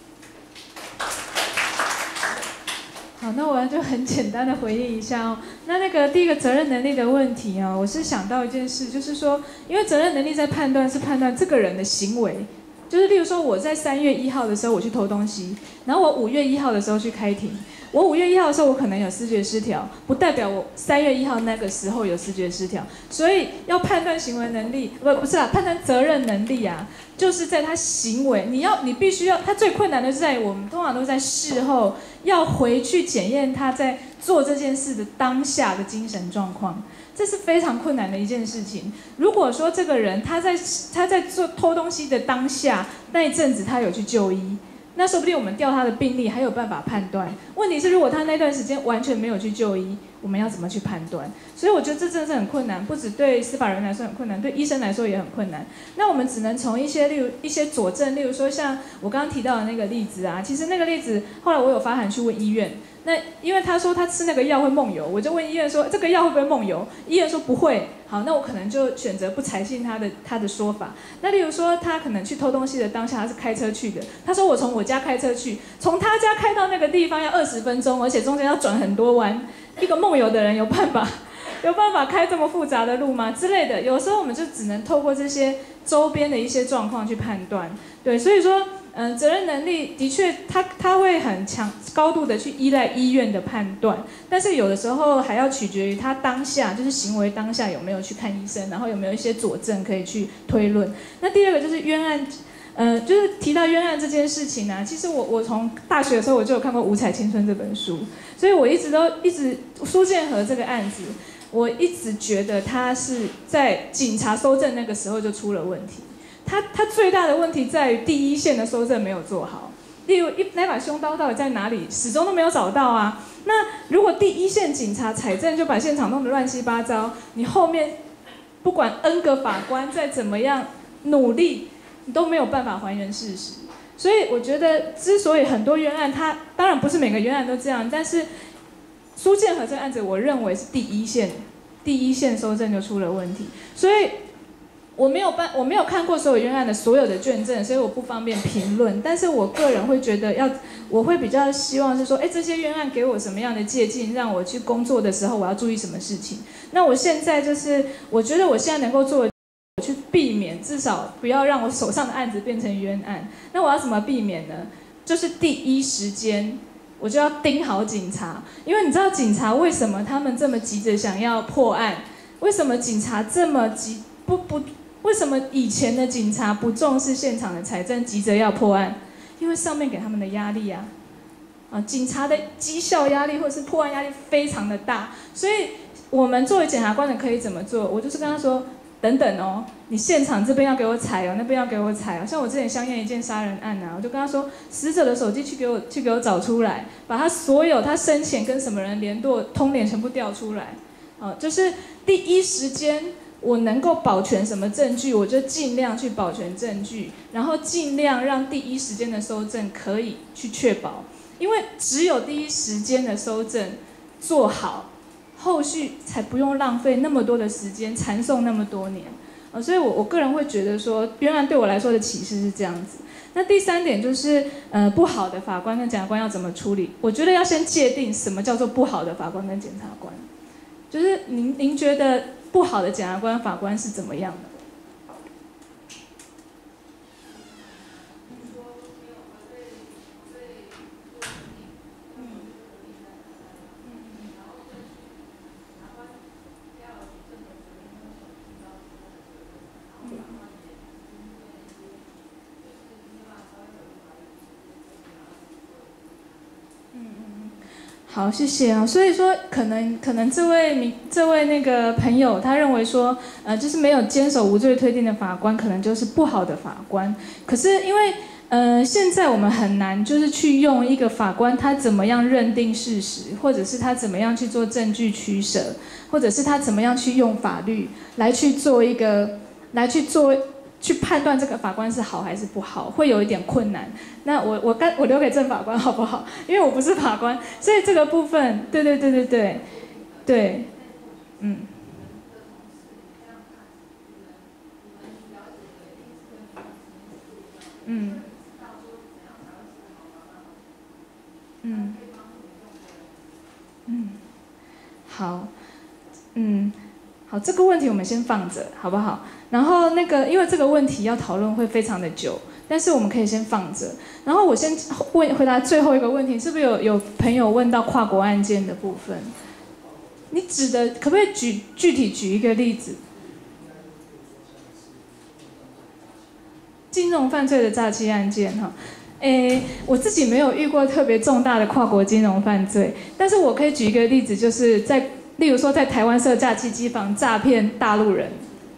好，那我就很简单的回应一下那个第一个责任能力的问题我是想到一件事，就是说，因为责任能力在判断是判断这个人的行为，就是例如说我在3月1号的时候我去偷东西，然后我5月1号的时候去开庭，我5月1号的时候我可能有思觉失调，不代表我3月1号那个时候有思觉失调，所以要判断行为能力，不是判断责任能力就是在他行为，你必须要，他最困难的是在于我们通常都在事后要回去检验他在做这件事的当下的精神状况，这是非常困难的一件事情。如果说这个人他在做偷东西的当下那一阵子他有去就医，那说不定我们调他的病历还有办法判断。问题是如果他那段时间完全没有去就医，我们要怎么去判断？所以我觉得这真的是很困难，不只对司法人来说很困难，对医生来说也很困难。那我们只能从一些佐证，例如说像我刚刚提到的那个例子其实那个例子后来我有发函去问医院，那因为他说他吃那个药会梦游，我就问医院说这个药会不会梦游？医院说不会。好，那我可能就选择不采信他的说法。那例如说他可能去偷东西的当下他是开车去的，他说我从我家开车去，从他家开到那个地方要20分钟，而且中间要转很多弯。一个梦游的人有办法开这么复杂的路吗？之类的，有时候我们就只能透过这些周边的一些状况去判断。对，所以说责任能力的确他会很高度的去依赖医院的判断，但是有的时候还要取决于他当下就是行为当下有没有去看医生，然后有没有一些佐证可以去推论。那第二个就是冤案。就是提到冤案这件事情啊，其实我从大学的时候我就有看过《五彩青春》这本书，所以我一直苏建和这个案子，我一直觉得他是在警察搜证那个时候就出了问题。他最大的问题在于第一线的搜证没有做好，例如那把凶刀到底在哪里，始终都没有找到啊。那如果第一线警察采证就把现场弄得乱七八糟，你后面不管 N 个法官再怎么样努力，你都没有办法还原事实。所以我觉得，之所以很多冤案，它当然不是每个冤案都这样，但是苏建和这个案子，我认为是第一线搜证就出了问题。所以我没有看过所有冤案的所有的卷证，所以我不方便评论。但是我个人会觉得我会比较希望是说，这些冤案给我什么样的借鉴，让我去工作的时候我要注意什么事情。那我现在我觉得我现在能够做的。去避免，至少不要让我手上的案子变成冤案。那我要怎么避免呢？就是第一时间我就要盯好警察，因为你知道警察为什么他们这么急着想要破案？为什么警察这么急为什么以前的警察不重视现场的采证，急着要破案？因为上面给他们的压力啊，警察的绩效压力或者是破案压力非常的大。所以我们作为检察官的可以怎么做？我就是跟他说。等等哦，你现场这边要给我采哦，那边要给我采哦。像我之前相验一件杀人案啊，我就跟他说，死者的手机去给我找出来，把他所有他生前跟什么人联络通联全部调出来。就是第一时间我能够保全什么证据，我就尽量去保全证据，然后尽量让第一时间的搜证可以去确保，因为只有第一时间的搜证做好。后续才不用浪费那么多的时间缠讼那么多年，所以我个人会觉得说，冤案对我来说的启示是这样子。那第三点就是，不好的法官跟检察官要怎么处理？我觉得要先界定什么叫做不好的法官跟检察官，就是您觉得不好的检察官、法官是怎么样的？好，谢谢啊。所以说，可能这位那个朋友，他认为说，就是没有坚守无罪推定的法官，可能就是不好的法官。可是因为，现在我们很难就是去用一个法官他怎么样认定事实，或者是他怎么样去做证据取舍，或者是他怎么样去用法律来去去判断这个法官是好还是不好，会有一点困难。那我留给正法官好不好？因为我不是法官，所以这个部分，对，好，好，这个问题我们先放着，好不好？然后因为这个问题要讨论会非常的久，但是我们可以先放着。然后我先回答最后一个问题，是不是有朋友问到跨国案件的部分？你指的可不可以具体举一个例子？金融犯罪的诈欺案件哈。我自己没有遇过特别重大的跨国金融犯罪，但是我可以举一个例子，就是例如说在台湾设诈欺机房诈骗大陆人，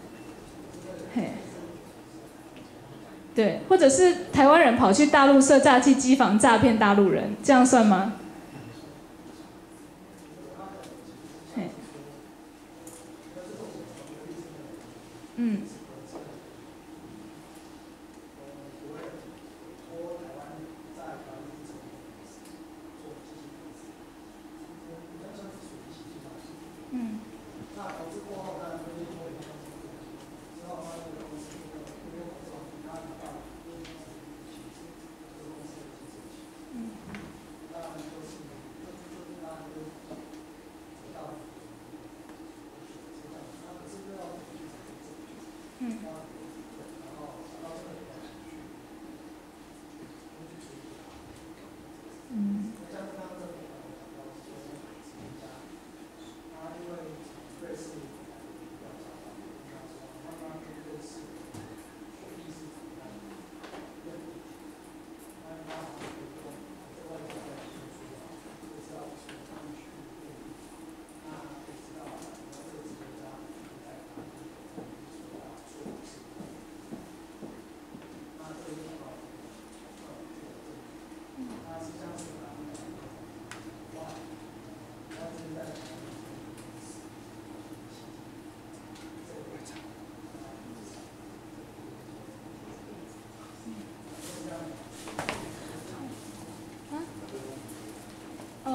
对，或者是台湾人跑去大陆设诈欺机房诈骗大陆人，这样算吗？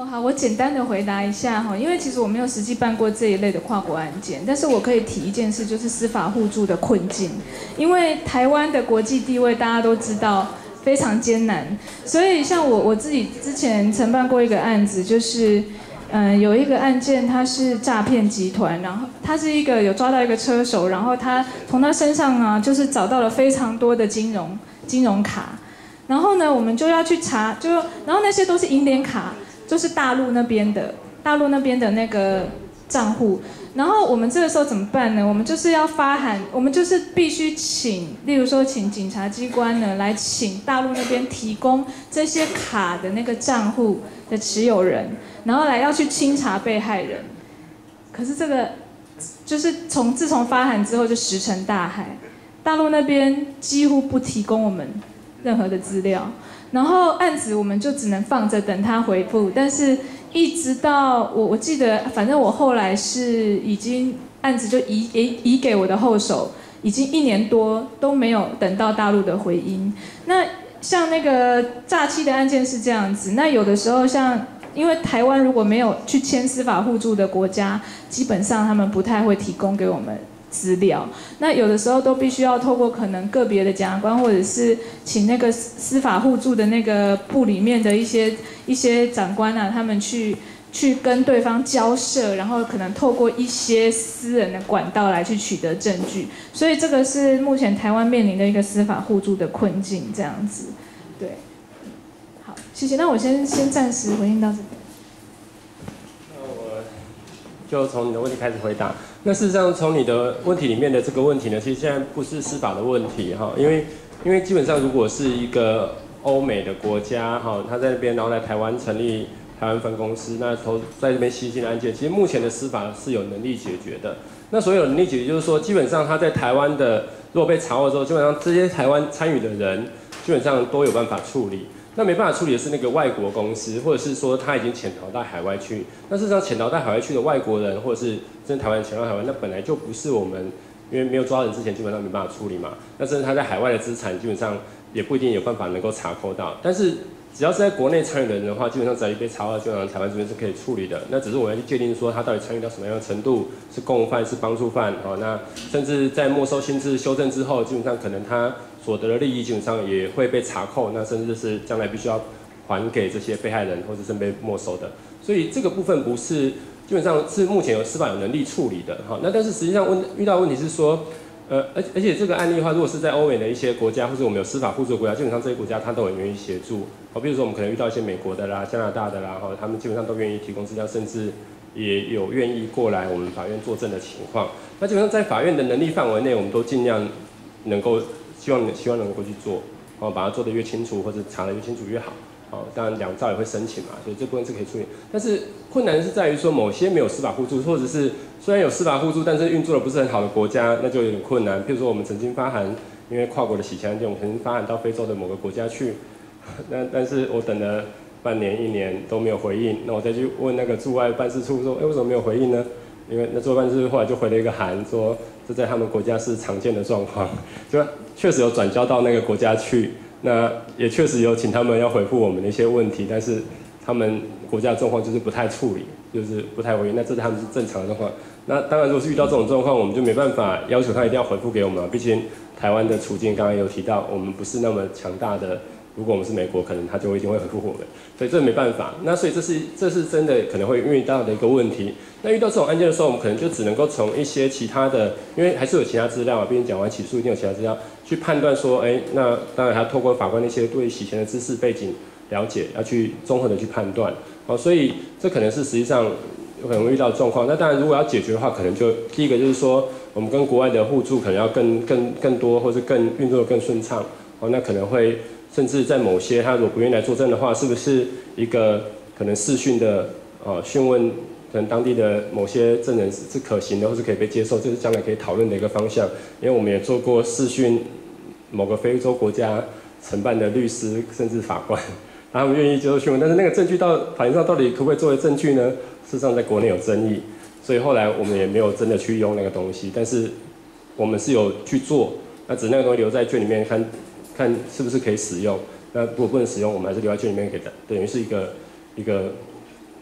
好，我简单的回答一下哈，因为其实我没有实际办过这一类的跨国案件，但是我可以提一件事，就是司法互助的困境。因为台湾的国际地位大家都知道非常艰难，所以像我自己之前承办过一个案子，就是有一个案件，它是诈骗集团，然后他是有抓到一个车手，然后他从他身上啊，就是找到了非常多的金融卡。然后呢，我们就要去查，然后那些都是银联卡，就是大陆那边的那个账户。然后我们这个时候怎么办呢？我们就是要发函，我们就是必须例如说请警察机关呢来请大陆那边提供这些卡的那个账户的持有人，然后要去清查被害人。可是这个就是自从发函之后就石沉大海，大陆那边几乎不提供我们任何的资料，然后案子我们就只能放着等他回复，但是一直到我记得，反正我后来是已经案子就移给我的后手，已经1年多都没有等到大陆的回音。那像那个诈欺的案件是这样子，那有的时候因为台湾如果没有去签司法互助的国家，基本上他们不太会提供给我们资料，那有的时候都必须要透过可能个别的检察官，或者是请那个司法互助的那个部里面的一些长官啊，他们去跟对方交涉，然后可能透过一些私人的管道来去取得证据，所以这个是目前台湾面临的一个司法互助的困境，这样子，对，好，谢谢。那我先暂时回应到这边。 那我就从你的问题开始回答。那事实上，从你的问题里面的这个问题呢，其实现在不是司法的问题哈，因为基本上如果是一个欧美的国家哈，他在那边然后来台湾成立台湾分公司，那在这边吸金的案件，其实目前的司法是有能力解决的。那所有能力解决，就是说基本上他在台湾的如果被查获之后，基本上这些台湾参与的人基本上都有办法处理。那没办法处理的是那个外国公司，或者是说他已经潜逃到海外去。那事实上潜逃到海外去的外国人，或者是真台湾潜逃海外，那本来就不是我们，因为没有抓人之前基本上没办法处理嘛。那甚至他在海外的资产基本上也不一定有办法能够查扣到。但是只要是在国内参与的人的话，基本上只要一被查获，基本上台湾这边是可以处理的。那只是我们要去界定说他到底参与到什么样的程度，是共犯是帮助犯哦。那甚至在没收新制修正之后，基本上可能他所得的利益基本上也会被查扣，那甚至是将来必须要还给这些被害人或者是被没收的。所以这个部分不是基本上是目前司法有能力处理的哈。那但是实际上遇到的问题是说，而且这个案例的话，如果是在欧美的一些国家，或者我们有司法互助的国家，基本上这些国家他都很愿意协助。好，比如说我们可能遇到一些美国的啦、加拿大的啦，哈，他们基本上都愿意提供资料，甚至也有愿意过来我们法院作证的情况。那基本上在法院的能力范围内，我们都尽量能够希望能够去做，哦，把它做得越清楚，或者查得越清楚越好。哦，当然2兆也会申请嘛，所以这部分是可以处理。但是困难是在于说，某些没有司法互助，或者是虽然有司法互助，但是运作的不是很好的国家，那就有点困难。譬如说，我们曾经发函，因为跨国的洗钱案件，我们曾经发函到非洲的某个国家去，但是我等了半年、1年都没有回应，那我再去问那个驻外办事处说，为什么没有回应呢？因为那驻外办事处后来就回了一个函，说这在他们国家是常见的状况，就确实有转交到那个国家去。那也确实有请他们要回复我们的一些问题，但是他们国家的状况就是不太处理，就是不太回应。那这是他们是正常的状况。那当然，如果是遇到这种状况，我们就没办法要求他一定要回复给我们啊。毕竟台湾的处境刚刚有提到，我们不是那么强大的。如果我们是美国，可能他就一定会回复我们，所以这没办法。那所以这是真的可能会遇到的一个问题。那遇到这种案件的时候，我们可能就只能够从一些其他的，因为还是有其他资料啊，毕竟讲完起诉一定有其他资料，去判断说，那当然还要透过法官那些对洗钱的知识背景了解，要去综合的去判断。好，所以这可能是实际上有可能会遇到的状况。那当然，如果要解决的话，可能就第一个就是说，我们跟国外的互助可能要更多，或是更运作的更顺畅。哦，那可能会。甚至在某些他如果不愿意来作证的话，是不是一个可能视讯的讯问，可能当地的某些证人是可行的，或是可以被接受，这是将来可以讨论的一个方向。因为我们也做过视讯某个非洲国家承办的律师甚至法官，他们愿意接受讯问，但是那个证据法庭上到底可不可以作为证据呢？事实上在国内有争议，所以后来我们也没有真的去用那个东西，但是我们是有去做，那只是那个东西留在卷里面看是不是可以使用，那如果不能使用，我们还是留在卷里面给的，等于是一个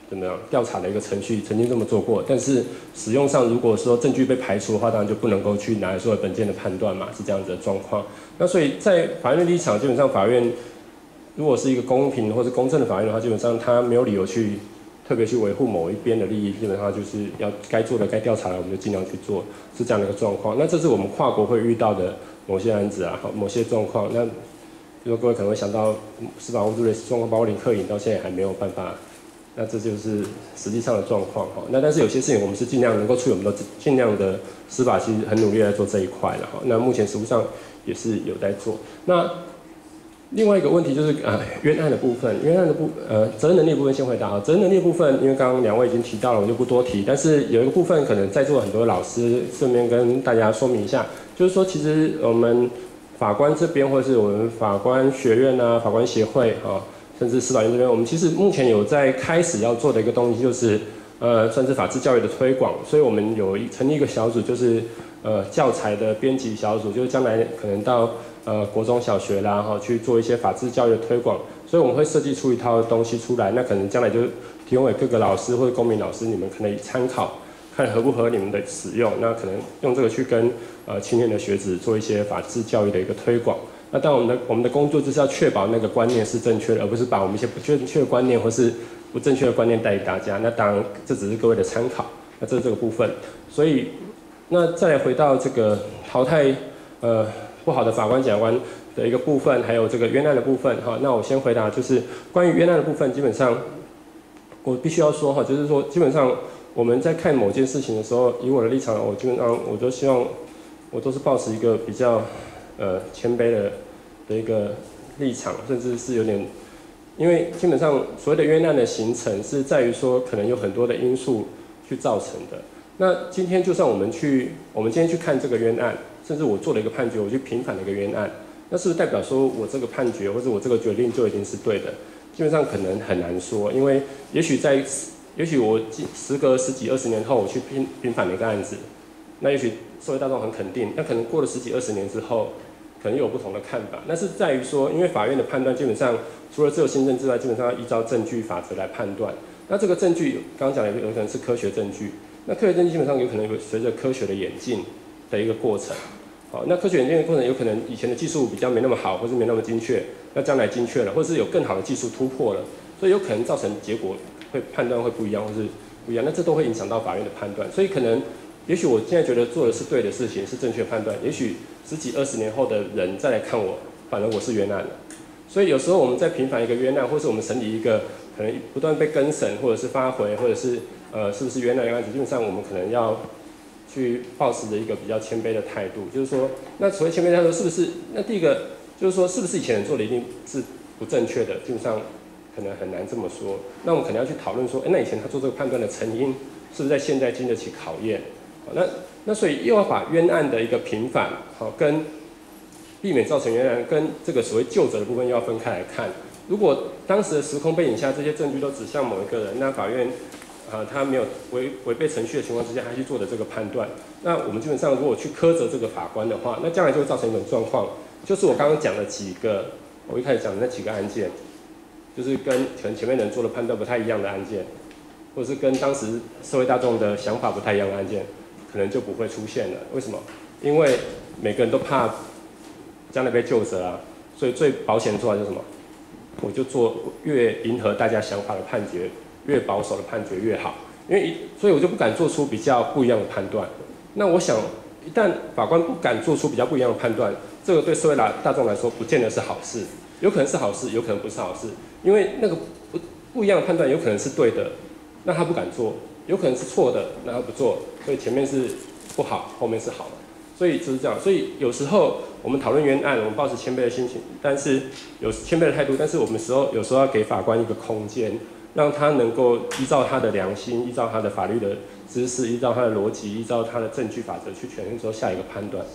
怎么样调查的一个程序曾经这么做过，但是使用上如果说证据被排除的话，当然就不能够去拿来作为本件的判断嘛，是这样子的状况。那所以在法院的立场，基本上法院如果是一个公平或是公正的法院的话，基本上他没有理由去特别去维护某一边的利益，基本上就是要该做的、该调查的，我们就尽量去做，是这样的一个状况。那这是我们跨国会遇到的某些案子啊，某些状况。那比如说各位可能会想到司法误入的状况，包括林克颖到现在还没有办法，那这就是实际上的状况哈。那但是有些事情我们是尽量能够处理，我们都尽量的司法其实很努力在做这一块了哈。那目前实务上也是有在做。那另外一个问题就是冤案的部分，责任能力的部分先回答啊。责任能力的部分，因为刚刚两位已经提到了，我就不多提。但是有一个部分可能在座很多老师顺便跟大家说明一下，就是说其实我们法官这边或者是我们法官学院啊、法官协会啊，甚至司法院这边，我们其实目前有在开始要做的一个东西，就是算是法治教育的推广。所以我们有成立一个小组，就是教材的编辑小组，就是将来可能到国中小学啦，哈，去做一些法治教育的推广。所以我们会设计出一套东西出来，那可能将来就提供给各个老师或者公民老师，你们可能参考，看合不合你们的使用。那可能用这个去跟青年的学子做一些法治教育的一个推广。那当然我们的工作就是要确保那个观念是正确的，而不是把我们一些不正确的观念或是不正确的观念带给大家。那当然这只是各位的参考，那这是这个部分。所以那再来回到这个淘汰不好的法官、检察官的一个部分，还有这个冤案的部分哈。那我先回答，就是关于冤案的部分，基本上我必须要说哈，就是说基本上我们在看某件事情的时候，以我的立场，我基本上我都希望我都是抱持一个比较谦卑的一个立场，甚至是有点，因为基本上所谓的冤案的形成是在于说可能有很多的因素去造成的。那今天就算我们今天去看这个冤案，甚至我做了一个判决，我去平反了一个冤案，那是不是代表说我这个判决或者我这个决定就一定是对的？基本上可能很难说，因为也许我时隔10几20年后，我去平反了一个案子，那也许社会大众很肯定，那可能过了10几20年之后，可能又有不同的看法。那是在于说，因为法院的判断基本上除了自由心证之外，基本上要依照证据法则来判断。那这个证据刚刚讲的有可能是科学证据，那科学证据基本上有可能随着科学的演进的一个过程。好，那科学演进的过程有可能以前的技术比较没那么好，或是没那么精确，那将来精确了，或是有更好的技术突破了，所以有可能造成结果判断会不一样，或是不一样，那这都会影响到法院的判断。所以可能，也许我现在觉得做的是对的事情，是正确的判断，也许10几20年后的人再来看我，反而我是冤案了。所以有时候我们在平反一个冤案，或是我们审理一个可能不断被更审，或者是发回，或者是是不是冤案的案子，基本上我们可能要去抱持着一个比较谦卑的态度，就是说，那所谓谦卑的态度是不是？那第一个就是说，是不是以前人做的一定是不正确的？基本上可能很难这么说。那我们可能要去讨论说，那以前他做这个判断的成因，是不是在现在经得起考验？那所以又要把冤案的一个平反，好，跟避免造成冤案，跟这个所谓究责的部分又要分开来看。如果当时的时空背景下，这些证据都指向某一个人，那法院他没有违背程序的情况之下，还去做的这个判断，那我们基本上如果去苛责这个法官的话，那将来就会造成一种状况，就是我刚刚讲的我一开始讲的那几个案件，就是跟可能前面人做的判断不太一样的案件，或者是跟当时社会大众的想法不太一样的案件，可能就不会出现了。为什么？因为每个人都怕将来被究责啊，所以最保险的做法就是什么？我就做越迎合大家想法的判决，越保守的判决越好。所以我就不敢做出比较不一样的判断。那我想，一旦法官不敢做出比较不一样的判断，这个对社会大众来说不见得是好事，有可能是好事，有可能不是好事。因为那个不一样的判断有可能是对的，那他不敢做；有可能是错的，那他不做。所以前面是不好，后面是好的。所以就是这样。所以有时候我们讨论冤案，我们抱持谦卑的心情，但是有谦卑的态度，但是我们有时候要给法官一个空间，让他能够依照他的良心，依照他的法律的知识，依照他的逻辑，依照他的证据法则去权衡之后下一个判断。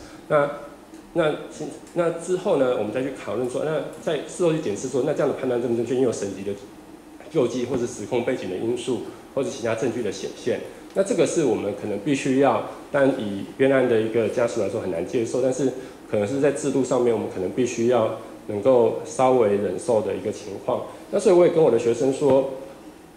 那之后呢，我们再去讨论说，那在事后去检视说，那这样的判断正不正确？因为有审级的救济或者时空背景的因素，或者其他证据的显现。那这个是我们可能必须要，但以冤案的一个家属来说很难接受，但是可能是在制度上面，我们可能必须要能够稍微忍受的一个情况。那所以我也跟我的学生说，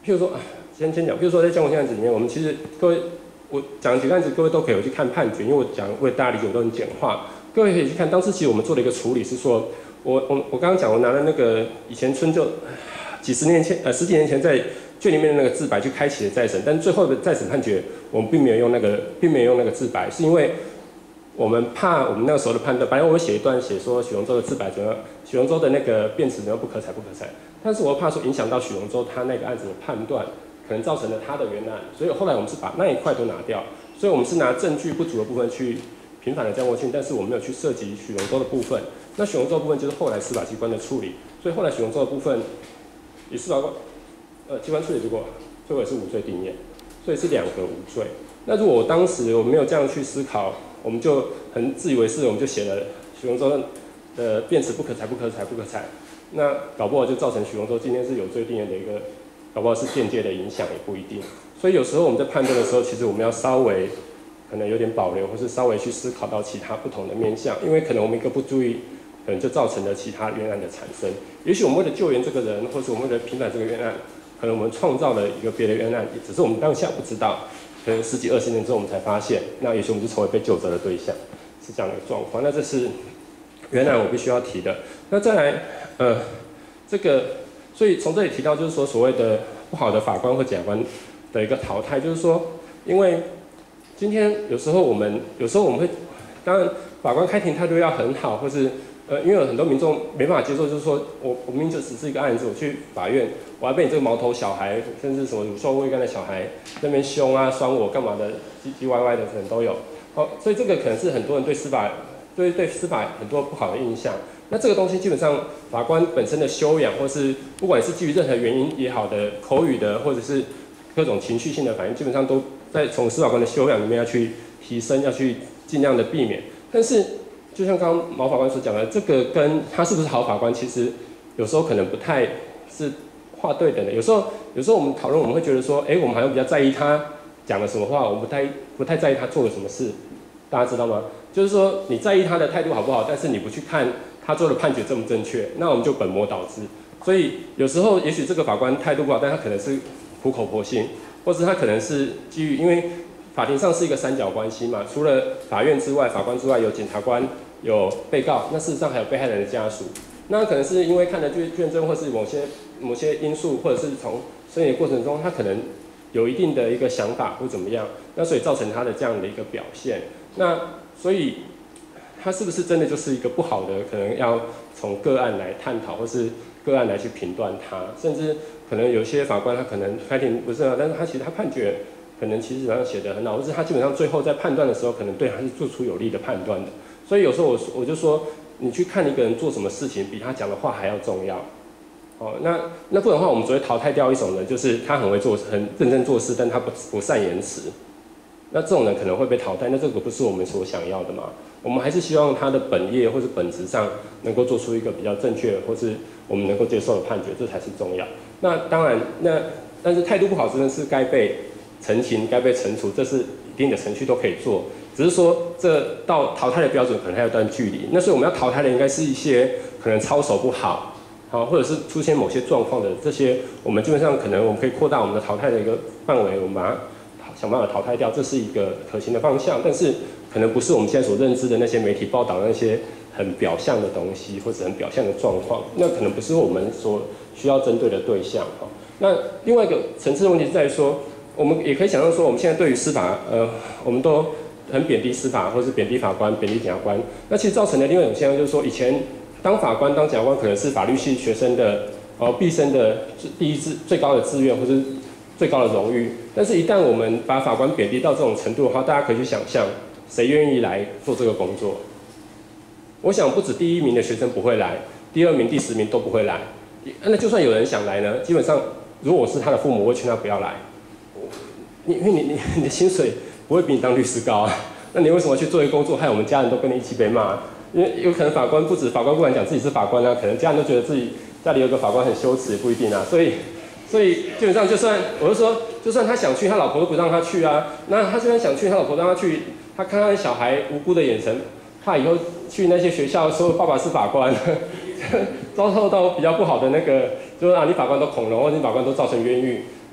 譬如说先讲，譬如说在江国庆案子里面，我们其实各位我讲几个案子，各位都可以去看判决，因为我讲为大家理解我都很简化，各位可以去看。当时其实我们做了一个处理是说，我刚刚讲我拿了那个以前春秋十几年前在卷里面的那个自白去开启了再审，但最后的再审判决我们并没有用那个自白，是因为我们怕我们那个时候的判断，本来我们写一段写说许荣洲的自白怎么样，许荣洲的那个辩词怎么样不可采，但是我又怕说影响到许荣洲他那个案子的判断，可能造成了他的原案，所以后来我们是把那一块都拿掉，所以我们是拿证据不足的部分去平反了江国庆，但是我们没有去涉及许荣洲的部分。那许荣洲的部分就是后来司法机关的处理，所以后来许荣洲的部分以司法机关处理结果，最后也是无罪定谳，所以是2个无罪。那如果我当时我没有这样去思考，我们就很自以为是，我们就写了许荣洲的辩词不可采，那搞不好就造成许荣洲今天是有罪定谳的一个，搞不好是间接的影响也不一定。所以有时候我们在判断的时候，其实我们要稍微可能有点保留，或是稍微去思考到其他不同的面向，因为可能我们一个不注意，可能就造成了其他冤案的产生。也许我们为了救援这个人，或是我们为了平反这个冤案，可能我们创造了一个别的冤案，只是我们当下不知道，可能10几20年之后我们才发现，那也许我们就成为被究责的对象，是这样的一个状况。那这是冤案我必须要提的。那再来，这个，所以从这里提到就是说所谓的不好的法官或检察官的一个淘汰，就是说，因为今天有时候我们会，当然法官开庭态度要很好，或是因为有很多民众没办法接受，就是说我明明就只是一个案子，我去法院，我还被你这个毛头小孩，甚至什么乳臭未干的小孩那边凶啊、酸我干嘛的，唧唧歪歪的可能都有。所以这个可能是很多人对司法很多不好的印象。那这个东西基本上法官本身的修养，或是不管是基于任何原因也好的口语的，或者是各种情绪性的反应，基本上都在从司法官的修养里面要去提升，要去尽量的避免。但是就像刚刚毛法官所讲的，这个跟他是不是好法官，其实有时候可能不太是划对等的。有时候我们讨论，我们会觉得说，我们好像比较在意他讲了什么话，我们不太在意他做了什么事。大家知道吗？就是说你在意他的态度好不好，但是你不去看他做的判决正不正确，那我们就本末倒置。所以有时候也许这个法官态度不好，但他可能是苦口婆心，或是他可能是基于因为法庭上是一个三角关系嘛，除了法院之外、法官之外，有检察官、有被告，那事实上还有被害人的家属。那可能是因为看了卷证，或是某些因素，或者是从审理的过程中，他可能有一定的一个想法或怎么样，那所以造成他的这样的一个表现。那所以他是不是真的就是一个不好的？可能要从个案来探讨，或是个案来去评断他，甚至可能有些法官他可能开庭不是啊，但是他其实他判决可能其实上写得很好，或是他基本上最后在判断的时候，可能对他是做出有利的判断的。所以有时候我就说，你去看一个人做什么事情，比他讲的话还要重要。那不然的话，我们只会淘汰掉一种人，就是他很认真做事，但他不善言辞。那这种人可能会被淘汰，那这个不是我们所想要的嘛？我们还是希望他的本业或是本质上能够做出一个比较正确，或是我们能够接受的判决，这才是重要。那当然，但是态度不好真的是该被澄清、该被惩处，这是一定的程序都可以做，只是说这到淘汰的标准可能还有段距离。那所以我们要淘汰的应该是一些可能操守不好，或者是出现某些状况的这些，我们基本上可能我们可以扩大我们的淘汰的一个范围，我们把它想办法淘汰掉，这是一个可行的方向，但是可能不是我们现在所认知的那些媒体报道的那些很表象的东西，或者很表象的状况，那可能不是我们所需要针对的对象。那另外一个层次的问题是在于说，我们也可以想象说，我们现在对于司法，我们都很贬低司法，或是贬低法官、贬低检察官，那其实造成的另外一种现象就是说，以前当法官、当检察官可能是法律系学生的毕生的最高的志愿，或是最高的荣誉，但是一旦我们把法官贬低到这种程度的话，大家可以去想象，谁愿意来做这个工作？我想不止第1名的学生不会来，第2名、第10名都不会来。那就算有人想来呢，基本上如果我是他的父母，我会劝他不要来。因为你的薪水不会比你当律师高啊，那你为什么去做一个工作，害我们家人都跟你一起被骂？因为有可能法官不敢讲自己是法官啊，可能家人都觉得自己家里有个法官很羞耻，也不一定啊。所以基本上就算我是说，就算他想去，他老婆都不让他去啊。那他虽然想去，他老婆让他去，他看他小孩无辜的眼神，怕以后去那些学校说爸爸是法官，遭受到比较不好的那个，就是你法官都恐龙，或者你法官都造成冤狱。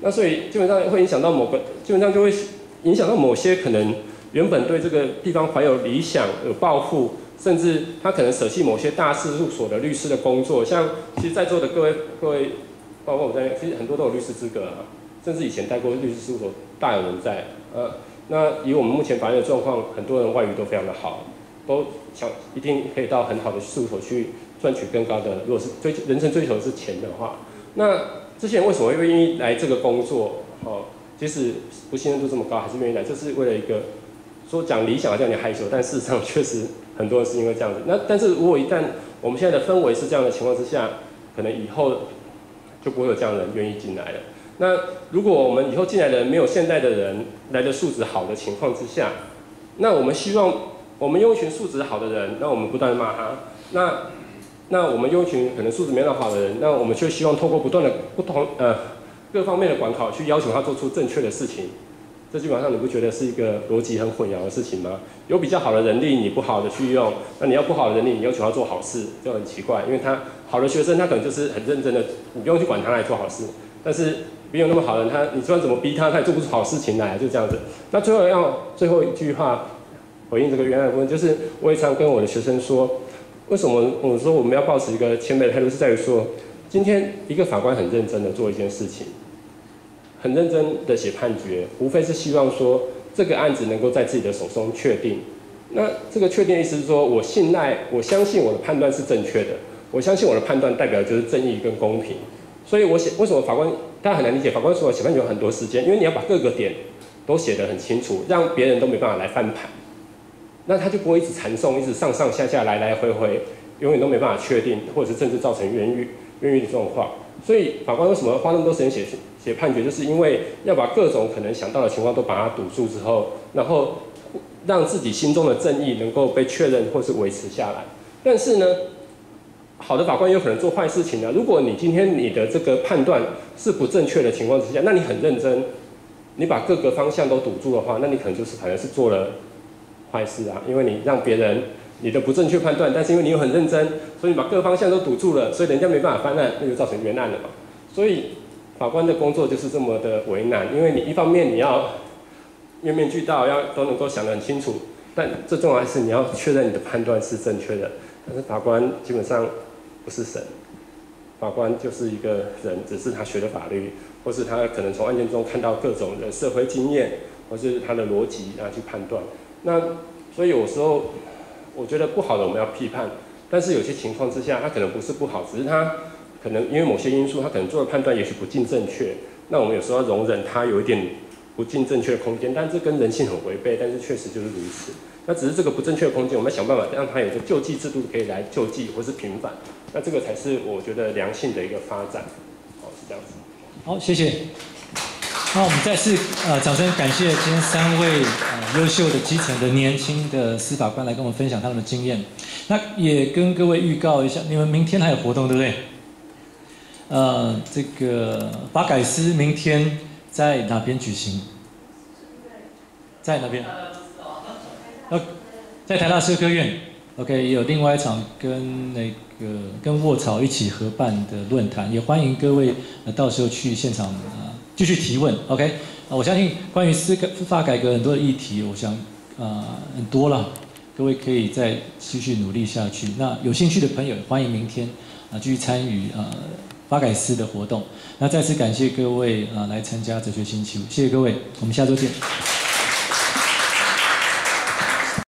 那所以基本上会影响到基本上就会影响到某些可能原本对这个地方怀有理想、有抱负，甚至他可能舍弃某些大事务所的律师的工作。像其实在座的各位，包括我在内，其实很多都有律师资格啊，甚至以前待过律师事务所大有人在。那以我们目前法院的状况，很多人外语都非常的好，都想一定可以到很好的事务所去赚取更高的，如果是人生追求的是钱的话，那这些人为什么会愿意来这个工作？即使不信任度这么高，还是愿意来，就是为了一个说讲理想好像有点害羞，但事实上确实很多人是因为这样子。那但是如果一旦我们现在的氛围是这样的情况之下，可能以后就不会有这样的人愿意进来了。那如果我们以后进来的人没有现在的人来的素质好的情况之下，那我们希望我们用一群素质好的人，那我们不断的骂他，那我们用一群可能素质没那么好的人，那我们却希望透过不断的各方面的管考去要求他做出正确的事情，这基本上你不觉得是一个逻辑很混淆的事情吗？有比较好的人力你不好的去用，那你要不好的人力你要求他做好事，就很奇怪，因为他好的学生他可能就是很认真的，你不用去管他来做好事，但是没有那么好的人，你就算怎么逼他，他也做不出好事情来，就这样子。那最后一句话回应这个原来的部分，就是我也常跟我的学生说，为什么我说我们要保持一个谦卑的态度，是在于说，今天一个法官很认真的做一件事情，很认真的写判决，无非是希望说这个案子能够在自己的手中确定。那这个确定的意思是说，我相信我的判断是正确的，我相信我的判断代表的就是正义跟公平。所以为什么法官大家很难理解，法官说写判决有很多时间，因为你要把各个点都写得很清楚，让别人都没办法来翻盘，那他就不会一直缠讼，一直上上下下来来回回，永远都没办法确定，或者是甚至造成冤狱的状况。所以法官为什么花那么多时间写判决，就是因为要把各种可能想到的情况都把它堵住之后，然后让自己心中的正义能够被确认或是维持下来。但是呢，好的法官有可能做坏事情啊。如果你今天你的这个判断是不正确的情况之下，那你很认真，你把各个方向都堵住的话，那你可能就是反而是做了坏事啊，因为你让别人你的不正确判断，但是因为你又很认真，所以你把各个方向都堵住了，所以人家没办法翻案，那就造成冤案了嘛。所以法官的工作就是这么的为难，因为你一方面你要面面俱到，都能够想得很清楚，但最重要还是你要确认你的判断是正确的。但是法官基本上不是神，法官就是一个人，只是他学的法律，或是他可能从案件中看到各种的社会经验，或是他的逻辑去判断。那所以有时候我觉得不好的我们要批判，但是有些情况之下，他可能不是不好，只是他可能因为某些因素，他可能做的判断也许不尽正确。那我们有时候要容忍他有一点不尽正确的空间，但这跟人性很违背，但是确实就是如此。那只是这个不正确的空间，我们要想办法让它有一个救济制度可以来救济或是平反，那这个才是我觉得良性的一个发展。是这样子。 好，谢谢。那我们再次掌声感谢今天3位优秀的基层的年轻的司法官来跟我们分享他们的经验。那也跟各位预告一下，你们明天还有活动对不对？这个法改司明天在哪边举行？在哪边？在台大社科院 ，OK， 也有另外一场跟卧槽一起合办的论坛，也欢迎各位到时候去现场继续提问 ，OK， 我相信关于司法改革很多的议题，我想很多了，各位可以再继续努力下去。那有兴趣的朋友，欢迎明天继续参与法改司的活动。那再次感谢各位来参加哲学星期五，谢谢各位，我们下周见。